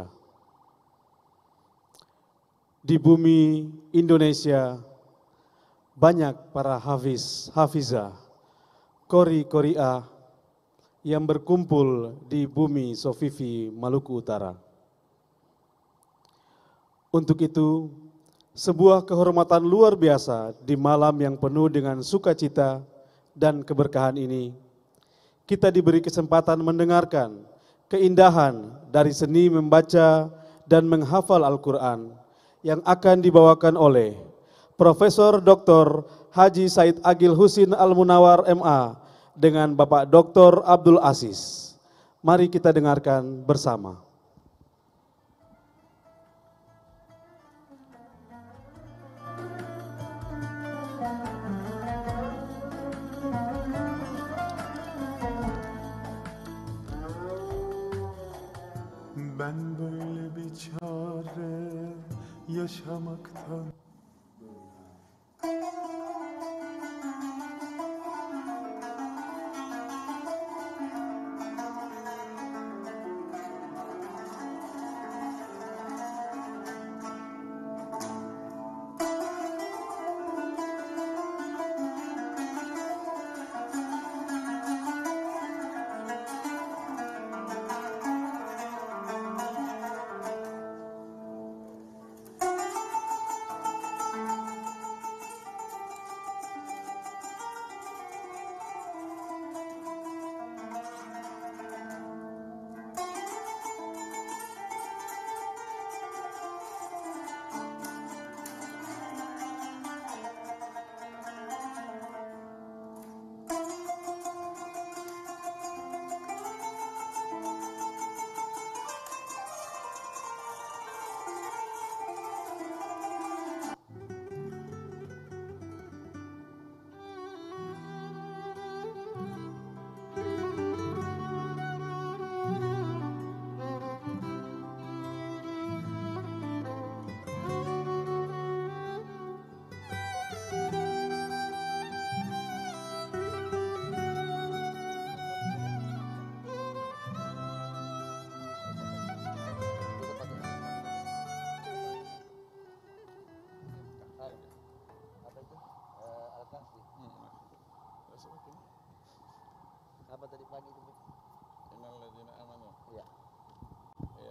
Di bumi Indonesia, banyak para hafiz, hafizah, qori-qori'ah yang berkumpul di bumi Sofifi Maluku Utara. Untuk itu, sebuah kehormatan luar biasa di malam yang penuh dengan sukacita dan keberkahan ini, kita diberi kesempatan mendengarkan keindahan dari seni membaca dan menghafal Al-Quran yang akan dibawakan oleh Profesor Dr. Haji Said Agil Husin Al-Munawar MA dengan Bapak Dr. Abdul Aziz. Mari kita dengarkan bersama. Ben böyle bir çare yaşamaktan Apa tadi pagi itu? Innalladzina amanu. Iya. Iya.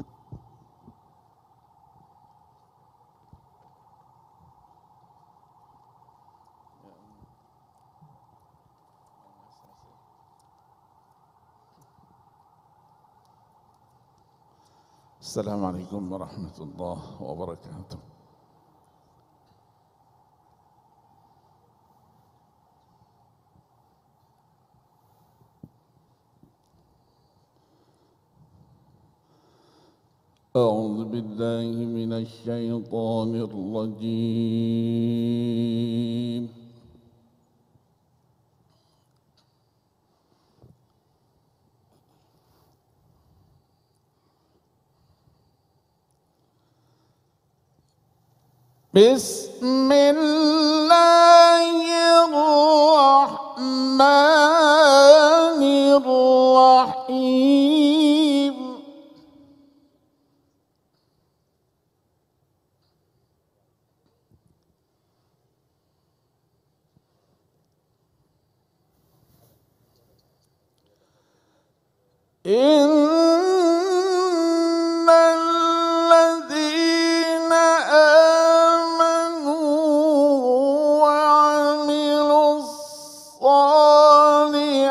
Assalamualaikum warahmatullahi wabarakatuh. أعوذ بالله من الشيطان الرجيم بسم الله الرحمن الرحيم إن الذين آمنوا وعملوا الصالحات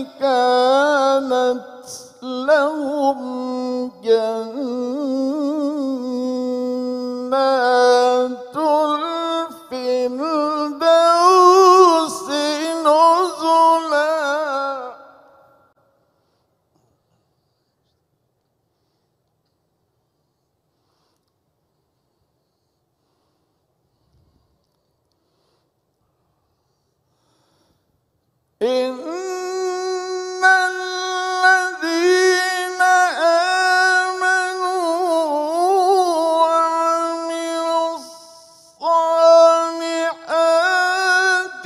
كانت لهم جنات الفردوس نزلا إن الذين آمنوا وعملوا الصالحات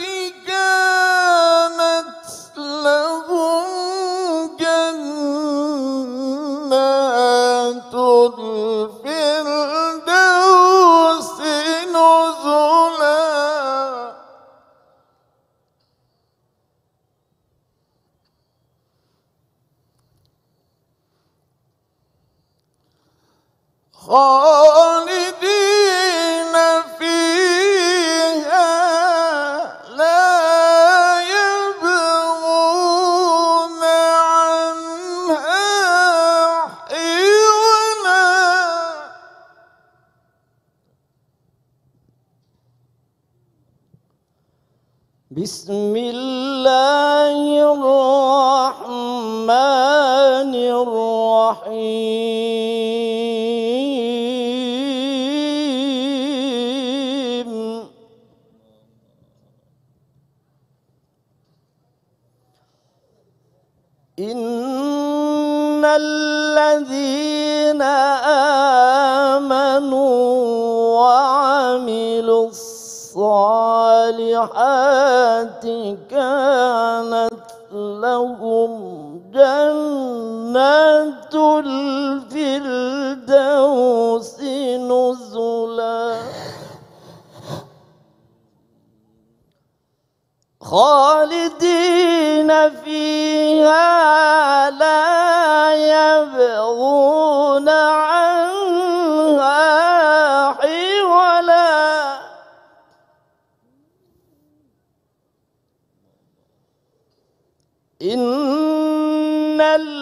كانت لهم جنات الفردوس نزلا خالدين فيها لا يبغون عنها حولا بسم الله الرحمن الرحيم إن الذين آمنوا وعملوا الصالحات كانت لهم جنات الفردوس نزلا خالدين فيها لا يبغون عنها حولا إن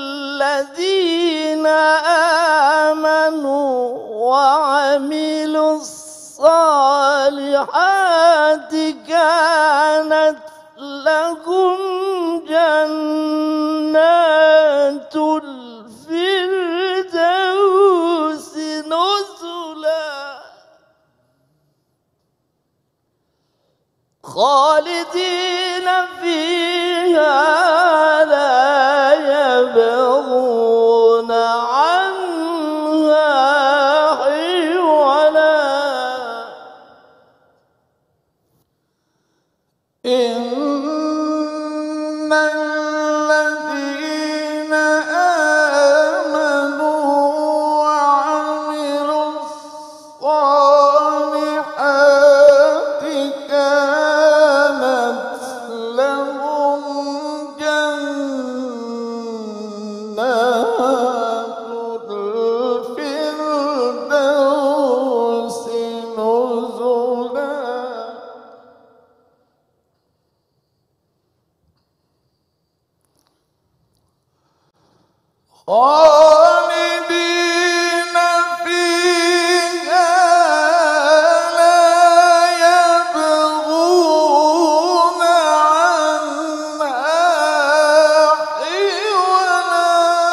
الذين آمنوا وعملوا الصالحات كانت لهم جنات الفردوس نزلا خالدين فيها لا يبغون عنها حولا إن الذين آمنوا وعملوا الصالحات كانت لهم جنات الفردوس نزلا خالدين فيها لا يبغون عنها حولا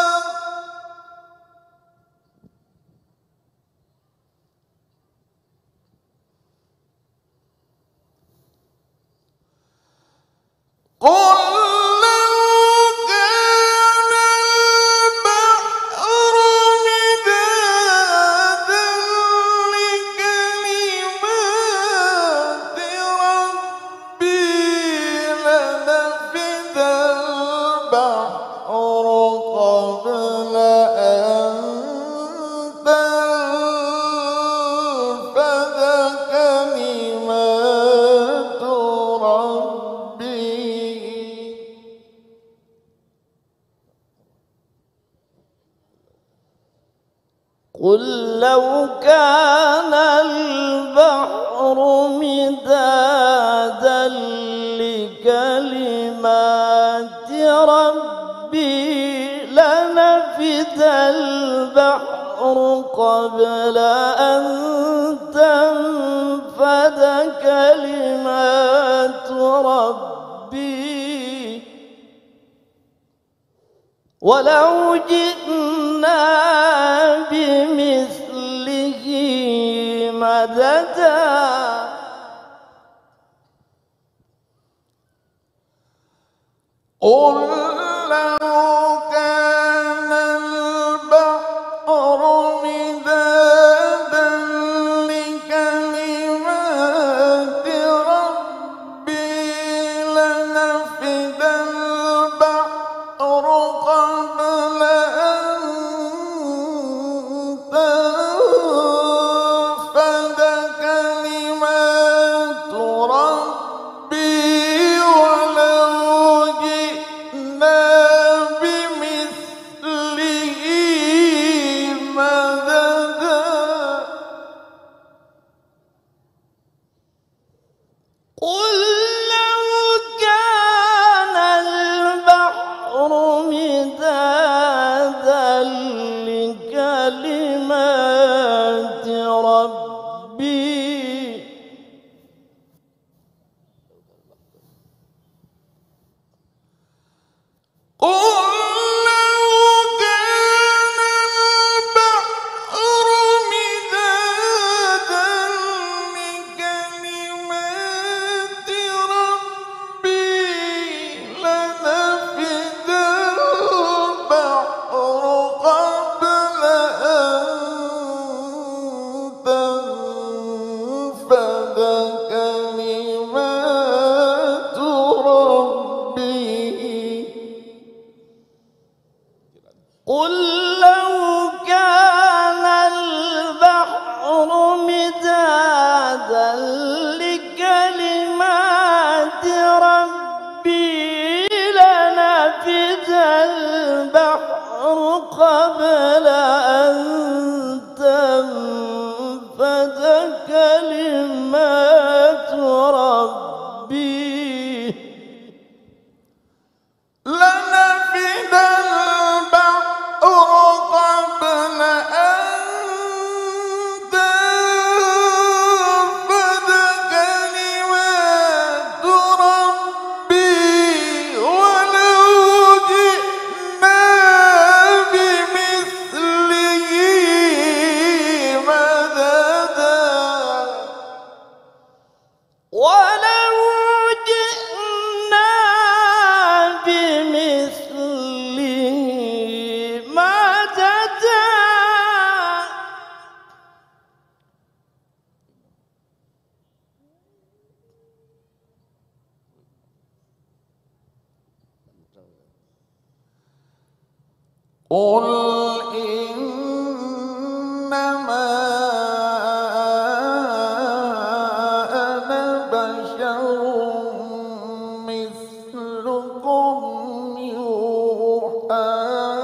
قل لو كان البحر مدادا لكلمات ربي لنفد البحر قبل أن تنفد كلمات ربي قل لو كان البحر مدادا لكلمات ربي لنفد البحر قبل أن تنفد كلمات ربي ولو جئنا بمثله مددا قل لو كان البحر مدادا لكلمات ربي لنفد البحر قبل أن تنفد كلمات ربي قل لو كان البحر مدادا لكلمات ربي لنفد البحر قبل أن تنفد كلمات ربي لنفد قل إنما أنا بشر مثلكم يوحى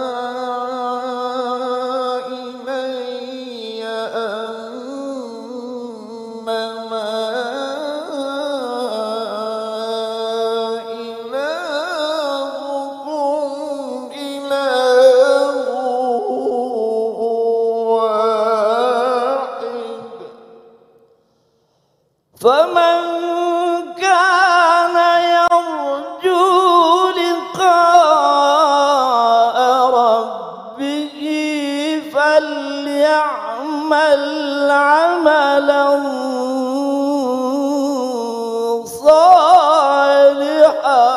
إلي أنما فمن كان يرجو لقاء ربه فليعمل عملا صالحا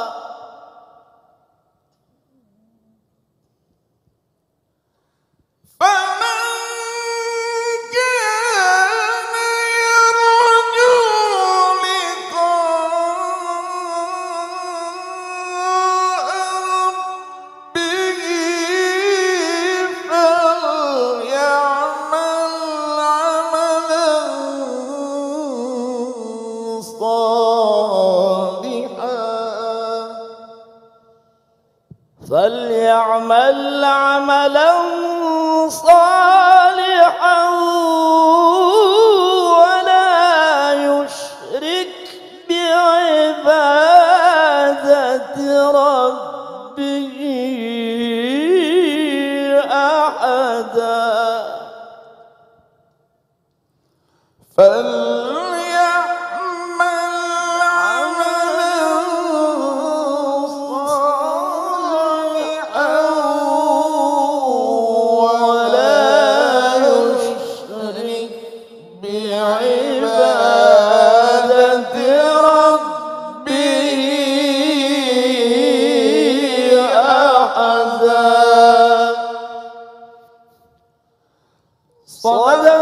فليعمل عملا صالحا ولا يشرك بعبادة ربه أحدا فليعمل عملا صالحا ولا يشرك بعبادة ربه أحدا صدق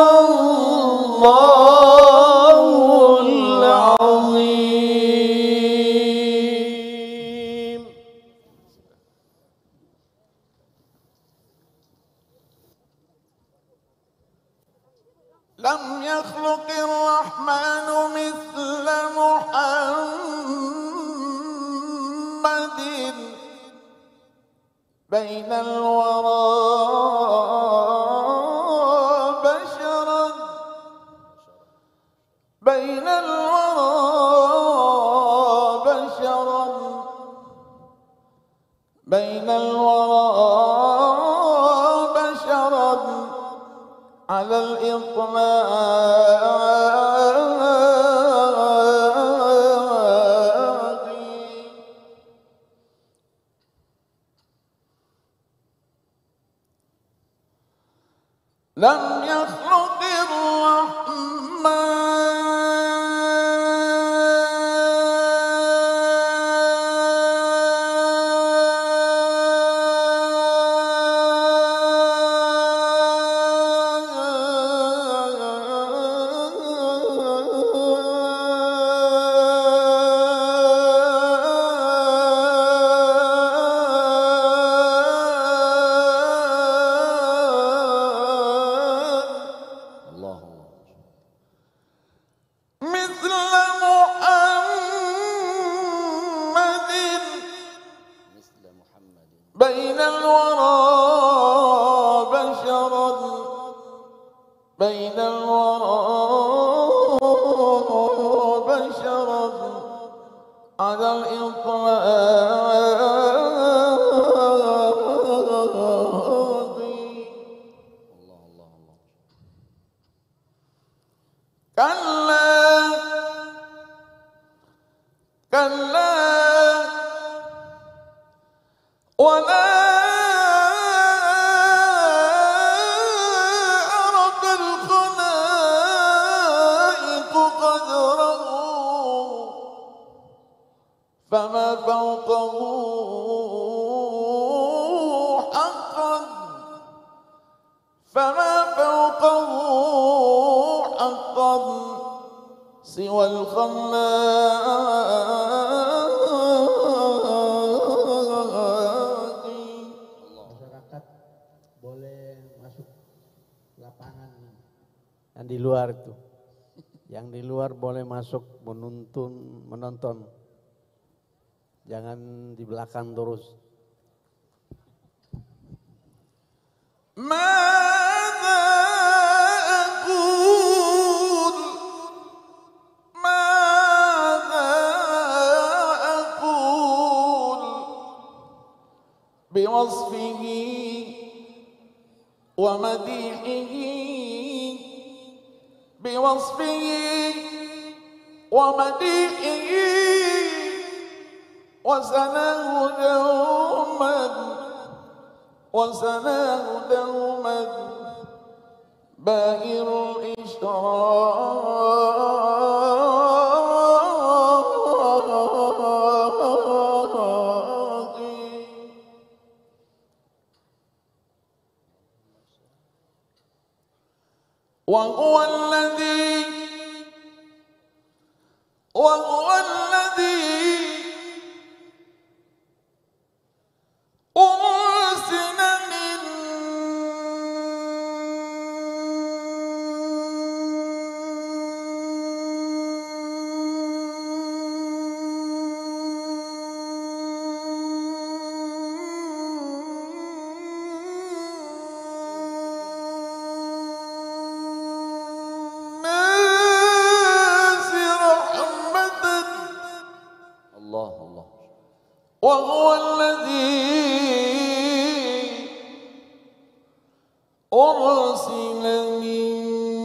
الله العظيم. لم يخلق الرحمن مثل محمد بين الورى بشرا بين الورى بشرا بين الورى بشرا على الإطلاق لم يخلق مثل محمد بين الورى بشرا بين الورى بشرا على الإطلاق كلا كلا ولا أرق الخلائق قدره فما فوقه حقا فما فوقه حقا سوى الخلاق. Masyarakat boleh masuk lapangan. Yang di luar itu, yang di luar boleh masuk menonton. Jangan di belakang terus. بوصفه ومديحه بوصفه ومديحه وسناه دوما باهر الإشراق وهو الذي أرسل من الناس رحمة وهو الذي أرسل من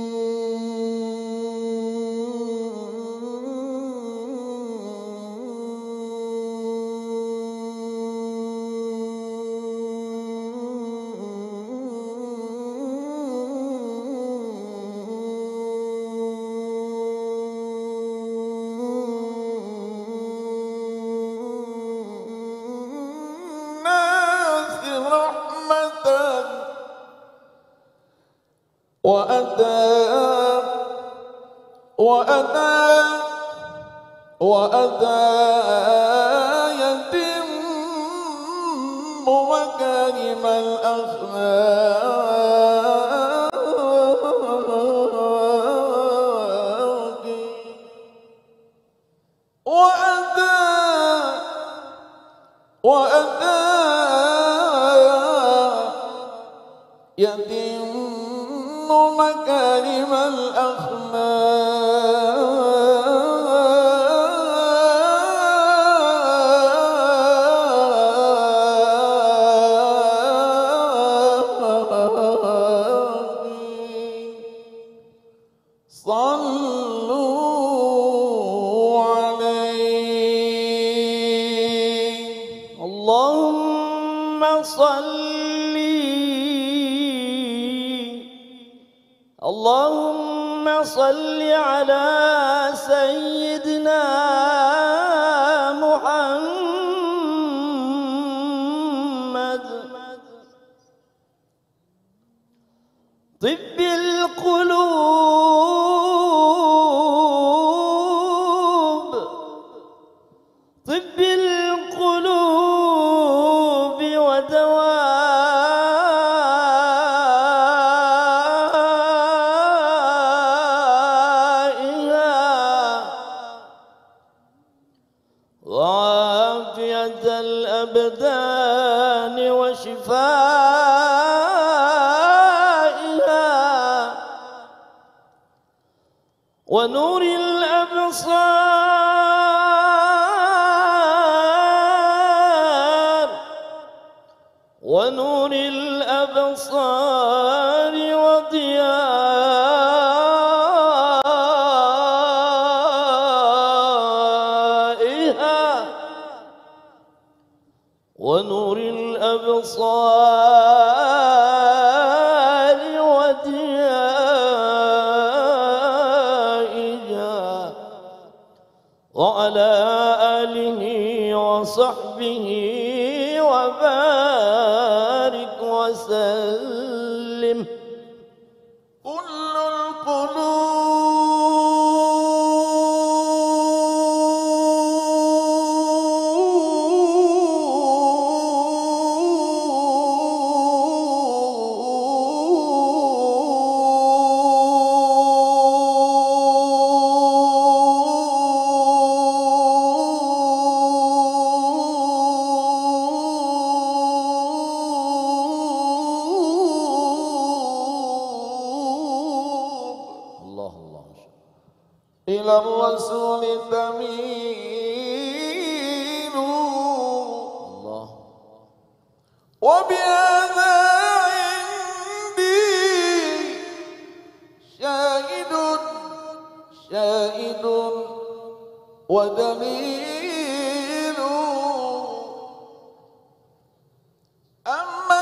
وأتى يتم مكارم الأخلاق وأتى يتم مكارم اللهم صل على سيدنا محمد طب القلوب وعافية الأبدان وشفائها ونور الأبصار وضيائها ونور الأبصار وضيائها وعلى آله وصحبه وبارك وسلم. كل إلى الرسول تميل الله وبهذا عندي شاهد ودليل أما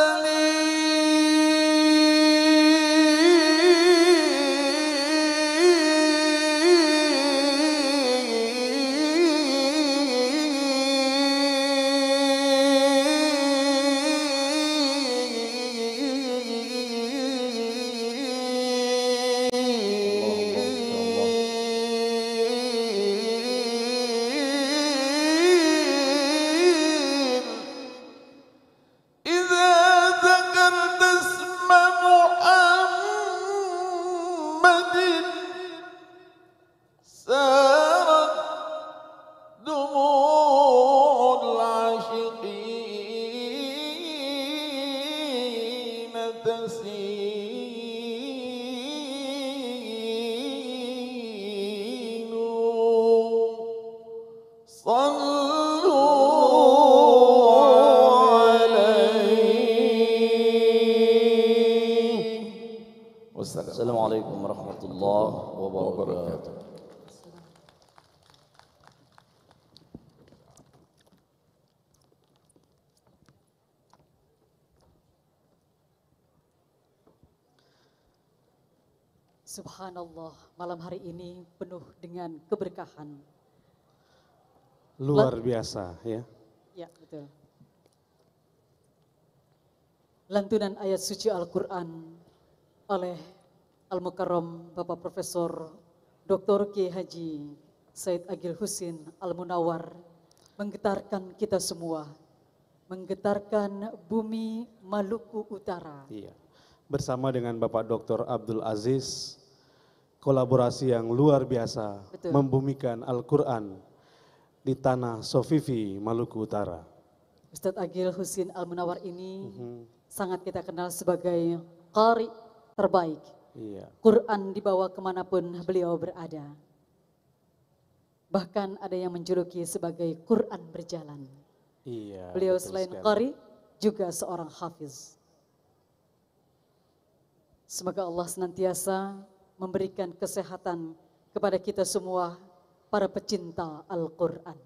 سارت دموع العاشقين تسيل صلوا warahmatullahi wabarakatuh. Subhanallah, malam hari ini penuh dengan keberkahan. Luar biasa ya. Ya, betul. Lantunan ayat suci Al-Quran oleh Al-Mukarram Bapak Profesor Dr. Kiai Haji Said Agil Husin Al-Munawar menggetarkan kita semua, menggetarkan bumi Maluku Utara. Iya. Bersama dengan Bapak Dr. Abdul Aziz, kolaborasi yang luar biasa. Betul. Membumikan Al-Quran di tanah Sofifi, Maluku Utara. Ustadz Agil Husin Al-Munawar ini sangat kita kenal sebagai qari terbaik. Iya. Quran dibawa kemanapun beliau berada. Bahkan ada yang menjuluki sebagai Quran berjalan. Iya. Beliau selain qari juga seorang hafiz. Semoga Allah senantiasa memberikan kesehatan kepada kita semua, para pecinta Al-Quran.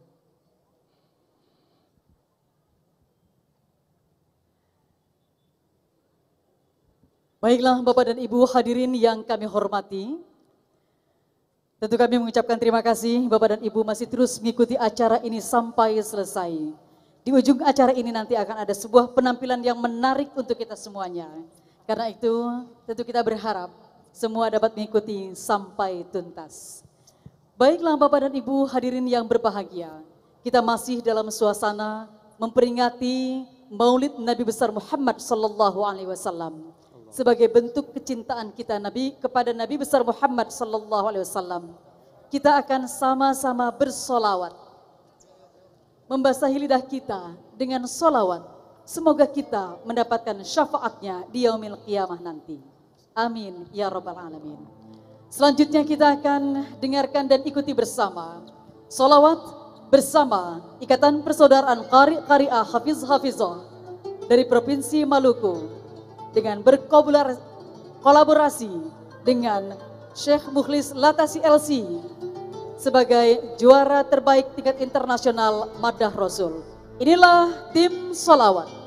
Baiklah Bapak dan Ibu hadirin yang kami hormati, tentu kami mengucapkan terima kasih Bapak dan Ibu masih terus mengikuti acara ini sampai selesai. Di ujung acara ini nanti akan ada sebuah penampilan yang menarik untuk kita semuanya. Karena itu tentu kita berharap semua dapat mengikuti sampai tuntas. Baiklah Bapak dan Ibu hadirin yang berbahagia, kita masih dalam suasana memperingati Maulid Nabi besar Muhammad sallallahu alaihi wasallam. Sebagai bentuk kecintaan kita kepada Nabi besar Muhammad sallallahu alaihi wasallam, kita akan sama-sama bersolawat, membasahi lidah kita dengan solawat. Semoga kita mendapatkan syafaatnya di yaumil qiyamah nanti. Amin ya rabbal alamin. Selanjutnya kita akan dengarkan dan ikuti bersama solawat bersama Ikatan Persaudaraan Qari-Qari'ah Hafiz-Hafizah dari Provinsi Maluku dengan berkolaborasi dengan Syekh Mukhlis Latasi LC sebagai juara terbaik tingkat internasional Madah Rasul. Inilah tim solawat.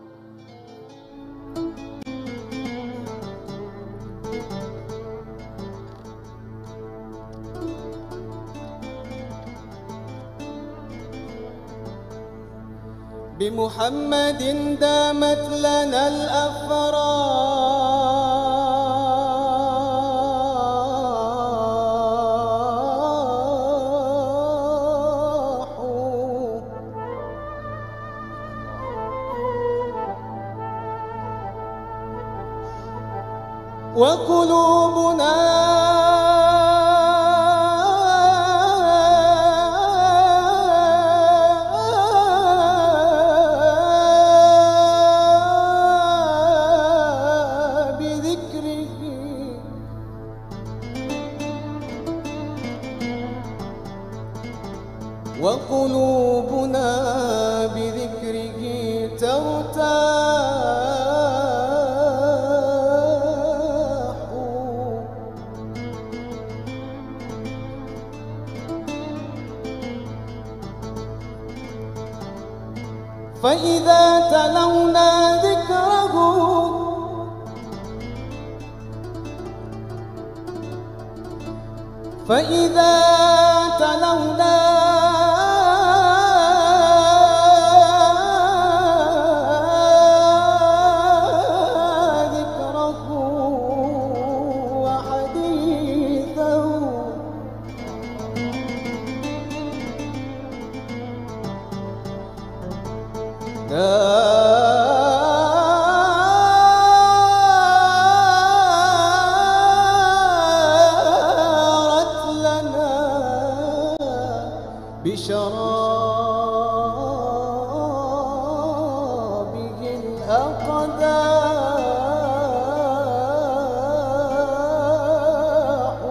بمحمد دامت لنا الأفراح وقلوبنا وقلوبنا بذكره ترتاح فإذا تلونا ذكره فإذا تلونا بشرابه الأقداح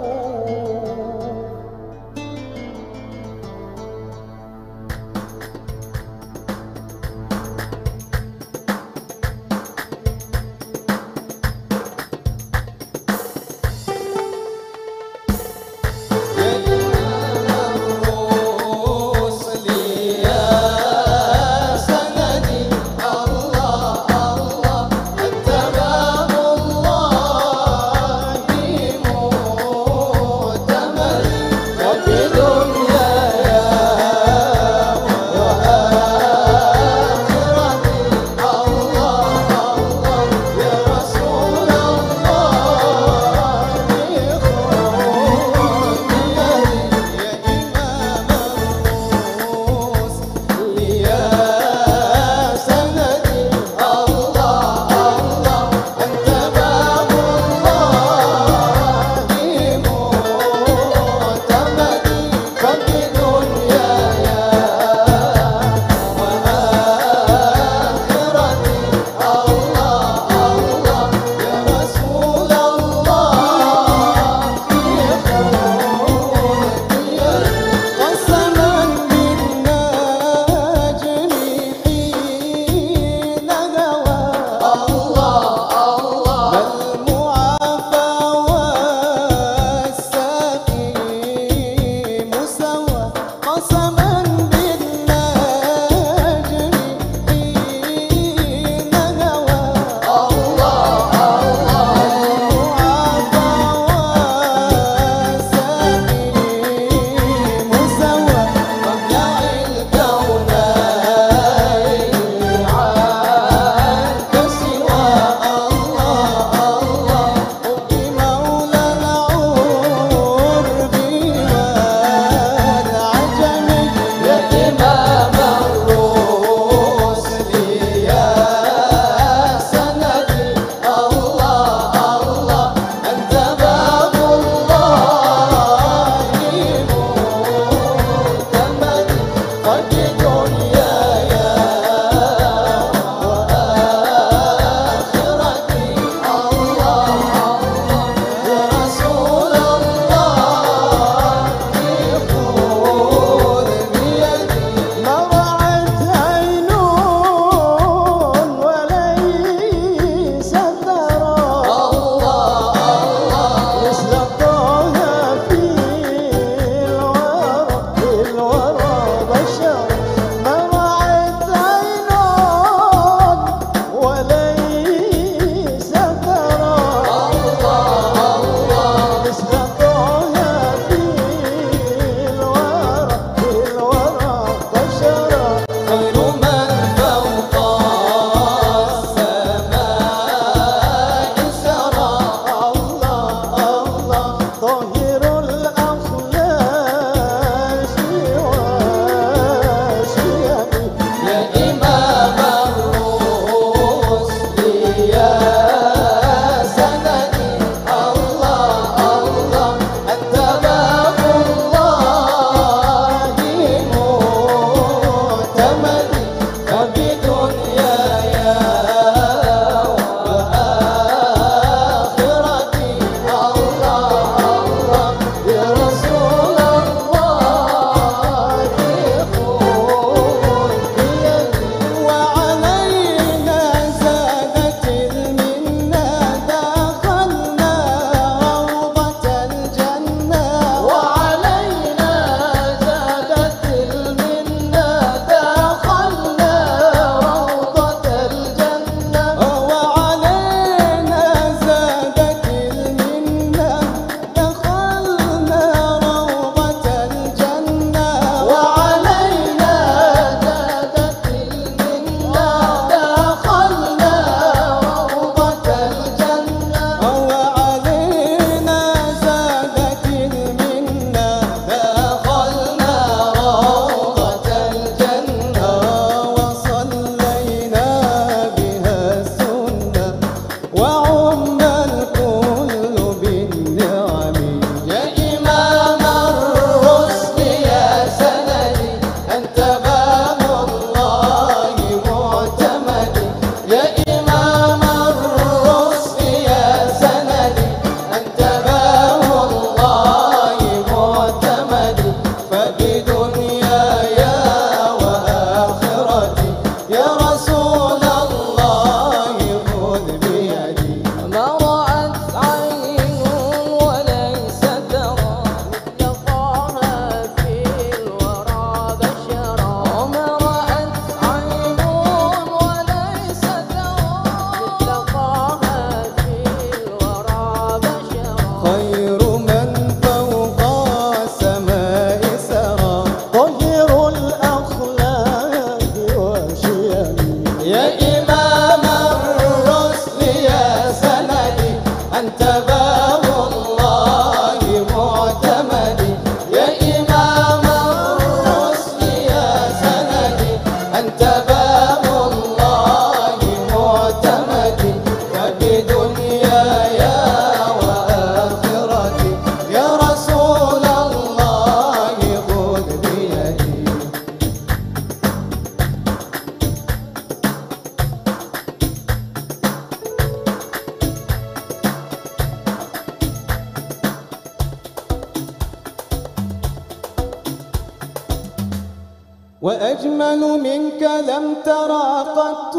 وأجمل منك لم ترى قط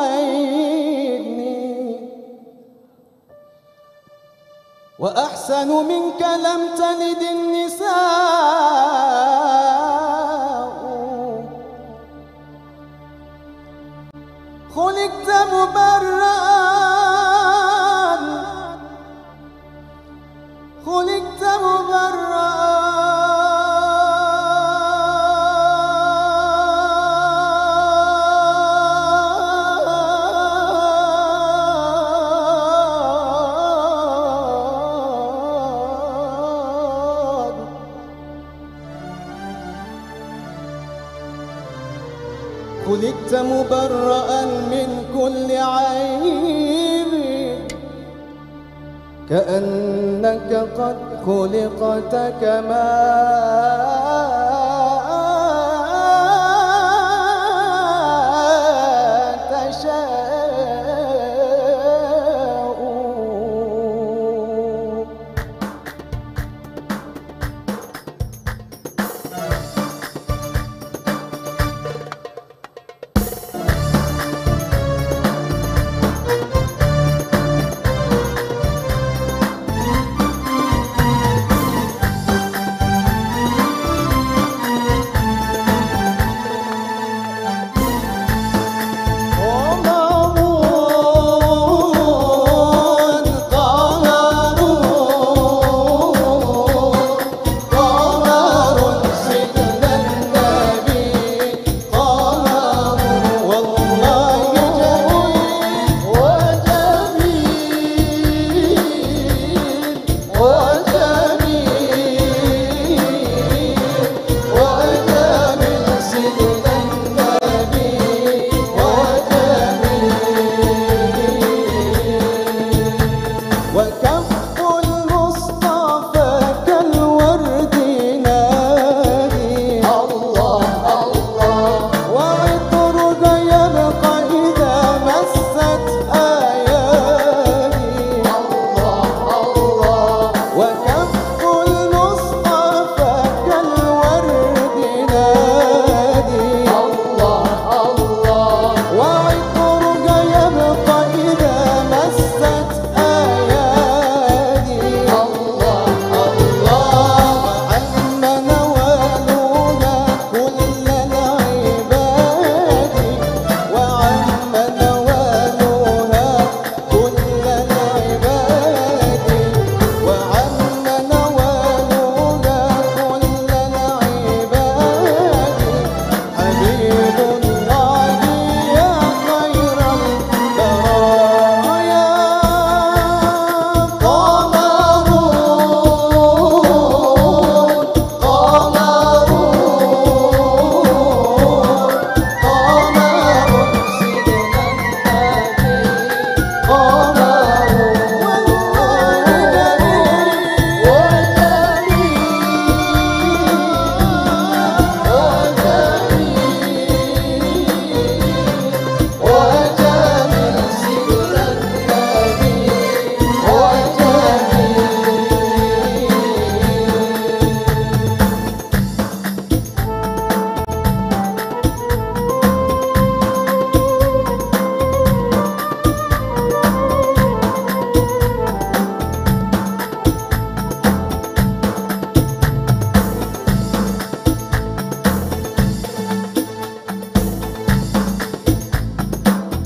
عيني وأحسن منك لم تلد النساء خلقت مبرأ خلقت مبرأ خلقت مبرأ من كل عيب كأنك قد خلقت كما تشاء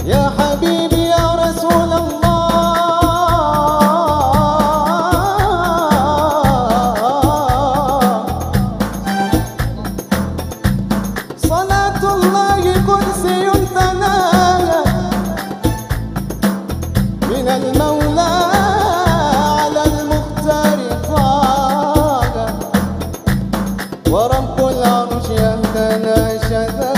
يا حبيبي يا رسول الله صلاة الله قدسي ثنايا من المولى على المختار طه ورب العرش يهدنا شذا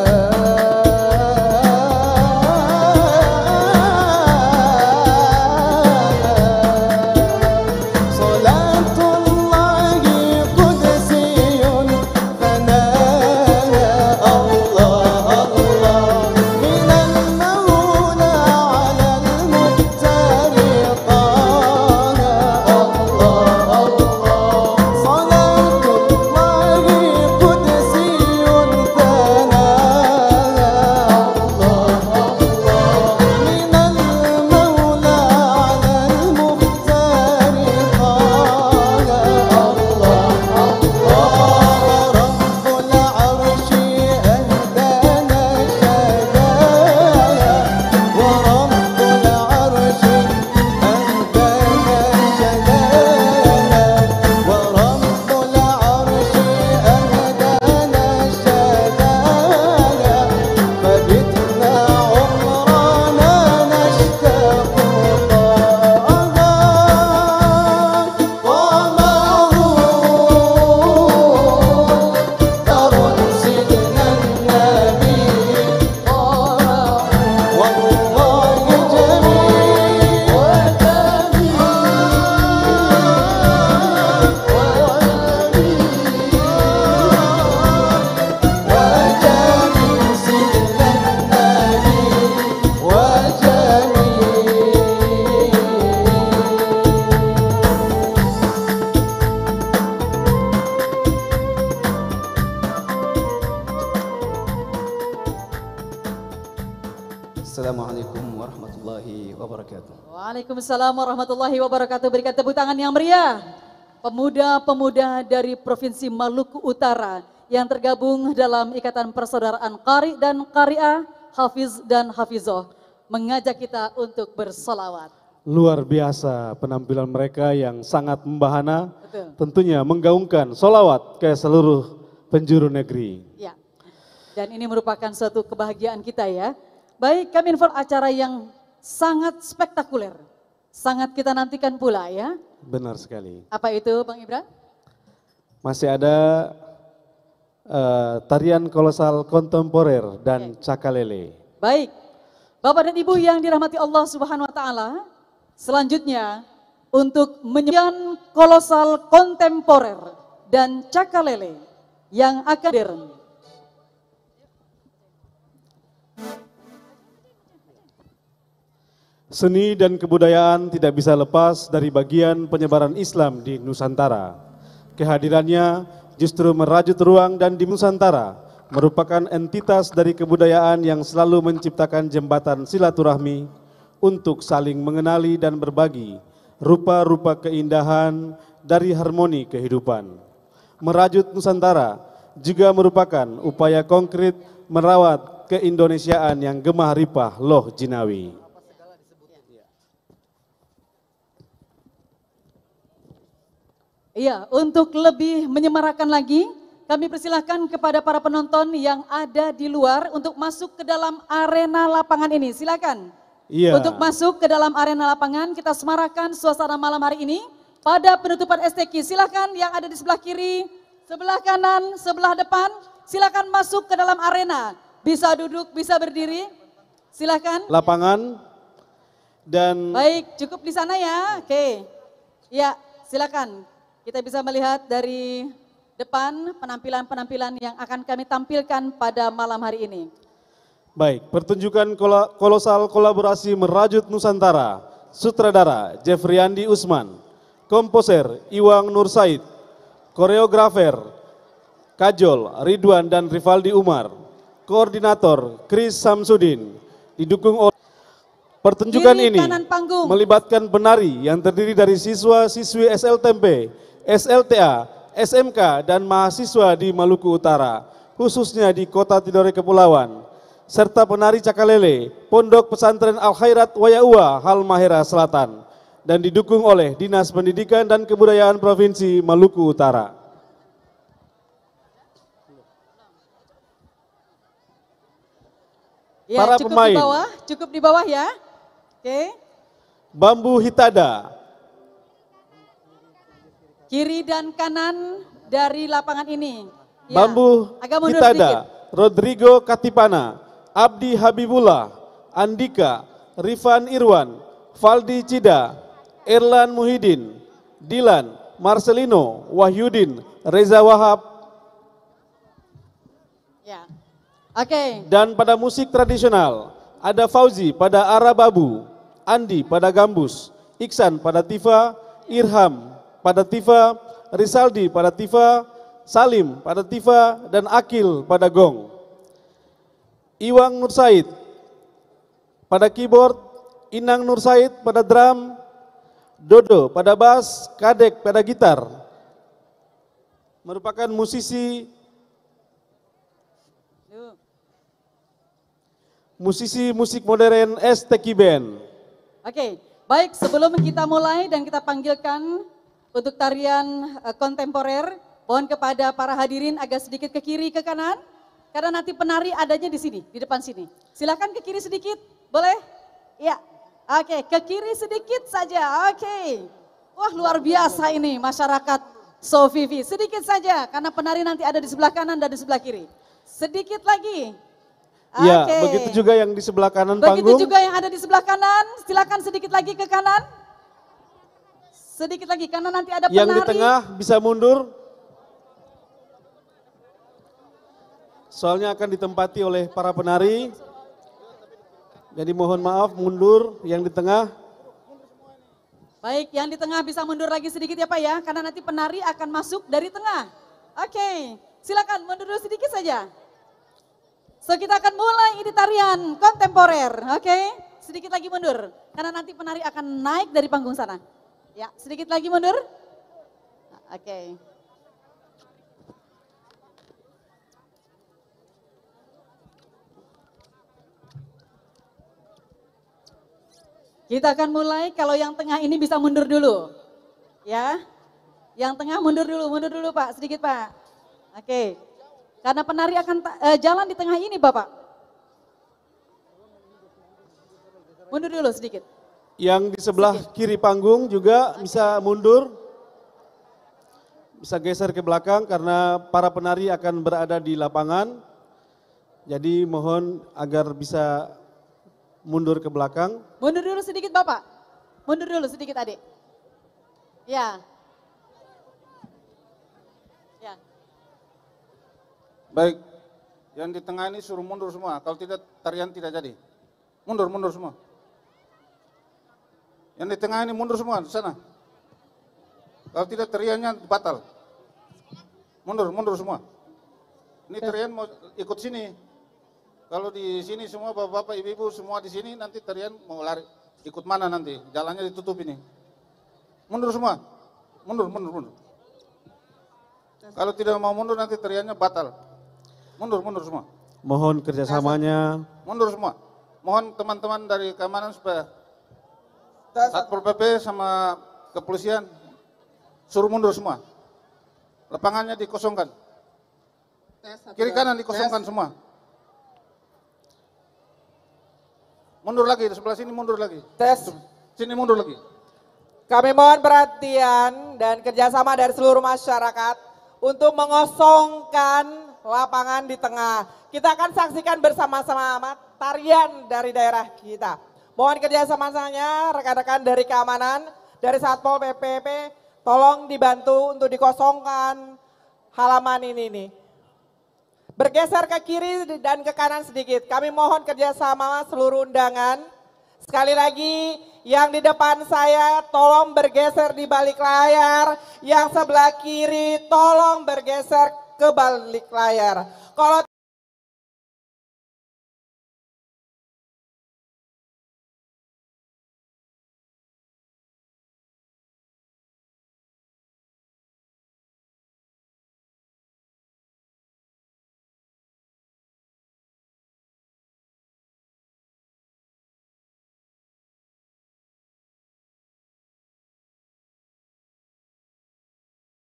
Assalamualaikum warahmatullahi wabarakatuh. Waalaikumsalam warahmatullahi wabarakatuh. Berikan tepuk tangan yang meriah. Pemuda-pemuda dari Provinsi Maluku Utara yang tergabung dalam Ikatan Persaudaraan Qari dan Qari'ah, Hafiz dan Hafizoh, mengajak kita untuk bersolawat. Luar biasa penampilan mereka yang sangat membahana. Betul. Tentunya menggaungkan solawat ke seluruh penjuru negeri. Ya. Dan ini merupakan suatu kebahagiaan kita ya. Baik, kami info acara yang sangat spektakuler. Sangat kita nantikan pula ya. Benar sekali. Apa itu Bang Ibra? Masih ada tarian kolosal kontemporer dan cakalele. Baik, Bapak dan Ibu yang dirahmati Allah Subhanahu wa Ta'ala, selanjutnya untuk menyanyikan kolosal kontemporer dan cakalele yang akan Seni dan kebudayaan tidak bisa lepas dari bagian penyebaran Islam di Nusantara. Kehadirannya justru merajut ruang dan di Nusantara merupakan entitas dari kebudayaan yang selalu menciptakan jembatan silaturahmi untuk saling mengenali dan berbagi rupa-rupa keindahan dari harmoni kehidupan. Merajut Nusantara juga merupakan upaya konkret merawat keindonesiaan yang gemah ripah loh jinawi. Iya, untuk lebih menyemarakan lagi, kami persilahkan kepada para penonton yang ada di luar untuk masuk ke dalam arena lapangan ini. Silakan. Iya. Untuk masuk ke dalam arena lapangan, kita semarakan suasana malam hari ini pada penutupan STQ. Silakan yang ada di sebelah kiri, sebelah kanan, sebelah depan, silakan masuk ke dalam arena. Bisa duduk, bisa berdiri. Silakan. Lapangan dan baik, cukup di sana ya. Oke. Ya, silakan. Kita bisa melihat dari depan penampilan-penampilan yang akan kami tampilkan pada malam hari ini. Baik, pertunjukan kolosal kolaborasi merajut Nusantara, sutradara Jeffriandi Usman, komposer Iwang Nur Said, koreografer Kajol, Ridwan dan Rivaldi Umar, koordinator Chris Samsudin, didukung oleh pertunjukan ini melibatkan penari yang terdiri dari siswa-siswi SLTMP, SLTA, SMK dan mahasiswa di Maluku Utara, khususnya di Kota Tidore Kepulauan, serta penari Cakalele, Pondok Pesantren Al Khairat Wayaua, Halmahera Selatan, dan didukung oleh Dinas Pendidikan dan Kebudayaan Provinsi Maluku Utara. Ya, Para cukup pemain. Cukup di bawah ya. Oke. Bambu Hitada, Kiri dan kanan dari lapangan ini. Ya, Bambu agak mundur Hitada, sedikit. Rodrigo Katipana, Abdi Habibullah, Andika, Rifan Irwan, Valdi Cida, Erlan Muhyiddin, Dilan, Marcelino, Wahyudin, Reza Wahab. Ya. Oke. Dan pada musik tradisional, ada Fauzi pada Arababu, Andi pada Gambus, Iksan pada Tifa, Irham pada Tifa, Risaldi pada Tifa, Salim pada Tifa, dan Akil pada Gong. Iwang Nur Said pada keyboard, Inang Nur Said pada drum, Dodo pada bass, Kadek pada gitar. Merupakan musisi musik modern STQ Band. Oke, baik, sebelum kita mulai dan kita panggilkan untuk tarian kontemporer, mohon kepada para hadirin agak sedikit ke kiri ke kanan, karena nanti penari adanya di sini, di depan sini. Silakan ke kiri sedikit, boleh? Ya, oke, ke kiri sedikit saja, oke. Wah, luar biasa ini masyarakat Sofifi, sedikit saja karena penari nanti ada di sebelah kanan dan di sebelah kiri. Sedikit lagi. Ya, Oke. begitu juga yang di sebelah kanan Begitu panggung. juga yang ada di sebelah kanan, silakan sedikit lagi ke kanan. Sedikit lagi, karena nanti ada penari. Yang di tengah bisa mundur. Soalnya akan ditempati oleh para penari. Jadi mohon maaf mundur yang di tengah. Baik, yang di tengah bisa mundur lagi sedikit ya Pak ya, karena nanti penari akan masuk dari tengah. Oke, silakan mundur dulu sedikit saja. So kita akan mulai ini tarian kontemporer, oke? Sedikit lagi mundur, karena nanti penari akan naik dari panggung sana. Ya, sedikit lagi mundur. Oke. Kita akan mulai, kalau yang tengah ini bisa mundur dulu. Ya, yang tengah mundur dulu Pak, sedikit Pak. Oke. Karena penari akan jalan di tengah ini Bapak. Mundur dulu sedikit. Yang di sebelah kiri panggung juga bisa mundur. Bisa geser ke belakang karena para penari akan berada di lapangan. Jadi mohon agar bisa mundur ke belakang. Mundur dulu sedikit Bapak. Mundur dulu sedikit Adik. Ya. Ya. Baik, yang di tengah ini suruh mundur semua, kalau tidak tarian tidak jadi. Mundur semua. Yang di tengah ini mundur semua, di sana. Kalau tidak tariannya batal. Mundur semua. Ini tarian mau ikut sini. Kalau di sini semua bapak-bapak, ibu-ibu semua di sini, nanti tarian mau lari. Ikut mana nanti, jalannya ditutup ini. Mundur semua, mundur. Kalau tidak mau mundur nanti tariannya batal. Mundur semua. Mohon kerjasamanya. Mundur semua. Mohon teman-teman dari keamanan supaya Satpol PP sama kepolisian suruh mundur semua. Lapangannya dikosongkan. Kiri kanan dikosongkan semua. Mundur lagi, di sebelah sini mundur lagi. Tes. Sini mundur lagi. Kami mohon perhatian dan kerjasama dari seluruh masyarakat untuk mengosongkan lapangan di tengah. Kita akan saksikan bersama-sama tarian dari daerah kita. Mohon kerjasamanya rekan-rekan dari keamanan, dari Satpol PP, tolong dibantu untuk dikosongkan halaman ini nih. Bergeser ke kiri dan ke kanan sedikit. Kami mohon kerjasama seluruh undangan. Sekali lagi, yang di depan saya tolong bergeser di balik layar. Yang sebelah kiri tolong bergeser ke balik layar. Kalau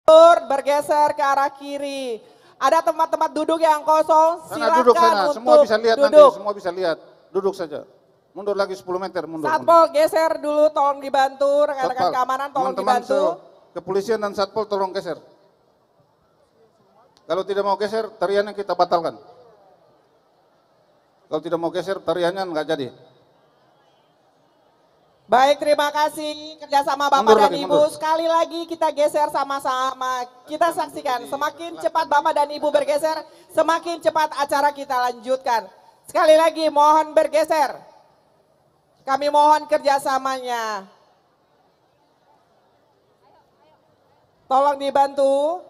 bergeser ke arah kiri. Ada tempat-tempat duduk yang kosong, silakan duduk sana. untuk Semua bisa lihat duduk. nanti, semua bisa lihat. Duduk saja. Mundur lagi 10 meter, mundur. Satpol geser dulu, tolong dibantu. Rekan-rekan Satpol, keamanan tolong teman-teman dibantu. kepolisian dan Satpol tolong geser. Kalau tidak mau geser, tariannya kita batalkan. Kalau tidak mau geser, tariannya nggak jadi. Baik, terima kasih kerjasama Bapak Mundur dan lagi, Ibu. mundur. Sekali lagi kita geser sama-sama. Kita saksikan, semakin cepat Bapak dan Ibu bergeser, semakin cepat acara kita lanjutkan. Sekali lagi mohon bergeser. Kami mohon kerjasamanya. Tolong dibantu.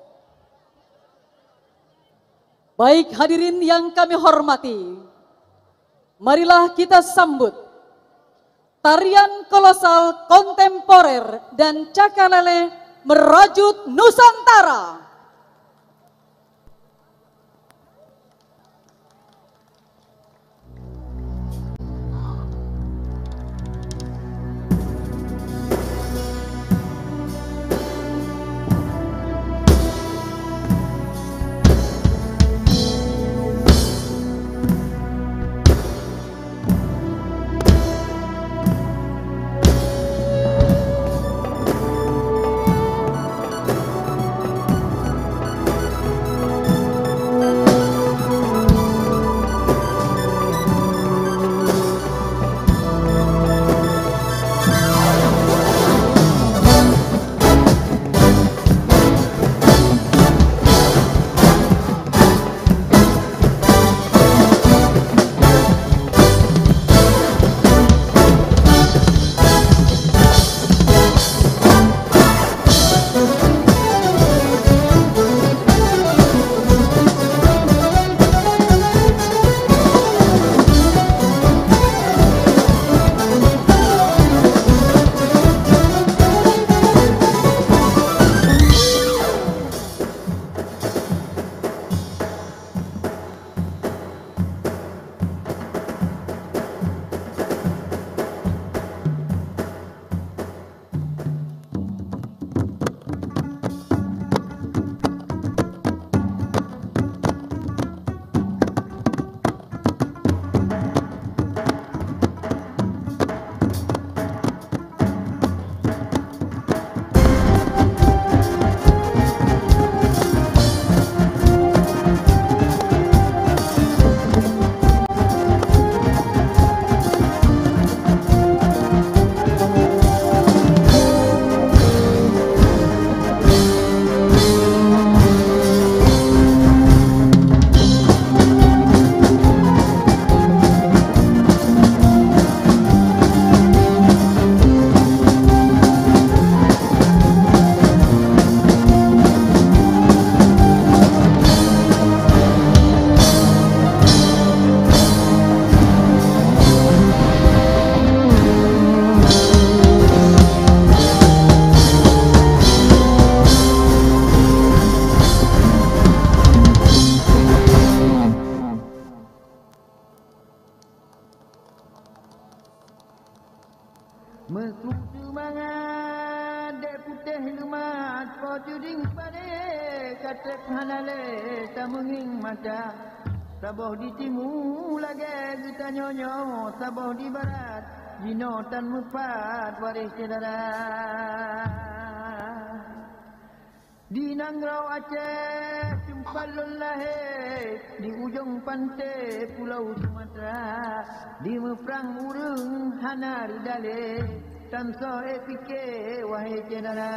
Baik hadirin yang kami hormati, marilah kita sambut tarian kolosal kontemporer dan cakalele merajut Nusantara. Mekutu mangan dek putih lumat pojuding pade katek hanale tamunging mata saboh di timur lagi kita nyonyo saboh di barat jino tan mupat waris saudara di Nangrau Aceh Jumpalun Lahir di ujung pantai Pulau Sumatera di Meprang Urung Hanari Dale tanso epike wahai saudara.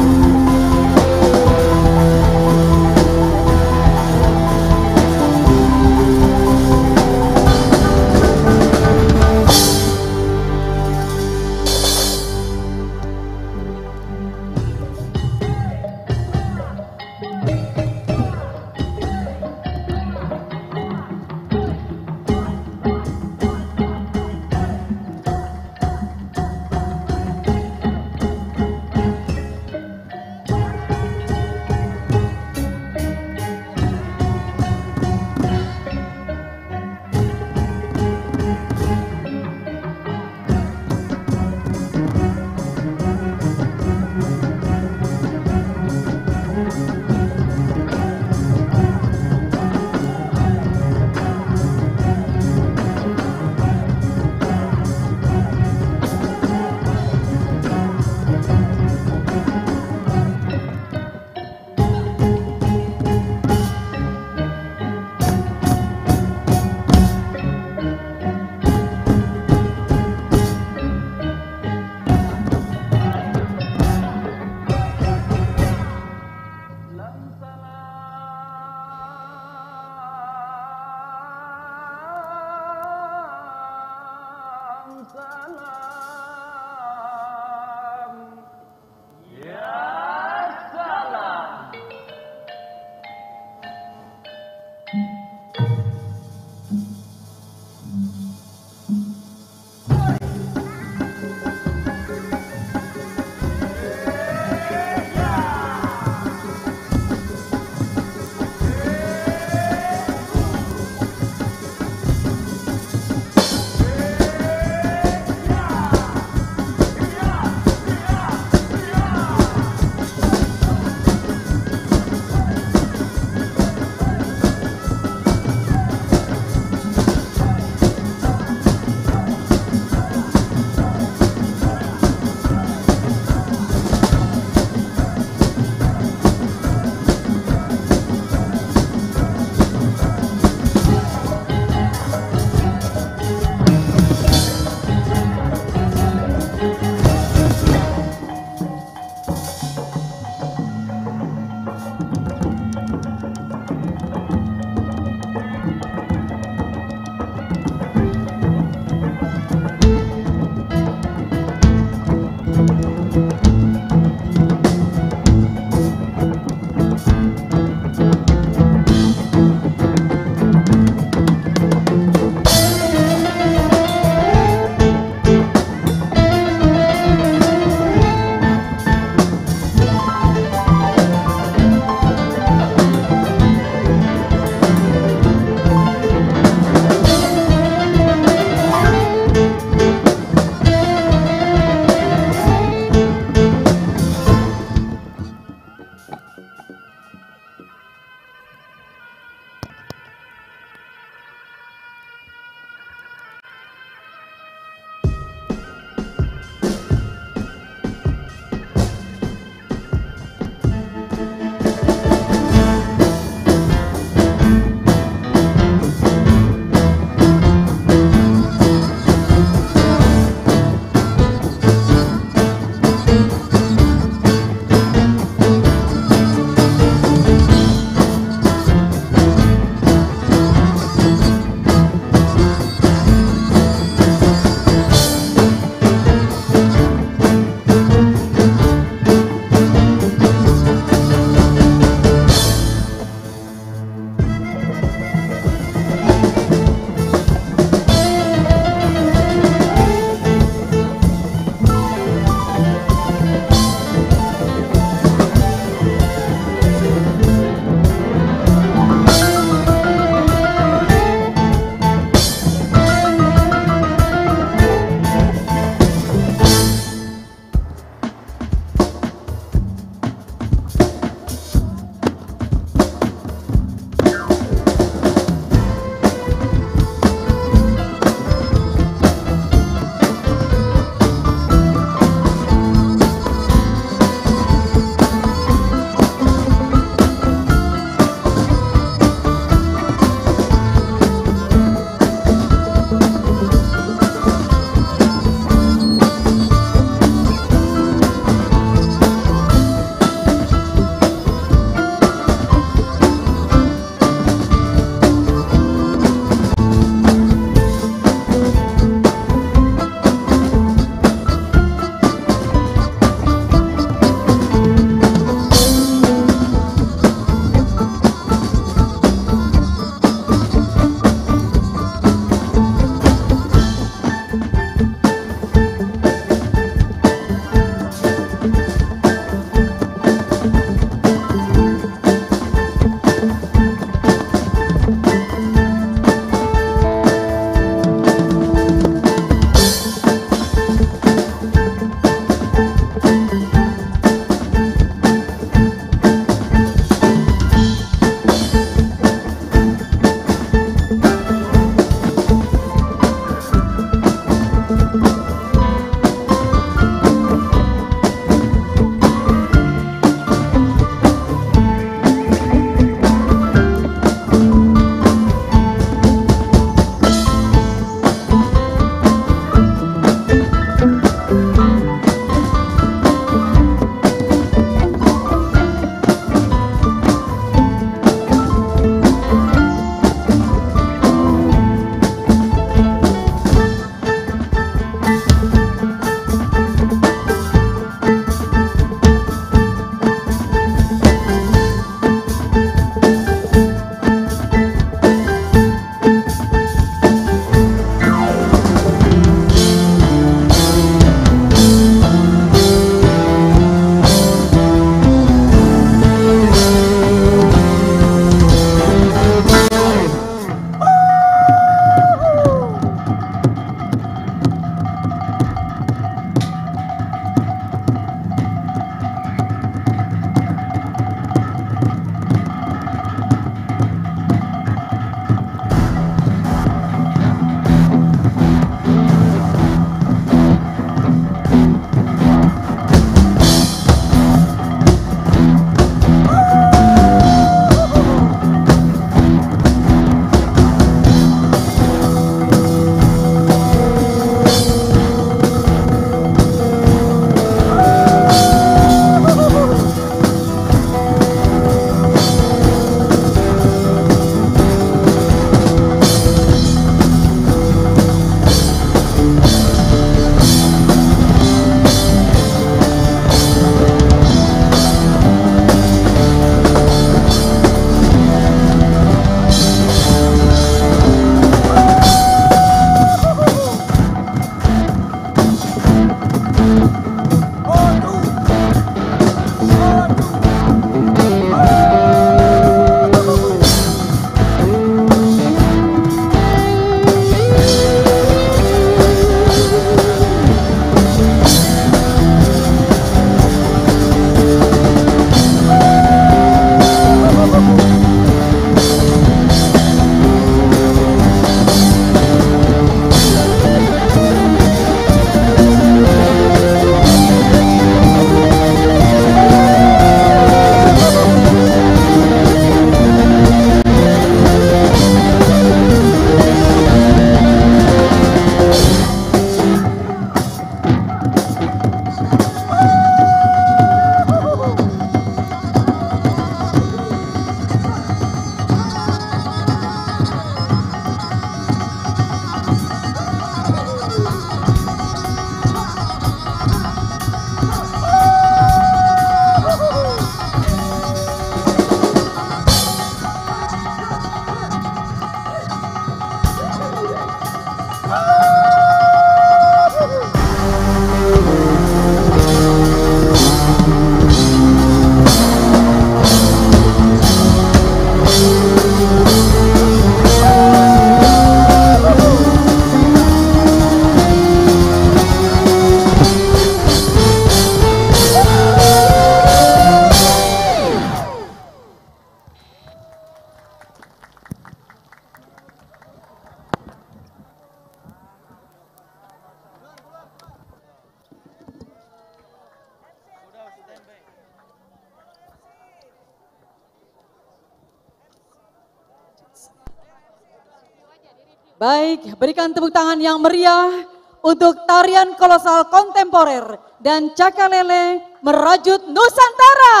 Baik, berikan tepuk tangan yang meriah untuk tarian kolosal kontemporer dan Cakalele Merajut Nusantara.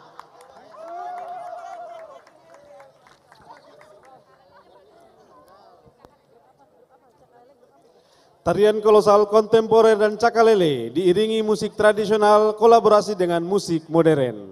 Tarian kolosal kontemporer dan Cakalele diiringi musik tradisional kolaborasi dengan musik modern.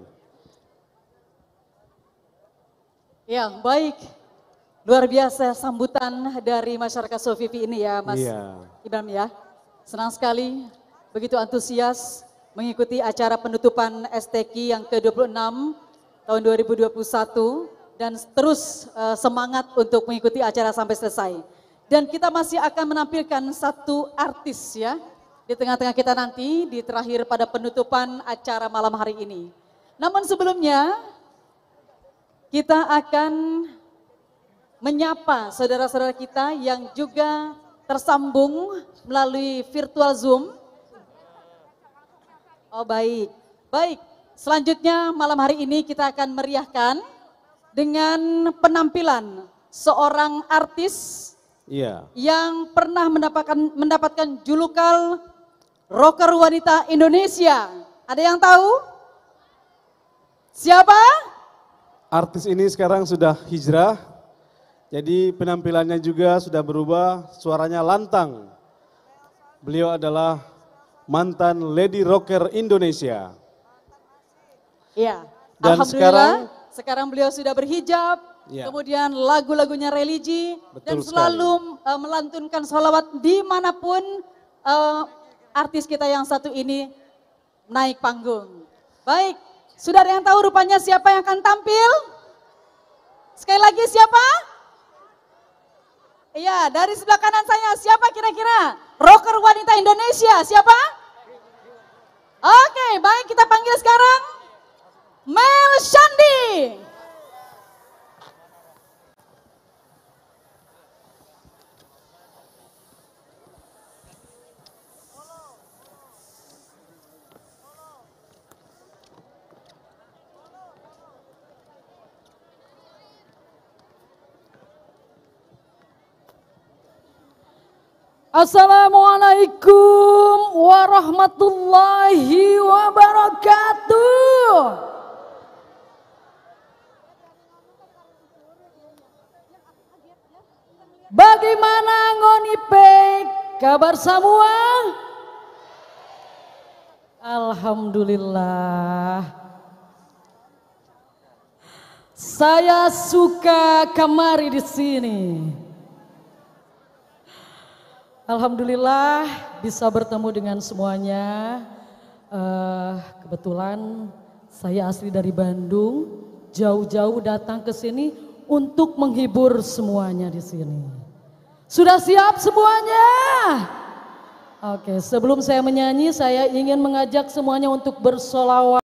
Ya, baik. Luar biasa sambutan dari masyarakat Sofifi ini ya, Mas Ibram ya. Senang sekali, begitu antusias mengikuti acara penutupan STQ yang ke-26 tahun 2021 dan terus semangat untuk mengikuti acara sampai selesai. Dan kita masih akan menampilkan satu artis ya di tengah-tengah kita nanti di terakhir pada penutupan acara malam hari ini. Namun sebelumnya kita akan menyapa saudara-saudara kita yang juga tersambung melalui virtual Zoom. Oh baik, baik. Selanjutnya malam hari ini kita akan meriahkan dengan penampilan seorang artis yang pernah mendapatkan julukan rocker wanita Indonesia. Ada yang tahu? Siapa? Artis ini sekarang sudah hijrah. Jadi penampilannya juga sudah berubah, suaranya lantang. Beliau adalah mantan Lady Rocker Indonesia. Iya, dan sekarang beliau sudah berhijab, kemudian lagu-lagunya religi, dan selalu melantunkan sholawat dimanapun artis kita yang satu ini naik panggung. Baik, sudah ada yang tahu rupanya siapa yang akan tampil? Sekali lagi siapa? Iya, dari sebelah kanan saya, siapa kira-kira? Rocker wanita Indonesia, siapa? Oke, baik kita panggil sekarang Mel Shandi. Assalamualaikum warahmatullahi wabarakatuh. Bagaimana ngonipek kabar semua? Alhamdulillah. Saya suka kemari di sini. Alhamdulillah bisa bertemu dengan semuanya. Kebetulan saya asli dari Bandung, jauh-jauh datang ke sini untuk menghibur semuanya di sini. Sudah siap semuanya? Oke, sebelum saya menyanyi, saya ingin mengajak semuanya untuk bersolawat.